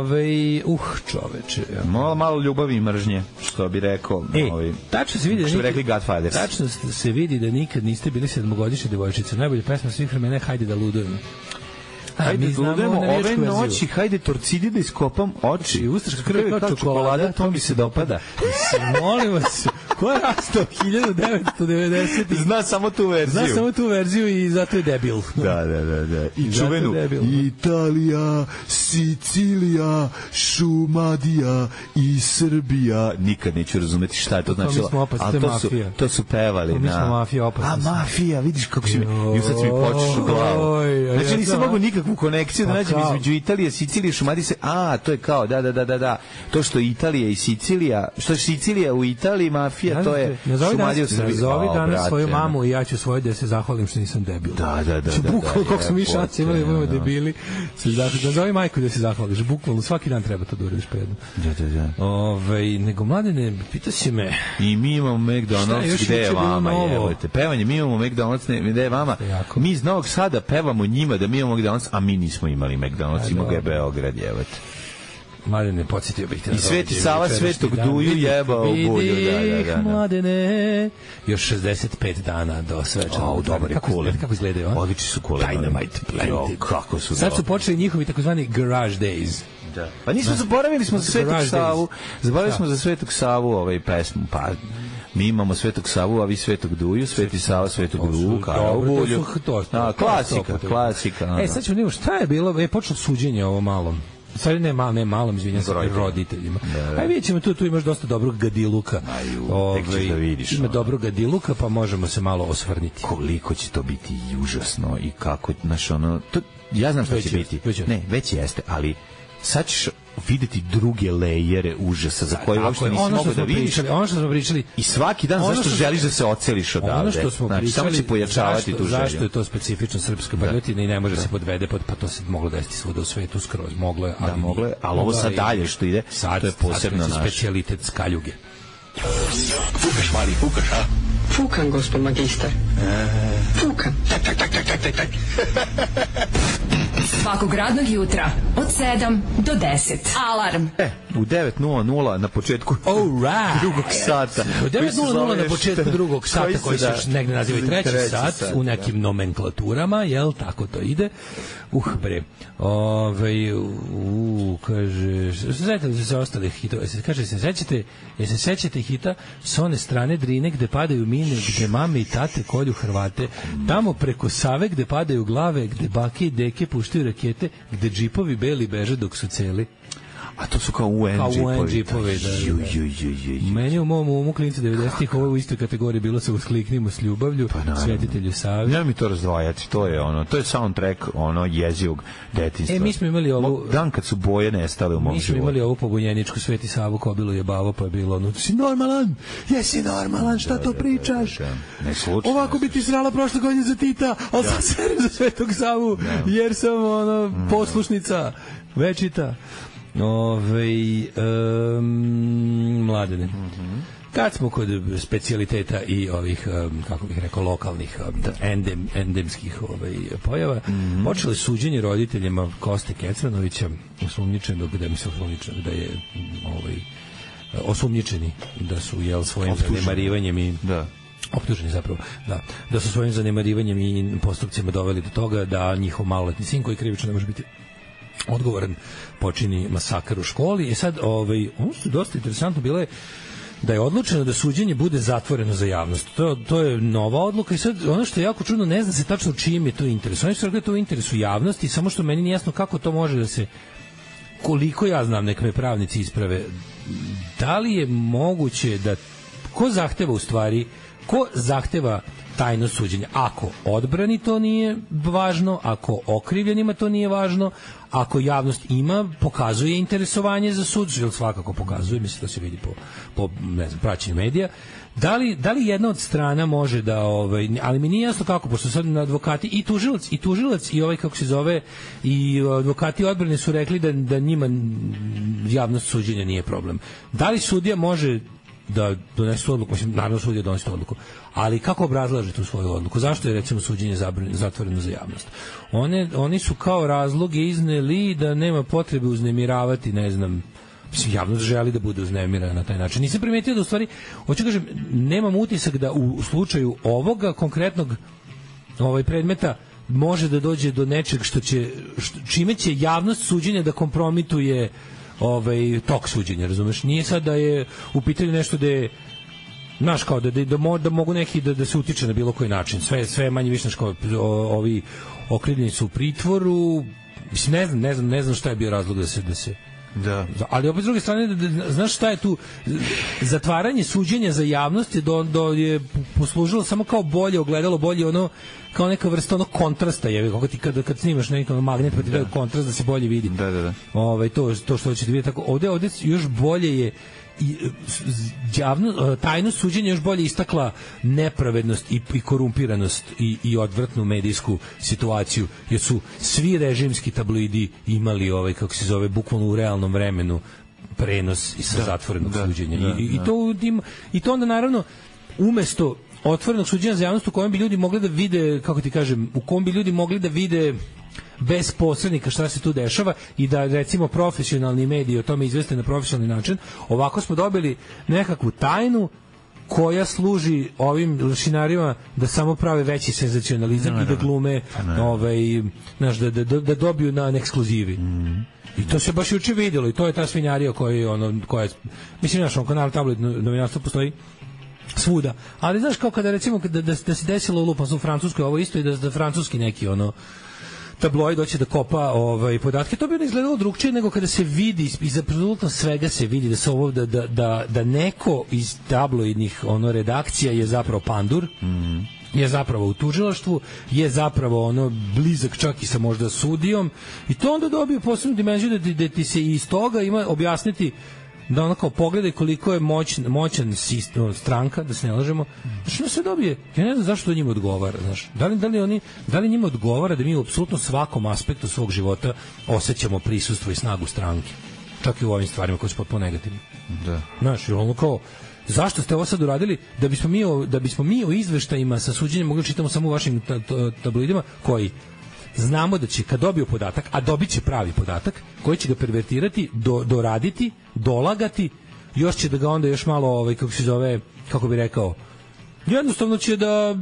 [SPEAKER 7] Čoveče.
[SPEAKER 6] Malo ljubavi i mržnje, što bi rekao.
[SPEAKER 7] Tačno se vidi
[SPEAKER 6] što bi rekli Godfathers.
[SPEAKER 7] Tačno se vidi da nikad niste bili 7-godišnje devojčice. Najbolja pesma svih vremena, hajde da ludujemo.
[SPEAKER 6] Hajde da ludujemo ove noći, hajde torcidi da iskopam oči.
[SPEAKER 7] Ustaška krv kao čokolada, to mi se dopada. Molim vas, ko je rastao 1990?
[SPEAKER 6] Zna samo tu verziju
[SPEAKER 7] i zato je debil.
[SPEAKER 6] Da. I čuvenu Italija, Sicilija, Šumadija i Srbija. Nikad neću razumeti šta je to značilo.
[SPEAKER 7] Ali
[SPEAKER 6] to su pevali.
[SPEAKER 7] Mi smo mafija opasni.
[SPEAKER 6] A mafija, vidiš kako si mi, i sad si mi počeš u glavu. Znači nisam mogu nikakvu konekciju da nađem između Italije, Sicilije, Šumadije. To je kao, da. To što Italija i Sicilija, što je Sicilija u Italiji, mafija, to je Šumadija u Srbiji.
[SPEAKER 7] Nazovi danas svoju mamu i ja ću svoje da se zahvalim što nisam debil.
[SPEAKER 6] Da.
[SPEAKER 7] Bukvalno, koliko smo mi šanse imali da budemo debili. Nazovi majku da se zahvališ. Bukvalno, svaki dan treba to da uradiš predno. Da. Nego, Mladene, pita si me...
[SPEAKER 6] I mi imamo McDonald's, gde je vama, jevojte. Pevanje, mi imamo McDonald's, gde je vama. Mi iz Novog Sada pevamo njima da mi imamo McDonald's, a mi nismo imali McDonald's, imamo ga Beograd, jevojte.
[SPEAKER 7] Mladene, podsjetio bih te.
[SPEAKER 6] I Sveti Sava Svetog Duju jebao u bulju. Da.
[SPEAKER 7] Mladene, još 65 dana do svečanog.
[SPEAKER 6] Dobar je kulen.
[SPEAKER 7] Kako izgledaju, a?
[SPEAKER 6] Odlični su kulen.
[SPEAKER 7] Dynamite.
[SPEAKER 6] Kako su
[SPEAKER 7] sad su počeli njihovi takozvani garage days.
[SPEAKER 6] Da. Pa nismo zaboravili smo za Svetog Savu. Zaboravili smo za Svetog Savu pesmu. Pa mi imamo Svetog Savu, a vi Svetog Duju, Sveti Sava, Svetog Duju, kao u bulju. Klasika.
[SPEAKER 7] Sad ćemo vidjeti šta je bilo. Počelo suđenje ovo malom. Stvari ne malom, izvinjam se, roditeljima. Aj vidjet ćemo tu imaš dosta dobrog gadiluka. Ima dobrog gadiluka, pa možemo se malo osvrniti.
[SPEAKER 6] Koliko će to biti užasno i kako, znaš, ja znam što će biti. Ne, već jeste, ali sad ćeš videti druge lejere užasa za koje uopšte nisi mogao da vidiš.
[SPEAKER 7] Ono što smo pričali.
[SPEAKER 6] I svaki dan zašto želiš da se oceliš odavde.
[SPEAKER 7] Ono što smo pričali,
[SPEAKER 6] samo će pojačavati tu želju.
[SPEAKER 7] Zašto je to specifično srpska brljotina i ne može se podvede pod, pa to se moglo desiti svuda u svetu skroz. Moglo je,
[SPEAKER 6] ali ovo sad dalje što ide, to je posebno naš.
[SPEAKER 7] Specijalitet skaljuge.
[SPEAKER 4] Fukaš, mali, fukaš, a?
[SPEAKER 5] Fukan, gospod magister. Fukan.
[SPEAKER 4] Tak.
[SPEAKER 3] Svakog radnog jutra od 7 do 10. Alarm.
[SPEAKER 6] U 9:00 na početku drugog sata.
[SPEAKER 7] U 9:00 na početku drugog sata, koji se negde naziva i treći sat, u nekim nomenklaturama, jel, tako to ide. Bre. Kaže, znate se ostale hitove. Kaže, se sećate hita s one strane Drine gde padaju mine, gde mame i tate kolju Hrvate, tamo preko Save gde padaju glave, gde bake i deke puštaju rakete, gde džipovi beli beže dok su celi.
[SPEAKER 6] A to su kao UN džipovi.
[SPEAKER 7] Meni u mom umu klinci 90-ih ovo u istoj kategoriji bilo sa Uskliknimo s ljubavlju, Svetitelju Savi.
[SPEAKER 6] Ja mi to razdvajati, to je soundtrack jezivog detinjstva.
[SPEAKER 7] Mi smo imali ovu...
[SPEAKER 6] Dan kad su boje nestale u mom životu.
[SPEAKER 7] Mi smo imali ovu pobunjeničku Sveti Savu Kobilu jebavo, pa je bilo si normalan, jesi normalan, šta to pričaš? Ovako bi ti srala prošle godine za Tita, ali sad serem za Svetog Savu, jer sam poslušnica večita. Mladene. Kad smo kod specijaliteta i ovih, kako bih rekao, lokalnih endemskih pojava, počeli suđenje roditeljima Koste Kecmanovića, osumnjičenog da je osumnjičeni da su svojim zanemarivanjem i optuženi zapravo, da su svojim zanemarivanjem i postupcima doveli do toga da njihov maloletni sin, koji krivično ne može biti odgovoran, počini masakr u školi. I sad, ono što je dosta interesantno bilo je da je odlučeno da suđenje bude zatvoreno za javnost. To je nova odluka i sad ono što je jako čudno, ne zna se tačno čim je to interes. Oni su rekli da je to u interesu javnosti, samo što meni nije jasno kako to može da se, koliko ja znam, nek me pravnici isprave, da li je moguće da ko zahteva tajnost suđenja. Ako odbrani to nije važno, ako okrivljenima to nije važno, ako javnost pokazuje interesovanje za sud, jer svakako pokazuje, mislim da se vidi po ne znam, praćenju medija, da li jedna od strana može da, ali mi nije jasno kako, pošto sad advokati i tužilac i ovaj kako se zove i advokati odbrane su rekli da njima javnost suđenja nije problem. Da li sudija može da donese odluku, mislim, naravno sudija donese odluku, ali kako obrazlaže tu svoju odluku? Zašto je, recimo, suđenje zatvoreno za javnost? Oni su kao razloge izneli da nema potrebe uznemiravati, ne znam, mislim, javnost želi da bude uznemirana na taj način. Nisam primetio da u stvari, hoću kažem, nemam utisak da u slučaju ovoga konkretnog predmeta može da dođe do nečeg čime će javnost suđenja da kompromituje tok suđenja, razumeš? Nije sad da je u pitanju nešto da je, znaš, kao da mogu neki da se utiče na bilo koji način. Sve manje više, kao ovi okrivljeni su u pritvoru, mislim, ne znam šta je bio razlog da se da. Ali opet s druge strane, znaš šta je tu, zatvaranje suđenja za javnost je poslužilo samo kao bolje ogledalo, bolje kao neka vrsta kontrasta, kako ti kad snimaš neki magnet pa ti daje kontrast da se bolje vidi.
[SPEAKER 6] Da.
[SPEAKER 7] To što hoćete vidjeti tako. Ovde još bolje je tajnost suđenja još bolje istakla nepravednost i korumpiranost i odvratnu medijsku situaciju, jer su svi režimski tabloidi imali kako se zove, bukvalno u realnom vremenu prenos sa zatvorenog suđenja. I to onda naravno umesto otvorenog suđenja za javnost u kojem bi ljudi mogli da vide, kako ti kažem, u kojem bi ljudi mogli da vide bez posrednika šta se tu dešava i da, recimo, profesionalni mediji o tome izveste na profesionalni način, ovako smo dobili nekakvu tajnu koja služi ovim lešinarima da samo prave veći senzacionalizam i da glume da dobiju na ekskluzivi. I to se baš juče vidjelo i to je ta svinjarija koja mislim, naš kanal tabloid novinarstvo postoji svuda, ali znaš, kao kada recimo da se desilo u Francuskoj ovo isto i da francuski neki tabloid doće da kopa podatke, to bi ne izgledalo drugčije nego kada se vidi, iz apsolutno svega se vidi da se ovo da neko iz tabloidnih redakcija je zapravo pandur, je zapravo u tužilaštvu, je zapravo blizak čak i sa možda sudijom, i to onda dobije posebnu dimenziju da ti se iz toga ima objasniti da kao pogledaj koliko je moćan stranka, da se ne lažemo. Što se dobije? Ja ne znam zašto to njima odgovara, znaš. Da li njima odgovara da mi u apsolutno svakom aspektu svog života osjećamo prisustvo i snagu stranke? Čak i u ovim stvarima koje su potpuno negativne.
[SPEAKER 6] Da.
[SPEAKER 7] Znaš, kao zašto ste ovo sad uradili? Da bismo mi o izveštajima sa suđenjem mogli čitamo samo u vašim tabloidima koji znamo da će kad dobiju podatak, a dobit će pravi podatak, koji će ga pervertirati, doraditi, dolagati, još će da ga onda još malo, kako se zove, kako bi rekao, jednostavno će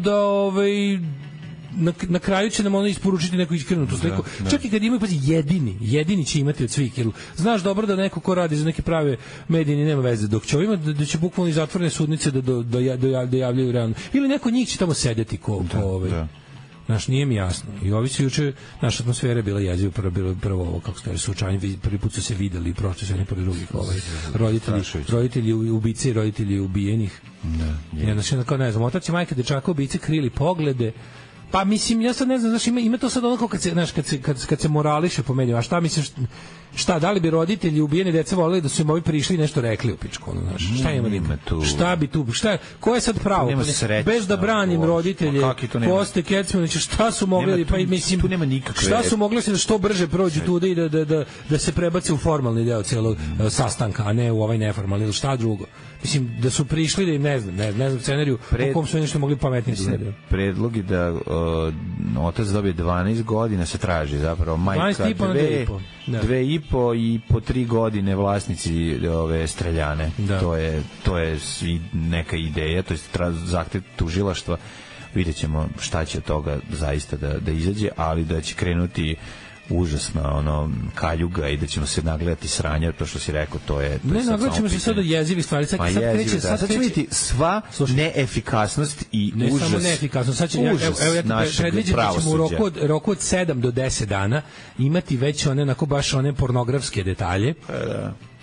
[SPEAKER 7] na kraju će nam isporučiti neku iskrenutu sliku. Čak i kad imaju, pazi, jedini će imati od svih, jer znaš dobro da neko ko radi za neke prave medije nema veze, dok će ovima da će bukvalno iz zatvorene sudnice da javljaju realno. Ili neko njih će tamo sedeti Znaš, nije mi jasno. I ovi su juče, naša atmosfera je bila jeziva, prvo ovo, kako se kaže, suočanje, prvi put su se videli i prošli su jedni pored drugih, roditelji ubice i roditelji ubijenih. Znači, kao ne znam, otac i majka dečaka ubice krili poglede. Pa mislim, ja sad ne znam, znaš, ima to sad onako kad se morališe po medijima, a šta misliš, da li bi roditelji ubijeni deca voleli da su im ovi prišli i nešto rekli u pičku, znaš, šta ima tu? Šta bi tu, ko je sad pravo? Bez da branim roditelje, Koste Kecmanića, šta su mogli, pa mislim,
[SPEAKER 6] tu nema nikakve.
[SPEAKER 7] Šta su mogli da što brže prođu tuda i da se prebace u formalni deo celog sastanka, a ne u ovaj neformalni, ili šta drugo? Mislim, da su prišli da im, ne znam scenariju u kom su nešto mogli pametnije scenariju.
[SPEAKER 6] Predlog je da otac dobije 12 godina, se traži zapravo majka 2,5 i po 3 godine vlasnici ove streljane. To je neka ideja, to je zahtev tužilaštva. Vidjet ćemo šta će od toga zaista da izađe, ali da će krenuti užasna kaljuga i da ćemo se nagledati sranja, to što si rekao, to je
[SPEAKER 7] ne, nagledat se sad jezivi stvari, sad
[SPEAKER 6] ćemo vidjeti sva neefikasnost i
[SPEAKER 7] ne
[SPEAKER 6] užas.
[SPEAKER 7] Ne samo neefikasnost, sad ćemo, predviđati da ćemo u roku od 7 do 10 dana imati već one pornografske detalje.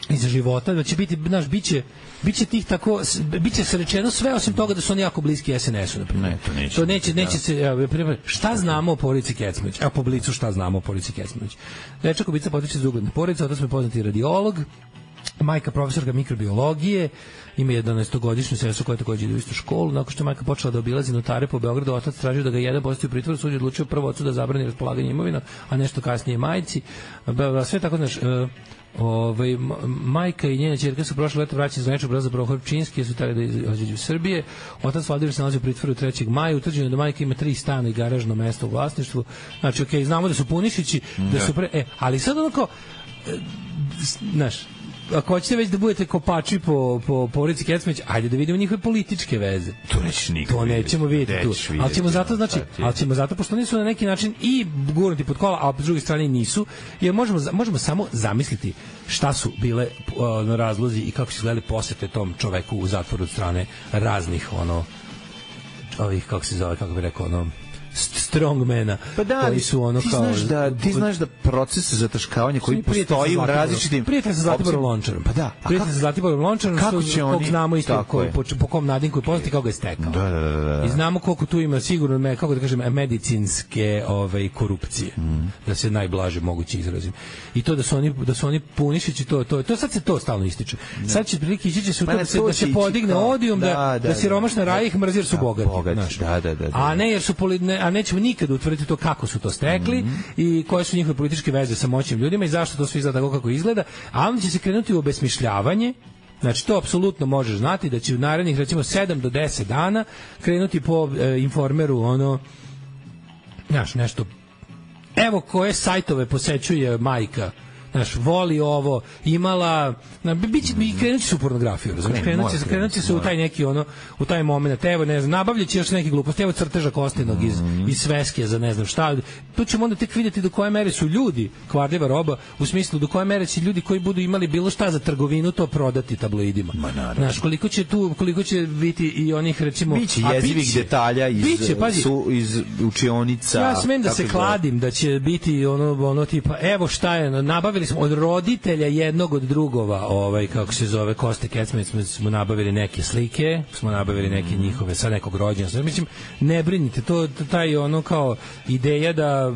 [SPEAKER 7] iz života, da će biti, znaš, biće tih tako, biće se rečeno sve osim toga da su oni jako bliski SNS-u, na primjer. To neće se, evo, šta znamo o porodici Kecmanović? Evo, po Blicu šta znamo o porodici Kecmanović. Dečak Ubica potiče iz ugledne porodice, otac mu je poznati radiolog, majka profesorka mikrobiologije, ima 11-godišnju sestru koja takođe ide u istu školu. Nakon što je majka počela da obilazi notare po Beogradu, otac tražio da ga jedan postavi u pritvor, sud je odlučio prvo ocu da zabrani raspolaganje imovinom, a nešto kasnije majci. Sve tako, znaš, majka i njena ćerka su prošle leto vraćeni za nečeg braza Prohorčinski, su tada da izađu iz Srbije. Otac Vladimir se nalazi u pritvoru 3. maja. Utvrđeno je da majka ima 3 stana i garažno mesto u vlasništvu. Znači, okej, znamo da su Punišići, da su ali sad onako, znaš, ako hoćete već da budete kopači po porodici Kecmanović, ajde da vidimo njihove političke veze. To nećemo vidjeti tu. Ali ćemo zato, znači, pošto oni su na neki način i gurnuti pod kola, a po drugoj strani nisu, jer možemo samo zamisliti šta su bile razlozi i kako su izgledali posete tom čoveku u zatvoru od strane raznih, ovih, kako se zove, kako bi rekao, strongmana,
[SPEAKER 6] pa da,
[SPEAKER 7] koji su ono kao...
[SPEAKER 6] Ti znaš da proces zataškavanja koji postoji u različitim...
[SPEAKER 7] Prijatelj sa Zlatiborom Lončarom.
[SPEAKER 6] Pa da.
[SPEAKER 7] Prijatelj sa Zlatiborom Lončarom,
[SPEAKER 6] kako će oni...
[SPEAKER 7] znamo isto po kom nadimku je poznati, kako ga je stekao.
[SPEAKER 6] Da.
[SPEAKER 7] I znamo koliko tu ima sigurno, kako da kažem, medicinske korupcije. Da se najblaže moguće izrazim. I to da su oni Punišići, to sad se to stalno ističe. Sad će prilike ići se u to da se podigne odijum, da siromašna raja ih mrzi jer su bogati. A ne jer su a nećemo nikada utvrditi to kako su to stekli i koje su njihove političke veze sa moćnim ljudima i zašto to sve izgleda tako kako izgleda, a onda će se krenuti u obesmišljavanje. Znači, to apsolutno možeš znati da će u narednih, recimo, 7 do 10 dana krenuti po Informeru, znaš, nešto, evo koje sajtove posećuje majka, znaš, voli ovo, imala, krenut će se u pornografiju, razumiješ, krenut će se u taj neki, u taj moment, evo, ne znam, nabavljaće još neki gluposti, evo crteža Kostinog iz sveske za ne znam šta, tu ćemo onda tek vidjeti do koje mere su ljudi kvarljiva roba, u smislu do koje mere će ljudi koji budu imali bilo šta za trgovinu to prodati tabloidima. Znaš, koliko će biti i onih, recimo...
[SPEAKER 6] Biće jezivih detalja iz učionica.
[SPEAKER 7] Ja smem da se kladim da će biti ono tipa, evo šta je, nabavili smo od roditelja jednog od drugova, kako se zove, Koste Kecmanović, smo nabavili neke slike, smo nabavili neke njihove, sa nekog rođenja. Mislim, ne brinite, to taj kao ideja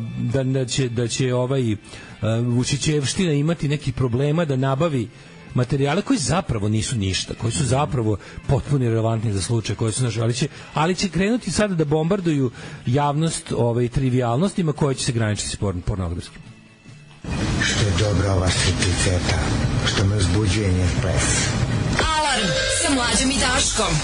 [SPEAKER 7] da će Vučićevština imati nekih problema da nabavi materijale koji zapravo nisu ništa, koji su zapravo potpuno relevantni za slučaj, koji su ali će krenuti sada da bombarduju javnost trivijalnostima koje će se graničiti s pornografskim.
[SPEAKER 1] Što je dobra ova stripticeta, što me uzbuđuje njen ples.
[SPEAKER 3] Alarm sa Mlađom i Daškom.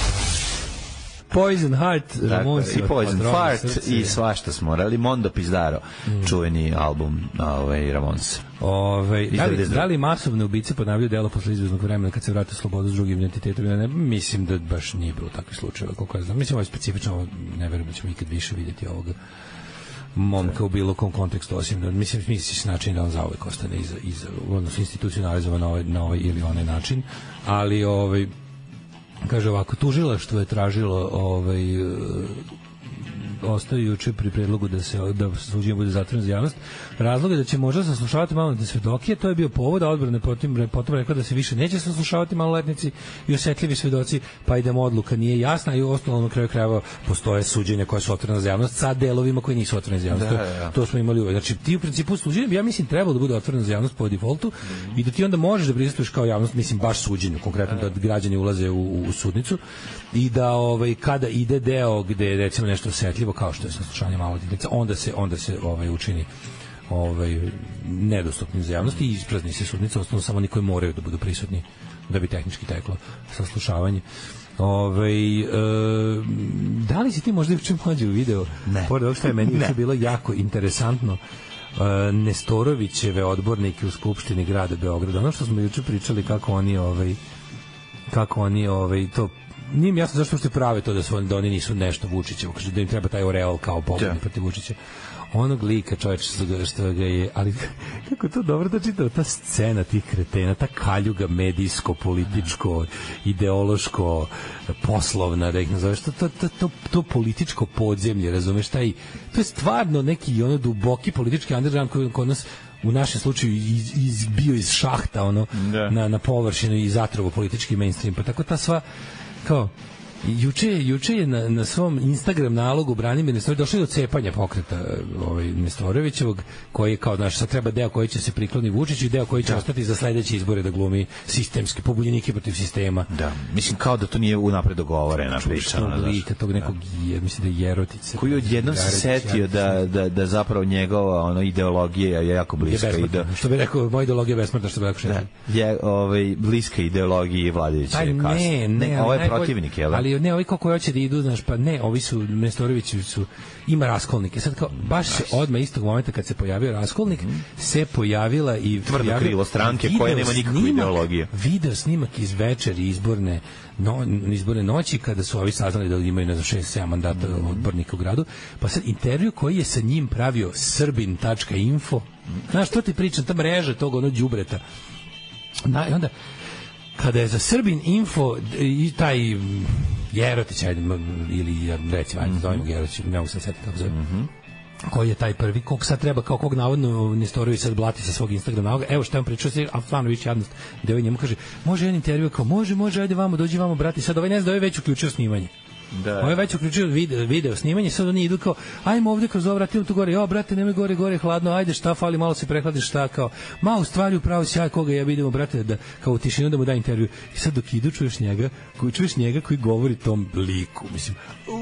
[SPEAKER 7] Poison Heart, Ramonsi.
[SPEAKER 6] I Poison Heart i svašta smo morali. Mondo Pizdaro, čuveni album Ramonsa.
[SPEAKER 7] Da li masovne ubice ponavljaju delo posle izveznog vremena kad se vrate slobodu s drugim identitetom? Ne, mislim da baš nije bilo takvih slučajeva, koliko ja znam. Mislim, ovo je specifično, ne verujem da ćemo ikad više vidjeti ovoga momka u bilo kom kontekstu, osim da mislim se način da on zauvek ostane odnosno institucionalizovan na ovaj ili onaj način, ali kaže ovako, tužilaštvo je tražilo ostaju juče pri predlogu da suđenje bude zatvoreno za javnost. Razlog je da će možda saslušavati maloletne svedoke, to je bio povod, a odbrana potom rekla da se više neće saslušavati maloletnici i osetljivi svedoci, pa idemo, odluka nije jasna i ostalo na kraju krajeva postoje suđenja koja su otvorena za javnost sa delovima koji nisu otvoreni za javnost. To smo imali uvek. Znači, ti u principu suđenje, ja mislim, trebalo da bude otvoreno za javnost po defaultu i da ti onda možeš da prisustvuješ kao javnost, mislim, baš suđenju, konkretno da građani ulaze u sudnicu i da kada ide deo gde je recimo nešto osetljivo kao što je saslušanje maloletnih lica, onda se učini nedostupnim za javnost i isprazni se sudnica, ostalo samo oni koji moraju da budu prisutni da bi tehnički teklo saslušavanje. Da li si ti možda učin mlađe u video?
[SPEAKER 6] Ne.
[SPEAKER 7] Pored ovog što je meni bilo jako interesantno, Nestorovićeve odbornike u Skupštini grada Beograda, ono što smo juče pričali kako oni to nije mi jasno zašto što prave to da oni nisu nešto Vučićevo, kaže da im treba taj oreol kao pobednik protiv Vučića. Onog lika, čovječe, što ga je, ali kako to dobro da čitao, ta scena tih kretena, ta kaljuga medijsko, političko, ideološko, poslovna, da ih nazoveš, to političko podzemlje, razumeš, to je stvarno neki duboki politički underground koji kod nas u našem slučaju bio iz šahta ono na površinu i zatrovo politički mainstream. Pa tako ta sva kao Juče je na svom Instagram nalogu Branimir Nestorović došli do cepanja pokreta Nestorovićevog, koji je kao, znaš, sad treba deo koji će se prikloni Vučiću i deo koji će ostati za sledeće izbore da glumi sistemski pobunjenike protiv sistema.
[SPEAKER 6] Da, mislim kao da to nije unapred dogovorena priča.
[SPEAKER 7] Lika tog nekog, mislim da je Jerotice.
[SPEAKER 6] Koji odjednom se setio da zapravo njegova ideologija je jako bliska.
[SPEAKER 7] Što bi rekao, moja ideologija je besmrtna, što bi rekao Šešelj.
[SPEAKER 6] Je bliska ideologiji vladajuće kaste. Ne, ovo je protivnik, je li?
[SPEAKER 7] Ne, ovi kako hoće da idu, znaš, pa ne, ovi su, Nestorovići su, ima raskolnike. Sad kao, baš se odmah istog momenta kad se pojavio raskolnik, se pojavila i
[SPEAKER 6] tvrdo krilo stranke koja nema nikakvu ideologiju.
[SPEAKER 7] Video snimak iz večeri izborne noći, kada su ovi saznali da imaju, ne znam, 6-7 mandata odbornika u gradu, pa sad intervju koji je sa njim pravio srbin.info, znaš, to ti pričam, ta mreža tog ono đubreta. I onda, kada je za Srbin Info i taj Jerotić, ili recimo, zovemo ga Jerotić, ne mogu se setiti kako zove, koji je taj prvi, kog sad treba, kao kog navodno Nestorović sad blati sa svog Instagram naloga, evo što je on pričao, a stvarno više jadnost, gde ovaj njemu kaže, može jedan intervju, kao može, ajde vamo, dođi vamo, brati, sad ovaj ne zna da ovaj već uključio snimanje. Ovo je već uključio video snimanje, sad oni idu kao, ajmo ovde kroz ovo, vratimo tu gore, brate, nemoj gore, hladno, ajde, šta fali, malo se prehladiš, šta, kao, u stvari upravo sjaj, koga ja vidimo, brate, da, kao u tišinu da mu da intervju. I sad dok idu, čuješ njega koji govori tom liku, mislim,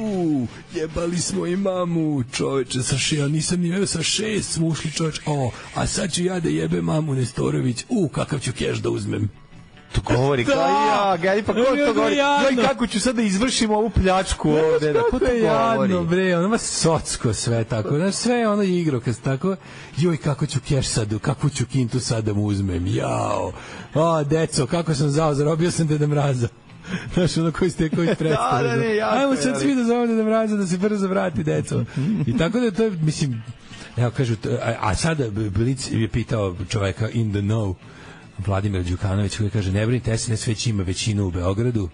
[SPEAKER 7] jebali smo i mamu, čoveče, ja nisam ni sa 6 smo ušli, čoveče, a sad ću ja da jebe mamu Nestorović, kakav ću keš da uzmem.
[SPEAKER 6] To govori kao Gadi, pa ko to govori? Joj, kako ću sad da izvršim ovu pljačku ovde, da ko to govori?
[SPEAKER 7] Jadno, bre, ono ma socko sve tako, znaš, sve je ono igrokaz tako, joj, kako ću keš sad, kakvu ću kintu sad da mu uzmem, jao, deco, kako sam zao, zarobio sam Deda Mraza. Znaš, ono koji ste predstavili. Ajmo sad svi da zovemo Deda Mraza da se brzo vrati, deco. I tako da to je, mislim, evo kažu, a sada Blic je pitao čoveka in the know, Vladimir Đukanović, koji kaže, ne brinite, SNS već ima većinu u Beogradu,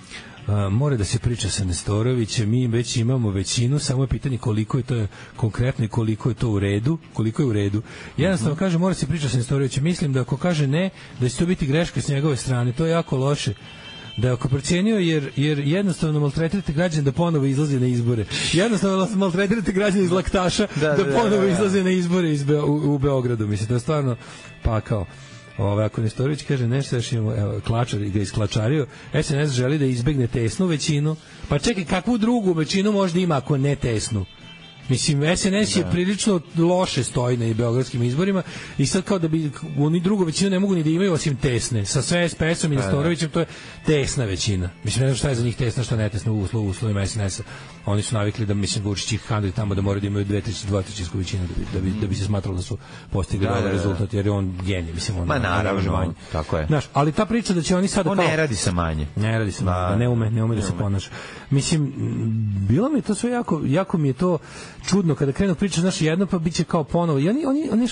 [SPEAKER 7] mora da se priča sa Nestorovićem, mi već imamo većinu, samo je pitanje koliko je to konkretno i koliko je to u redu. Jednostavno kaže, mora se priča sa Nestorovićem, mislim da ako kaže ne, da će to biti greška s njegove strane, to je jako loše. Da ako procenio, jer jednostavno maltretirate građane da ponovo izlaze na izbore. Jednostavno maltretirate građane iz Laktaša da ponovo izlaze na izbore u Beogradu. Mislim, to je stvarno pakao. Ako Nestorović kaže nešto, još imamo, Klačar ga isklačario, SNS želi da izbegne tesnu većinu, pa čekaj, kakvu drugu većinu možda ima ako ne tesnu? Mislim, SNS je prilično loše stoji na beogradskim izborima i sad kao da bi oni drugu većinu ne mogu ni da imaju osim tesne. Sa sve SPS-om i Nestorovićem to je tesna većina. Mislim, ne znam šta je za njih tesna, šta ne tesna u uslovima SNS-a. Oni su navikli da, mislim, Vučić ih kandiduje tamo da moraju da imaju 2/3 većinu da bi se smatralo da su postigli ovaj rezultat, jer je on genije. Mislim, on
[SPEAKER 6] naravno, tako je.
[SPEAKER 7] Znaš, ali ta priča da će oni sad...
[SPEAKER 6] On ne radi sa manje.
[SPEAKER 7] Ne ume da se ponaša. Mislim, bilo mi to sve jako mi je to čudno kada krenu pričati, znaš, jedno pa biće kao ponovo. I oni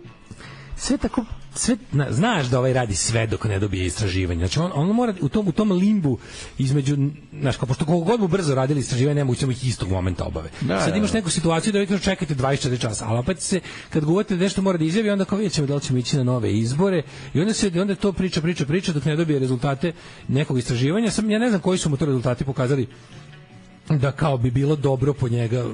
[SPEAKER 7] sve tako, znaš da ovaj radi sve dok ne dobije istraživanje. Znači on mora u tom limbu između, znaš, kao pošto koliko god mu brzo radili istraživanje, ne mogu samo ih istog momenta obave. Sad imaš neku situaciju da vi čekate 24 časa, ali opet se, kad govorite nešto mora da izjavi, onda kao vidjet ćemo da li ćemo ići na nove izbore i onda to priča dok ne dobije rezultate nekog istraživanja. Sam ja ne znam koji su mu to rezultati pokazali da kao bi bilo dobro po njega.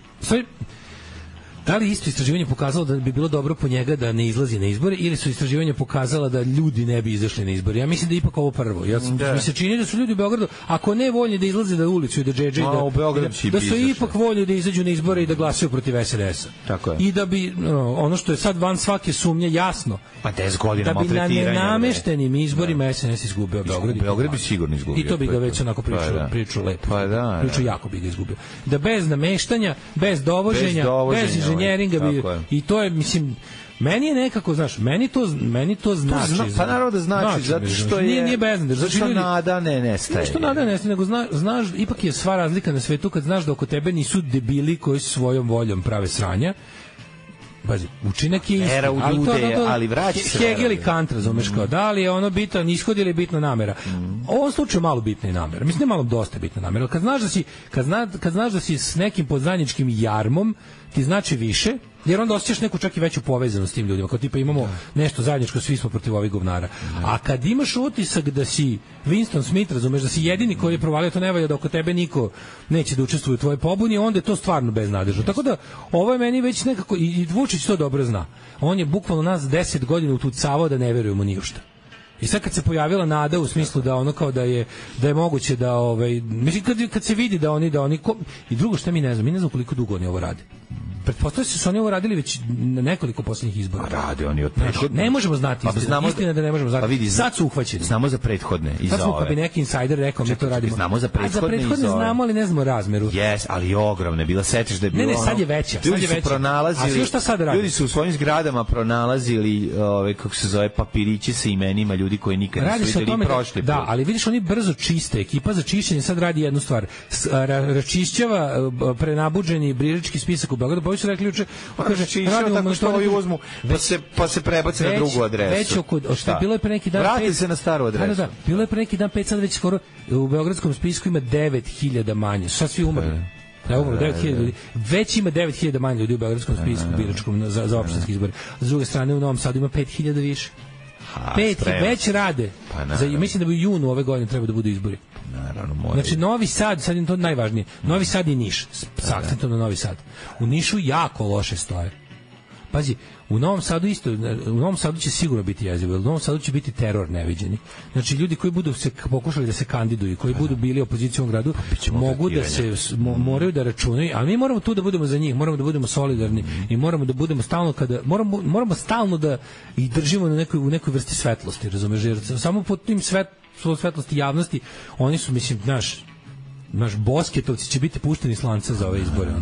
[SPEAKER 7] Da li isto istraživanje pokazalo da bi bilo dobro po njega da ne izlazi na izbore ili su istraživanja pokazala da ljudi ne bi izašli na izbore? Ja mislim da je ipak ovo prvo. Mi se čini da su ljudi u Beogradu, ako ne voljni da izlaze na ulicu i da džedže, da su ipak voljni da izađu na izbore i da glasaju protiv SNS-a.
[SPEAKER 6] Tako je.
[SPEAKER 7] I da bi, ono što je sad van svake sumnje jasno,
[SPEAKER 6] pa 10 godina maltretiranja,
[SPEAKER 7] da bi na nenameštenim izborima SNS izgubio Beograd.
[SPEAKER 6] Beograd bi sigurno izgubio.
[SPEAKER 7] I to bi ga već onako priču lepo. Priču jako bi ga izgubio. Da bez nameštanja, bez dovoženja, bez inženjeringa bi, i to je, mislim, meni je nekako, znaš, meni to znači.
[SPEAKER 6] Pa naravno da znači, zato što je...
[SPEAKER 7] Nije beznadež.
[SPEAKER 6] Zato što nada ne nestaje.
[SPEAKER 7] Što nada ne nestaje, nego znaš, ipak je sva razlika na svetu kad znaš da oko tebe nisu debili koji svojom voljom prave sranja. Pazi, učinak je isti.
[SPEAKER 6] Vera u ljude, ali vraća se.
[SPEAKER 7] Hegel i Kant, razumeš, kao, da li je ono bitan ishod ili je bitna namera. U ovom slučaju malo bitna i namera. Mislim, ne malo, dosta bitna namera. Kad znaš da si s nekim pod zajedničkim jarmom, ti znači više, Jer onda osjećaš neku čak i veću povezanost s tim ljudima, kao tipa imamo nešto zajedničko, svi smo protiv ovih govnara. A kad imaš utisak da si Winston Smith, razumeš, da si jedini koji je provalio, to ne valja, da oko tebe niko neće da učestvuje u tvojoj pobuni, onda je to stvarno beznadežno. Tako da, ovo je meni već nekako, i Vučić to dobro zna. On je bukvalno nas 10 godina utucavao da ne verujemo ni u šta. I sad kad se pojavila nada u smislu da ono kao da je moguće da mislim kad se vidi da oni i drugo što mi ne znamo koliko dugo oni ovo rade. Pretpostavljam se su oni ovo radili već na nekoliko poslednjih izbora.
[SPEAKER 6] Rade oni od prethodne.
[SPEAKER 7] Ne možemo znati istina da ne možemo znati.
[SPEAKER 6] Vidi,
[SPEAKER 7] sad su uhvaćeni.
[SPEAKER 6] Znamo za prethodne i za ove.
[SPEAKER 7] Sad bi neki insider rekao mi to radimo.
[SPEAKER 6] Znamo za prethodne
[SPEAKER 7] znamo, ali ne znamo razmeru.
[SPEAKER 6] Yes, ali ogromne. Bila sećaš da je bilo.
[SPEAKER 7] Ne, sad je veća.
[SPEAKER 6] Ljudi su pronalazili.
[SPEAKER 7] A šta sad radi?
[SPEAKER 6] Ljudi su u svojim zgradama pronalazili kako se zove papirići sa imenima ljudi koji nikad nisu videli i prošli.
[SPEAKER 7] Da, ali vidiš oni brzo čiste. Ekipa za čišćenje sad radi jednu stvar. Račišćava prenabuđeni birački spisak u Beogradu. Pa su rekli juče, kaže
[SPEAKER 6] tako što ovi uzmu pa se prebace na drugu adresu.
[SPEAKER 7] Već što je bilo je pre neki dan.
[SPEAKER 6] Vrati se na staru adresu.
[SPEAKER 7] Da, bilo je pre neki dan 5, sad već skoro u beogradskom spisku ima 9.000 manje. Sad svi umrli. Da, umrlo 9.000 ljudi. Već ima 9.000 manje ljudi u beogradskom spisku biračkom za opštinski izbor. S druge strane u Novom Sadu ima 5.000 više. 5 već rade. Mislim da bi u junu ove godine treba da budu izbori.
[SPEAKER 6] Naravno, mora.
[SPEAKER 7] Znači Novi Sad, sad je to najvažnije. Novi Sad i Niš, s akcentom na Novi Sad. U Nišu jako loše stoje. Pazi, u Novom Sadu isto, u Novom Sadu će sigurno biti jezivo, u Novom Sadu će biti teror neviđeni. Znači ljudi koji budu se pokušali da se kandiduju, koji budu bili opozicijom u gradu, mogu da se moraju da računaju, ali mi moramo tu da budemo za njih, moramo da budemo solidarni i moramo da budemo stalno moramo stalno da ih držimo u nekoj vrsti svetlosti, razumeš, jer samo pod tim svetlosti javnosti oni su, mislim, naš bosketovci će biti pušteni s lanca za ove izbore.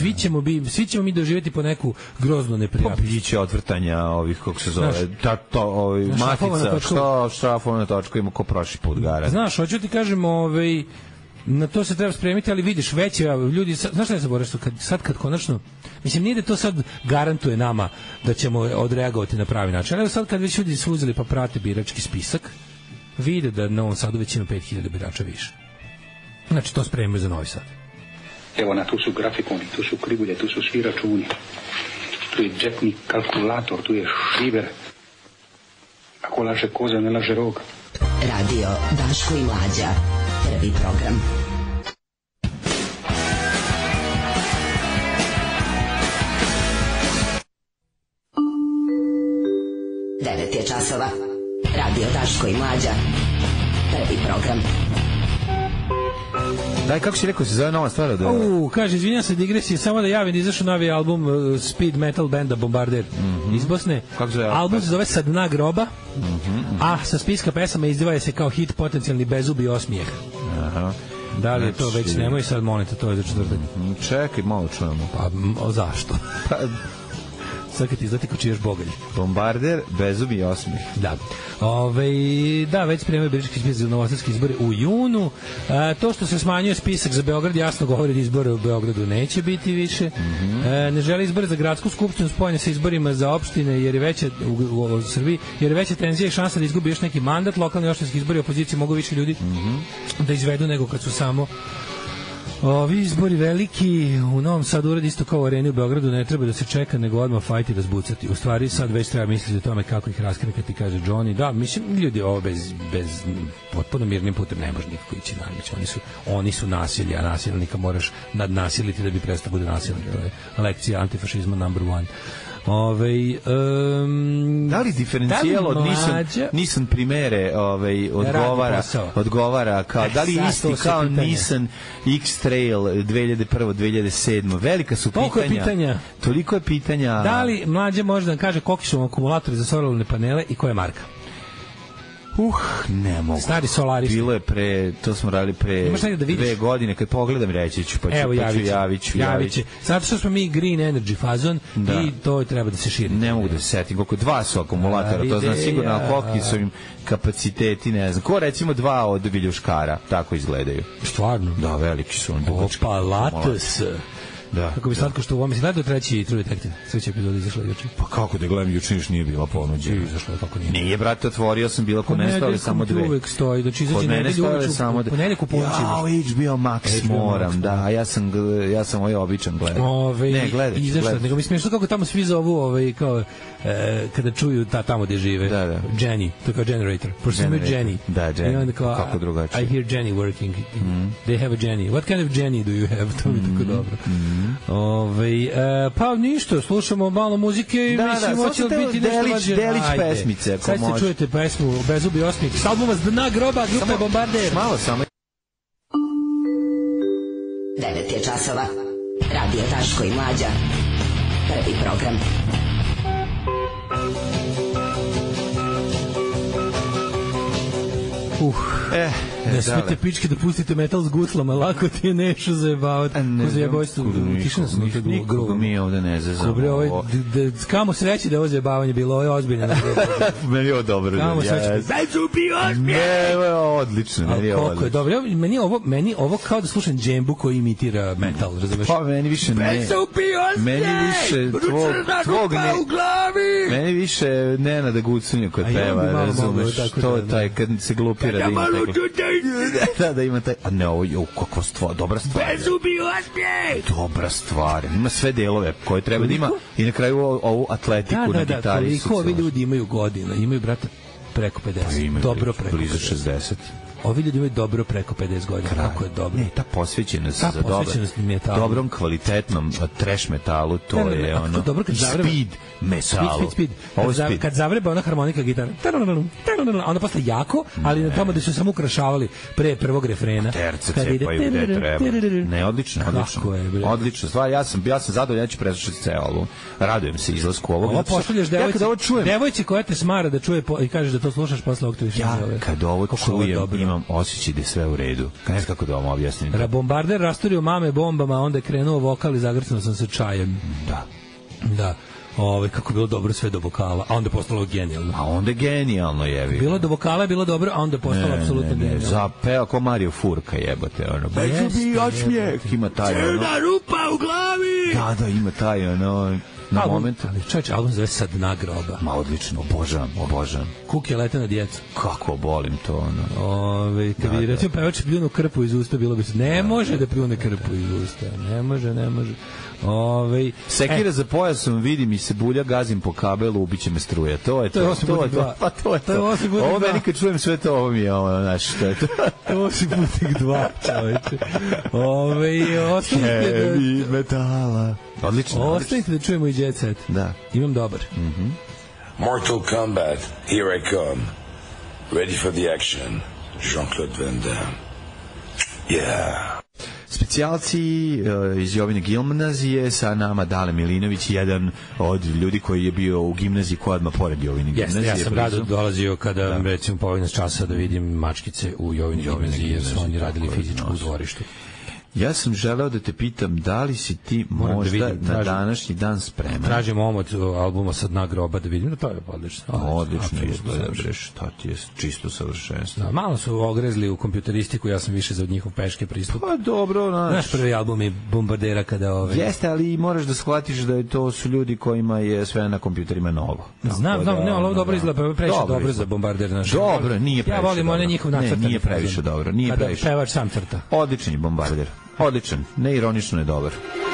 [SPEAKER 7] Svi ćemo mi doživjeti po neku groznu neprijatnost.
[SPEAKER 6] Biće otvrtanja ovih, kako se zove, matica, štrafovna točka, ima ko prošli put gara.
[SPEAKER 7] Znaš, hoću ti kažem, na to se treba spremiti, ali vidiš, već ljudi, znaš šta je zaboravio, kad konačno, mislim, nije da to sad garantuje nama da ćemo odreagovati na pravi način, ali sad kad već ljudi su uzeli pa prate birački spisak, vide da na ovom Sadu već ima 5.000 birača više. Znači, to spremaju za Novi Sad.
[SPEAKER 8] Evo, tu su grafikoni, tu su krivulje, tu su svi računi. Tu je džepni kalkulator, tu je šiver. Ako laže koza, ne laže rog.
[SPEAKER 3] Radio Daško i Mlađa. Prvi program. Devet je časova. Radio Daško i Mlađa. Prvi program.
[SPEAKER 6] Daj, kako si rekao, se zove nova stvar?
[SPEAKER 7] Kaže, izvinjam se digresije, samo da javim da izašao novi album speed metal benda Bombarder iz Bosne. Album se zove Sa dna groba, a sa spiska pesama izdvaja se kao hit potencijalni Bezubi osmijeh. Da li je to već, nemoj sad molite, to je za četvrtak.
[SPEAKER 6] Čekaj, malo čujemo.
[SPEAKER 7] Pa, zašto? Sad kad ti izleti ko čiješ bogalj.
[SPEAKER 6] Bombarder, Bezubi i osmijeh.
[SPEAKER 7] Da. Da, već spremaju birački spisak za novosadske izbore u junu. To što se smanjuje spisak za Beograd jasno govori da izbore u Beogradu neće biti više. Ne žele izbore za gradsku skupštinu spojene sa izborima za opštine jer je veća u Srbiji, jer je veća tenzija i šansa da izgubi još neki mandat. Lokalni i opštinski izbori opozicije mogu više ljudi da izvedu nego kad su samo ovi izbori veliki. U Novom Sadu uredi isto kao u Areni u Beogradu, ne treba da se čeka nego odmah fajti razbucati. U stvari sad već treba misliti o tome kako ih raskrikati, kaže Johnny. Da, mislim, ljudi ovo bez potpuno mirnim putem ne može nikako ići naći. Oni su nasilje, a nasilnika moraš nadnasiliti da bi prestao bude nasilnik. To je lekcija antifašizma number 1.
[SPEAKER 6] Da li diferencijal od Nissan Primere odgovara kao, da li isti kao Nissan X-Trail 2001-2007? Velika su pitanja. Toliko je pitanja.
[SPEAKER 7] Da li Mlađe može da kaže koliki su akumulatori za solarne panele i koja je marka?
[SPEAKER 6] Ne mogu.
[SPEAKER 7] Stari Solaris.
[SPEAKER 6] Bilo je to smo radili pre 2 godine, kad pogledam reći ću, pa ću javit.
[SPEAKER 7] Zato što smo mi green energy fazon i to treba da se širi.
[SPEAKER 6] Ne mogu da se setim, koliko 2 su akumulatora, to znam sigurno, a koliki su im kapaciteti, ne znam. Ko recimo 2 od Viljuškara, tako izgledaju.
[SPEAKER 7] Stvarno?
[SPEAKER 6] Da, veliki su.
[SPEAKER 7] Opa, Latus.
[SPEAKER 6] Da,
[SPEAKER 7] kako bi slatko što u ovome si gledao treći True Detective. Treća epizoda izašla juče.
[SPEAKER 6] Pa kako da gledam, juče još nije bila ponuđena.
[SPEAKER 7] Izašla je, kako nije.
[SPEAKER 6] Nije, brate, otvorio sam, bila kod mene stojale samo 2.
[SPEAKER 7] Uvek stoji, znači izađe
[SPEAKER 6] kod mene stojale samo 2.
[SPEAKER 7] Ponedeljak u ponoć.
[SPEAKER 6] Jao, HBO Max moram, da, a ja sam ovaj običan gledao. Ne, gledaj.
[SPEAKER 7] Izašla, nego mi smiješno kako tamo svi zovu, kao kada čuju tamo gde žive.
[SPEAKER 6] Da.
[SPEAKER 7] Jenny, to kao generator. Pošto imaju Jenny.
[SPEAKER 6] Da, Jenny. Kako drugačije.
[SPEAKER 7] I hear Jenny working. They have a Jenny. What kind of Jenny do you have? To mi tako dobro. Pa ništa, slušamo malo muzike i mislimo će biti nešto
[SPEAKER 6] delić pesmice.
[SPEAKER 7] Sad se čujete pesmu Bezubi osmijeh s albuma S dna groba grupe Bombarder.
[SPEAKER 6] Malo samo.
[SPEAKER 3] 9 je časova. Radio Daško i Mlađa. Prvi program.
[SPEAKER 7] Ne smijete pičke da pustite metal s guslama, lako ti je nešto zajebavati. Ko zajebavojstvo, tišno sam nekad
[SPEAKER 6] nikoga mi ovde ne zezamo.
[SPEAKER 7] Kamo sreći da je ovo zajebavanje bilo, ovo je ozbiljno.
[SPEAKER 6] Meni je ovo dobro.
[SPEAKER 7] Kamo sreći.
[SPEAKER 6] Bezubi osmijeh! Ne, ovo je odlično.
[SPEAKER 7] Koliko je dobro. Meni ovo kao da slušam džembu koji imitira metal, razumeš?
[SPEAKER 6] Pa meni više ne.
[SPEAKER 7] Bezubi osmijeh!
[SPEAKER 6] Meni više tvog ne. Meni više Nenada Gucunja kod peva, razumeš? To je taj kad se glupira da ima da ima taj, a ne, ovo kakva stvar, dobra stvar.
[SPEAKER 7] Bezubi osmijeh!
[SPEAKER 6] Dobra stvar, ima sve delove koje treba da ima i na kraju ovu atletiku na gitari.
[SPEAKER 7] Da, ovi ljudi imaju godina, imaju, brata, preko 50, dobro preko 50.
[SPEAKER 6] Blizu 60.
[SPEAKER 7] Ovi ljudi imaju dobro preko 50 godina. Kako je dobro.
[SPEAKER 6] Ne, ta posvećenost za dobrom kvalitetnom trash metalu, to je ono
[SPEAKER 7] dobro kad zavreba
[SPEAKER 6] speed metalu.
[SPEAKER 7] Speed. Kad zavreba ona harmonika gitara, onda posle jako, ali tamo da su samo ukrašavali pre prvog refrena.
[SPEAKER 6] Terce cepaju gde treba. Ne, odlično. Odlično stvar, ja sam zadovoljan, ja ću preslušati ceo album. Radujem se izlasku ovog.
[SPEAKER 7] Ovo pošaljaš devojci koja te smara da čuje i kažeš da to slušaš posle ovog to više ne zove.
[SPEAKER 6] Kad ovo čujem, imam osjećaj da je sve u redu. Ne znam kako da vam objasnim.
[SPEAKER 7] Bombarder rasturio mame bombama, onda je krenuo vokal i zagrcnuo sam se čajem. Da. Kako je bilo dobro sve do vokala, a onda je postalo genijalno.
[SPEAKER 6] A onda je genijalno, jebi.
[SPEAKER 7] Bilo do vokala je bilo dobro, a onda je postalo apsolutno genijalno.
[SPEAKER 6] Zapeo ko Mario Furka, jebote, ono. Bezubi osmijeh, ima taj ono.
[SPEAKER 7] Crna rupa u glavi!
[SPEAKER 6] Da, ima taj ono. Na moment.
[SPEAKER 7] Ali čovječe, album zove Sa dna groba.
[SPEAKER 6] Ma odlično, obožavam.
[SPEAKER 7] Kuke lete na djecu.
[SPEAKER 6] Kako volim to, ono.
[SPEAKER 7] Kad bi recimo pevač pljunu krpu iz usta, bilo bi se, ne može da pljune krpu iz usta. Ne može.
[SPEAKER 6] Sekira za pojasom, vidi mi se bulja, gazim po kabelu, ubiće me struje. To je to. Pa to je to. Ovo meni kad čujem sve to, ovo mi je ono, znaš, što je to.
[SPEAKER 7] To si Putnik 2, čoveče.
[SPEAKER 6] Heavy metala. Odlično.
[SPEAKER 7] Ostanite da čujemo i Jet Set.
[SPEAKER 6] Da.
[SPEAKER 7] Imam dobar.
[SPEAKER 4] Mortal Kombat, here I come. Ready for the action. Jean-Claude Van Damme. Yeah.
[SPEAKER 6] Specijalci iz Jovine gimnazije, sa nama Dale Milinović, jedan od ljudi koji je bio u gimnaziji koja odmah pored Jovine gimnazije.
[SPEAKER 7] Ja sam rado dolazio kada, recimo, polovina časa da vidim mačkice u Jovine gimnaziji, jer su oni radili fizičku u dvorištu.
[SPEAKER 6] Ja sam želeo da te pitam da li si ti možda na današnji dan spreman.
[SPEAKER 7] Tražim omot albuma Sa dna groba da vidim, to je odlično.
[SPEAKER 6] Odlično izgleda, šta ti je čisto savršenstvo.
[SPEAKER 7] Da, malo su ogrezli u kompjuteristiku, ja sam više za njihov peške pristup.
[SPEAKER 6] Pa dobro,
[SPEAKER 7] naš prvi album je Bombardera kada
[SPEAKER 6] Jeste, ali moraš da shvatiš da to su ljudi kojima je sve na kompjuterima novo.
[SPEAKER 7] Znam, ne, ali ovo dobro izgleda, previše dobro za Bombarder.
[SPEAKER 6] Dobro, nije previše.
[SPEAKER 7] Ja volim onaj njihov nacrtani.
[SPEAKER 6] Nije previše dobro, nije previše.
[SPEAKER 7] Kada pevač sam crta.
[SPEAKER 6] Odličan je Bombarder. Odličan, neironično je dobar.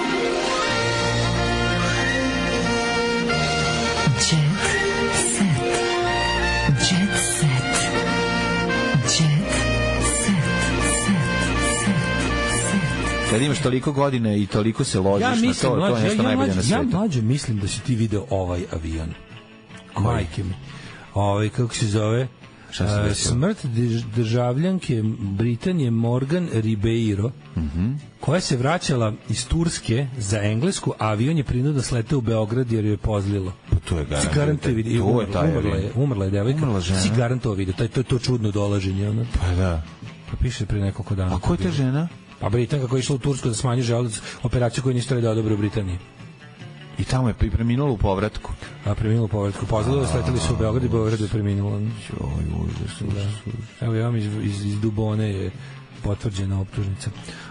[SPEAKER 6] Kad imaš toliko godina i toliko se ložiš na to, to je nešto najbolje na svetu.
[SPEAKER 7] Ja mlađe mislim da si ti video ovaj avion. Majke mi. Kako se zove? Smrt državljanke Britanije Morgan Ribeiro, koja se vraćala iz Turske za Englesku, a avion je prinudno sleteo u Beograd jer joj je pozlilo.
[SPEAKER 6] To je
[SPEAKER 7] umrla je devojka. Si garantovao video, to je to čudno dolaženje.
[SPEAKER 6] Pa da.
[SPEAKER 7] Pa piše pre nekoliko dana.
[SPEAKER 6] A ko je ta žena?
[SPEAKER 7] Pa Britanka koja je išla u Tursku da smanji želudac, operaciju koju nisu da odobre u Britaniji.
[SPEAKER 6] I tamo je preminula u povratku.
[SPEAKER 7] Preminula u povratku. Pozlilo, sleteli su u Beograd i Beograd je preminula. Evo ja vam iz Dubone je potvrđena optužnica.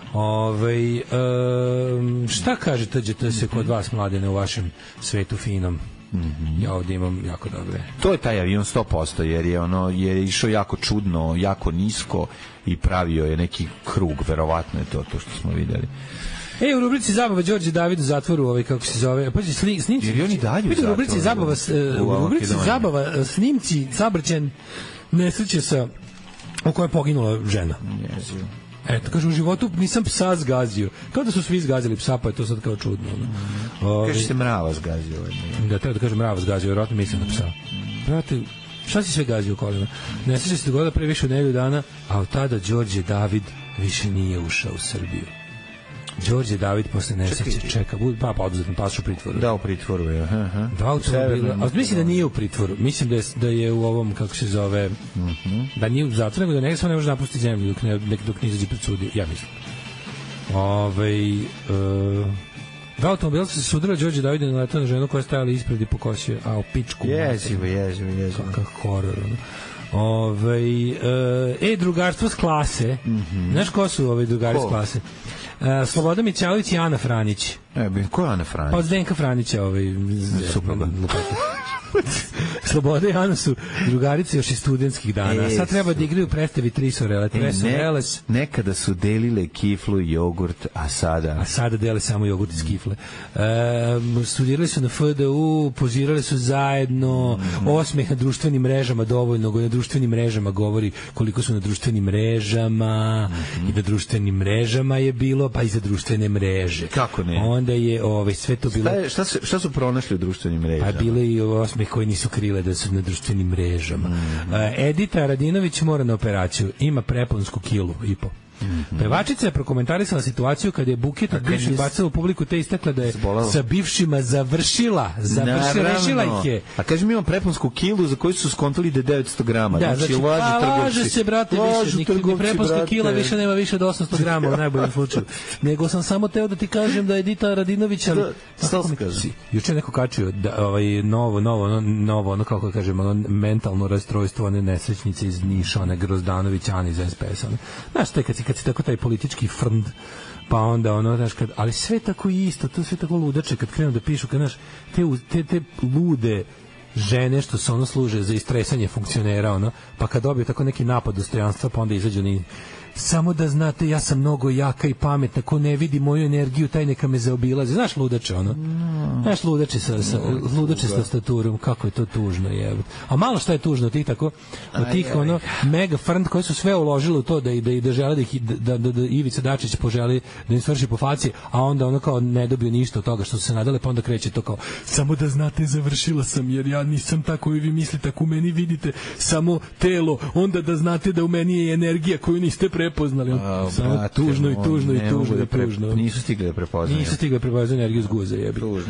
[SPEAKER 7] Šta kaže TđT se kod vas, Mladene, u vašem svetu finom? Ja ovdje imam jako dobre.
[SPEAKER 6] To je taj avion 100%, jer je išao jako čudno, jako nisko i pravio je neki krug, verovatno je to što smo videli.
[SPEAKER 7] U rubrici Zabava Đorđe David u zatvoru, kako se zove, pa snimci.
[SPEAKER 6] Jer oni dalje u zatvoru.
[SPEAKER 7] U rubrici Zabava snimci saobraćajne nesreće u kojoj je poginula žena. Eto, kaže, u životu nisam psa zgazio. Kao da su svi zgazili psa, pa je to sad kao čudno.
[SPEAKER 6] Kaže se mrava zgazio.
[SPEAKER 7] Da, treba da kaže mrava zgazio, vjerojatno mislim na psa. Brate, šta si sve gazio u kolima? Nesreća se dogodila pre više od nedelju dana, a od tada Đorđe David više nije ušao u Srbiju. Đorđe David posle nesreće čeka, pa oduzetno pasoš u pritvoru.
[SPEAKER 6] Da, u pritvoru je.
[SPEAKER 7] Dva automobila, a mislim da nije u pritvoru. Mislim da je u ovom, kako se zove, da nije u zatvoru, nego da nekako ne može napustiti zemlju dok ne izađe pred sudiju. Ja mislim. Dva automobila su se sudrali, Đorđe David je naletao na ženu koja je stajala ispred i pokosio, a u pičku.
[SPEAKER 6] Jezivo.
[SPEAKER 7] Kakav horor, drugarstvo s klase. Znaš ko su ovi drugari s klase? Sloboda Mićalović i Ana Franić.
[SPEAKER 6] Ko je Ana Franić?
[SPEAKER 7] Pa od Zdenka Franića,
[SPEAKER 6] supruga.
[SPEAKER 7] Sloboda i Ana su drugarice još iz studentskih dana. Sad treba da igraju predstavi Trisorele.
[SPEAKER 6] Nekada su delile kiflu i jogurt, a sada
[SPEAKER 7] dele samo jogurt iz kifle. Studirali su na FDU, pozirali su zajedno, osmeh na društvenim mrežama dovoljno, na društvenim mrežama govori koliko su na društvenim mrežama i na društvenim mrežama je bilo, pa i za društvene mreže.
[SPEAKER 6] Kako ne?
[SPEAKER 7] Onda je sve to bilo...
[SPEAKER 6] Šta su pronašli u društvenim mrežama?
[SPEAKER 7] Pa bile i osmeh koji nisu krile da su na društvenim mrežama. Edita Radinović mora na operaciju. Ima preponsku kilu i po. Pevačica je prokomentarisala situaciju kada je buket od bivših bacila u publiku te istakla da je sa bivšima završila ih je.
[SPEAKER 6] A kaže mi imam preponsku kilu za koju su skontali da je 900 grama.
[SPEAKER 7] Da, znači laže se, brate, više. Ni preponska kila više nema više od 800 grama u najboljem slučaju. Nego sam samo teo da ti kažem da je Edita Radinović, juče neko kačio novo, kako kažemo, mentalno rastrojstvo, one nesrećnice iz Niša, one Grozdanović, Ani iz SPS. Znaš, kad si tako taj politički frnd, pa onda znaš, ali sve tako isto, to sve tako ludače, kad krenu da pišu, kad znaš, te lude žene što se služe za istresanje funkcionera, pa kad dobiju tako neki napad dostojanstva, pa onda izađu samo da znate, ja sam mnogo jaka i pametna, ko ne vidi moju energiju, taj neka me zaobilazi. Znaš ludače, Znaš ludače sa staturom, kako je to tužno, jebate. A malo šta je tužno od tih mega frnd koji su sve uložili u to da žele da Ivica Dačić poželi da im svrši po faci, a onda kao ne dobiju ništa od toga što su se nadale, pa onda kreće to kao, samo da znate, završila sam, jer ja nisam tako i vi mislite, ako u meni vidite samo telo, onda da znate da u meni je energija koju niste prepoznali. Samo tužno i tužno.
[SPEAKER 6] Nisu stigli da prepoznaju
[SPEAKER 7] energiju s guza, jebi.
[SPEAKER 6] Tužno.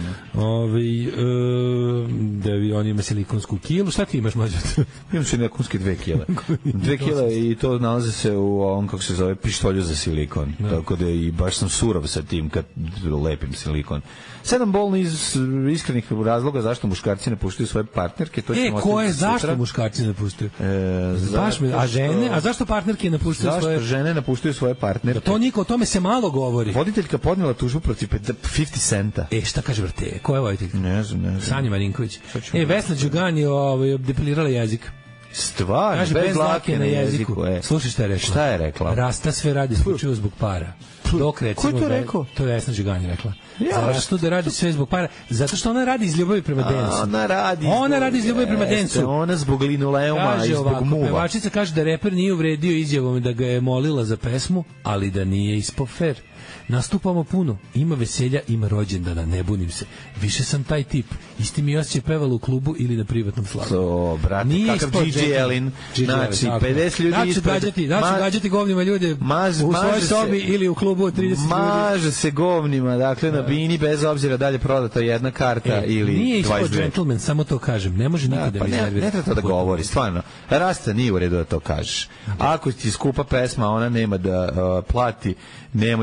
[SPEAKER 7] Da on ima silikonsku kilu. Šta ti imaš, mlađe?
[SPEAKER 6] Imam silikonske 2 kile. 2 kile i to nalaze se u ovom, kako se zove, pištolju za silikon. Tako da i baš sam surov sa tim kad lepim silikon. 7 bolno iz iskrenih razloga zašto muškarci ne puštaju svoje partnerke.
[SPEAKER 7] Zašto muškarci ne puštaju? A žene? A zašto partnerke ne puštaju svoje?
[SPEAKER 6] Zašto žene napuštaju svoje partnerke?
[SPEAKER 7] O tome se malo govori.
[SPEAKER 6] Voditeljka podnijela tužbu protiv 50 centa.
[SPEAKER 7] Šta kaže, vrte? Ko je voditeljka?
[SPEAKER 6] Ne znam.
[SPEAKER 7] Sanja Marinković. Vesna Đugan je depilirala jezik.
[SPEAKER 6] Stvar, bez lake na jeziku.
[SPEAKER 7] Slušaj šta je rekla.
[SPEAKER 6] Šta je rekla?
[SPEAKER 7] Rasta sve radi isključivo zbog para.
[SPEAKER 6] Ko je to rekao?
[SPEAKER 7] To je Vesna Đugan rekla. Zašto da radi sve zbog para? Zato što ona radi iz ljubavi prema densu. Ona radi iz ljubavi prema densu.
[SPEAKER 6] Ona zbog linoleuma i zbog muva.
[SPEAKER 7] Pevačica kaže da reper nije uvredio izjavom da ga je molila za pesmu, ali da nije ispao fer. Nastupamo puno, ima veselja, ima rođendana, ne bunim se. Više sam taj tip. Isti mi osjećaj pevala u klubu ili na privatnom slavu.
[SPEAKER 6] Brate, kakav Gigi Elin. Znači, 50 ljudi ispred.
[SPEAKER 7] Da ću gađati govnima ljude u svojoj sobi ili u klubu od 30 ljudi.
[SPEAKER 6] Maže se govnima, dakle, na bini, bez obzira dalje prodata jedna karta ili 22.
[SPEAKER 7] Nije ispod gentleman, samo to kažem. Ne može nikada da mi iznervira.
[SPEAKER 6] Ne treba to da govori, stvarno. Rasta nije u redu da to kažeš. Ako ti skupa pesma, ona nema da plati, nemoj biti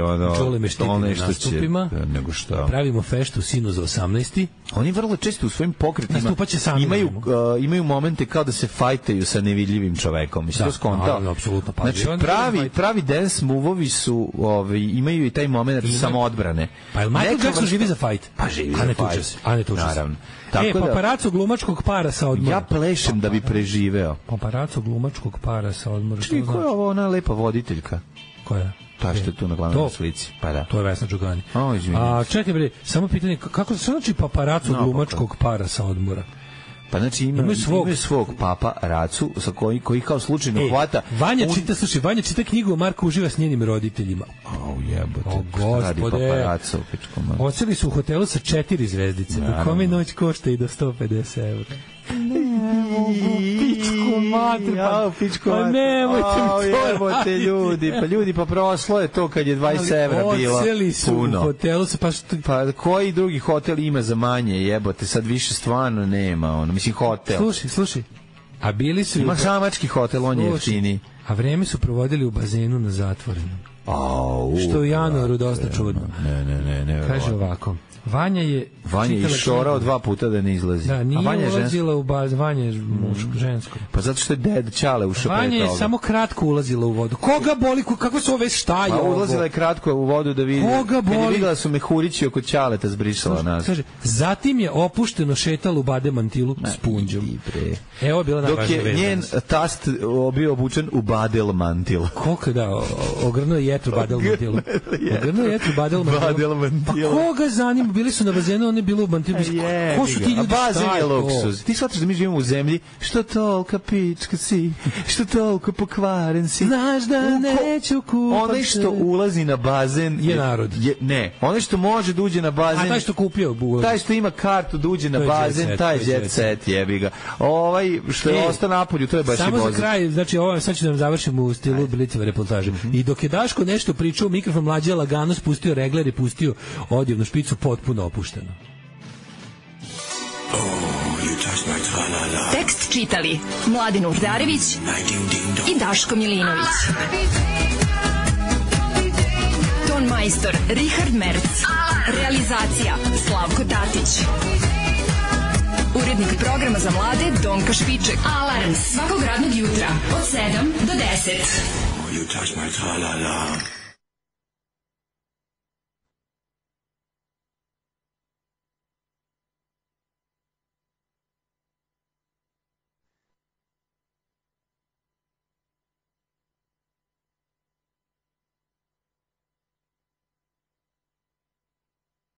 [SPEAKER 7] Čole me štiti na nastupima.
[SPEAKER 6] Nego šta.
[SPEAKER 7] Pravimo feštu sinu za 18.
[SPEAKER 6] Oni vrlo često u svojim pokretima
[SPEAKER 7] nastupaće sami.
[SPEAKER 6] Imaju momente kao da se fajtaju sa nevidljivim čovekom. Mislim, to skontao.
[SPEAKER 7] Apsolutno.
[SPEAKER 6] Znači, pravi dance move-ovi su, imaju i taj moment samoodbrane.
[SPEAKER 7] Pa je Michael Jackson živi za fajt?
[SPEAKER 6] Pa živi za fajt.
[SPEAKER 7] A ne tuče se.
[SPEAKER 6] Naravno.
[SPEAKER 7] Paparaco glumačkog para sa odmora.
[SPEAKER 6] Ja plešem da bi preživeo.
[SPEAKER 7] Paparaco glumačkog para sa odmora.
[SPEAKER 6] Čekaj, koja je ovo ona lepa voditeljka?
[SPEAKER 7] Koja?
[SPEAKER 6] Ta što je tu na glavnoj slici. Pa da.
[SPEAKER 7] To je Vesna Đugani.
[SPEAKER 6] A
[SPEAKER 7] čekaj bre, samo pitanje, kako se znači paparaco glumačkog para sa odmora?
[SPEAKER 6] Pa znači imaju svog papa Racu sa koji kao slučajno hvata.
[SPEAKER 7] Vanja čita knjigu o Marku uživa s njenim roditeljima.
[SPEAKER 6] Jebote.
[SPEAKER 7] Gospode. Oceli su u hotelu sa 4 zvezdice. Po kome noć košta i do 150 €. Pičku mater, pa nemojte mi to
[SPEAKER 6] raditi. Ljudi, pa proslo je to kad je 20 € bilo.
[SPEAKER 7] Oceli su u hotelu sa
[SPEAKER 6] pa koji drugi hotel ima za manje, jebote, sad više stvarno nema, mislim hotel.
[SPEAKER 7] Slušaj, a bili su...
[SPEAKER 6] Ima samački hotel, on je jeftini.
[SPEAKER 7] A vreme su provodili u bazenu na zatvorenom. Što u januaru dosta čudno.
[SPEAKER 6] Ne.
[SPEAKER 7] Kaže ovako. Vanja je
[SPEAKER 6] išorao 2 puta da ne izlazi.
[SPEAKER 7] Da, nije ulazila u bazen. Vanja je žensko.
[SPEAKER 6] Pa zato što je ded Čale ušao pre toga.
[SPEAKER 7] Vanja je samo kratko ulazila u vodu. Koga boli? Kako se ove šta je ovo?
[SPEAKER 6] Ulazila je kratko u vodu da vidi.
[SPEAKER 7] Koga boli?
[SPEAKER 6] Kad je videla su mehurići oko Ćaleta zbrisala nas.
[SPEAKER 7] Kaže, zatim je opušteno šetala u bade mantilu s punđom. Evo je bila najvažnija vez.
[SPEAKER 6] Dok je njen tast bio obučen u badel mantil.
[SPEAKER 7] Koliko da, ogrnuo je jetru badel mantilu. Ogrnuo je jetru badel mantilu. Pa koga zanima? Bili su na bazenu, on je bilo u mantilu. Ko su ti ljudi?
[SPEAKER 6] Bazen je luksuz. Ti shvataš da mi živimo u zemlji, što tolika pička si, što toliko pokvaren si.
[SPEAKER 7] Znaš da neću kupati.
[SPEAKER 6] Onaj što ulazi na bazen
[SPEAKER 7] je narod.
[SPEAKER 6] Ne, onaj što može da uđe na bazen.
[SPEAKER 7] A taj što kupio.
[SPEAKER 6] Taj što ima kartu da uđe na bazen, taj je jet set, jebi ga. Ovaj što je ostao napolju, to je baš i vozač.
[SPEAKER 7] Samo za kraj, znači ovo sad ću da vam završim u stilu Biliceve reportaže. I dok je Daško nešto pričao, mikrofon Mlađe lagano spustio regler i pustio odjevnu špicu potpuno opušteno.
[SPEAKER 3] Tekst čitali Mladin Urdarević i Daško Milinović. Ton majstor Richard Merc. Realizacija Slavko Tatić. Urednik programa za mlade Donka Špiček. Alarms svakog radnog jutra od 7 do 10.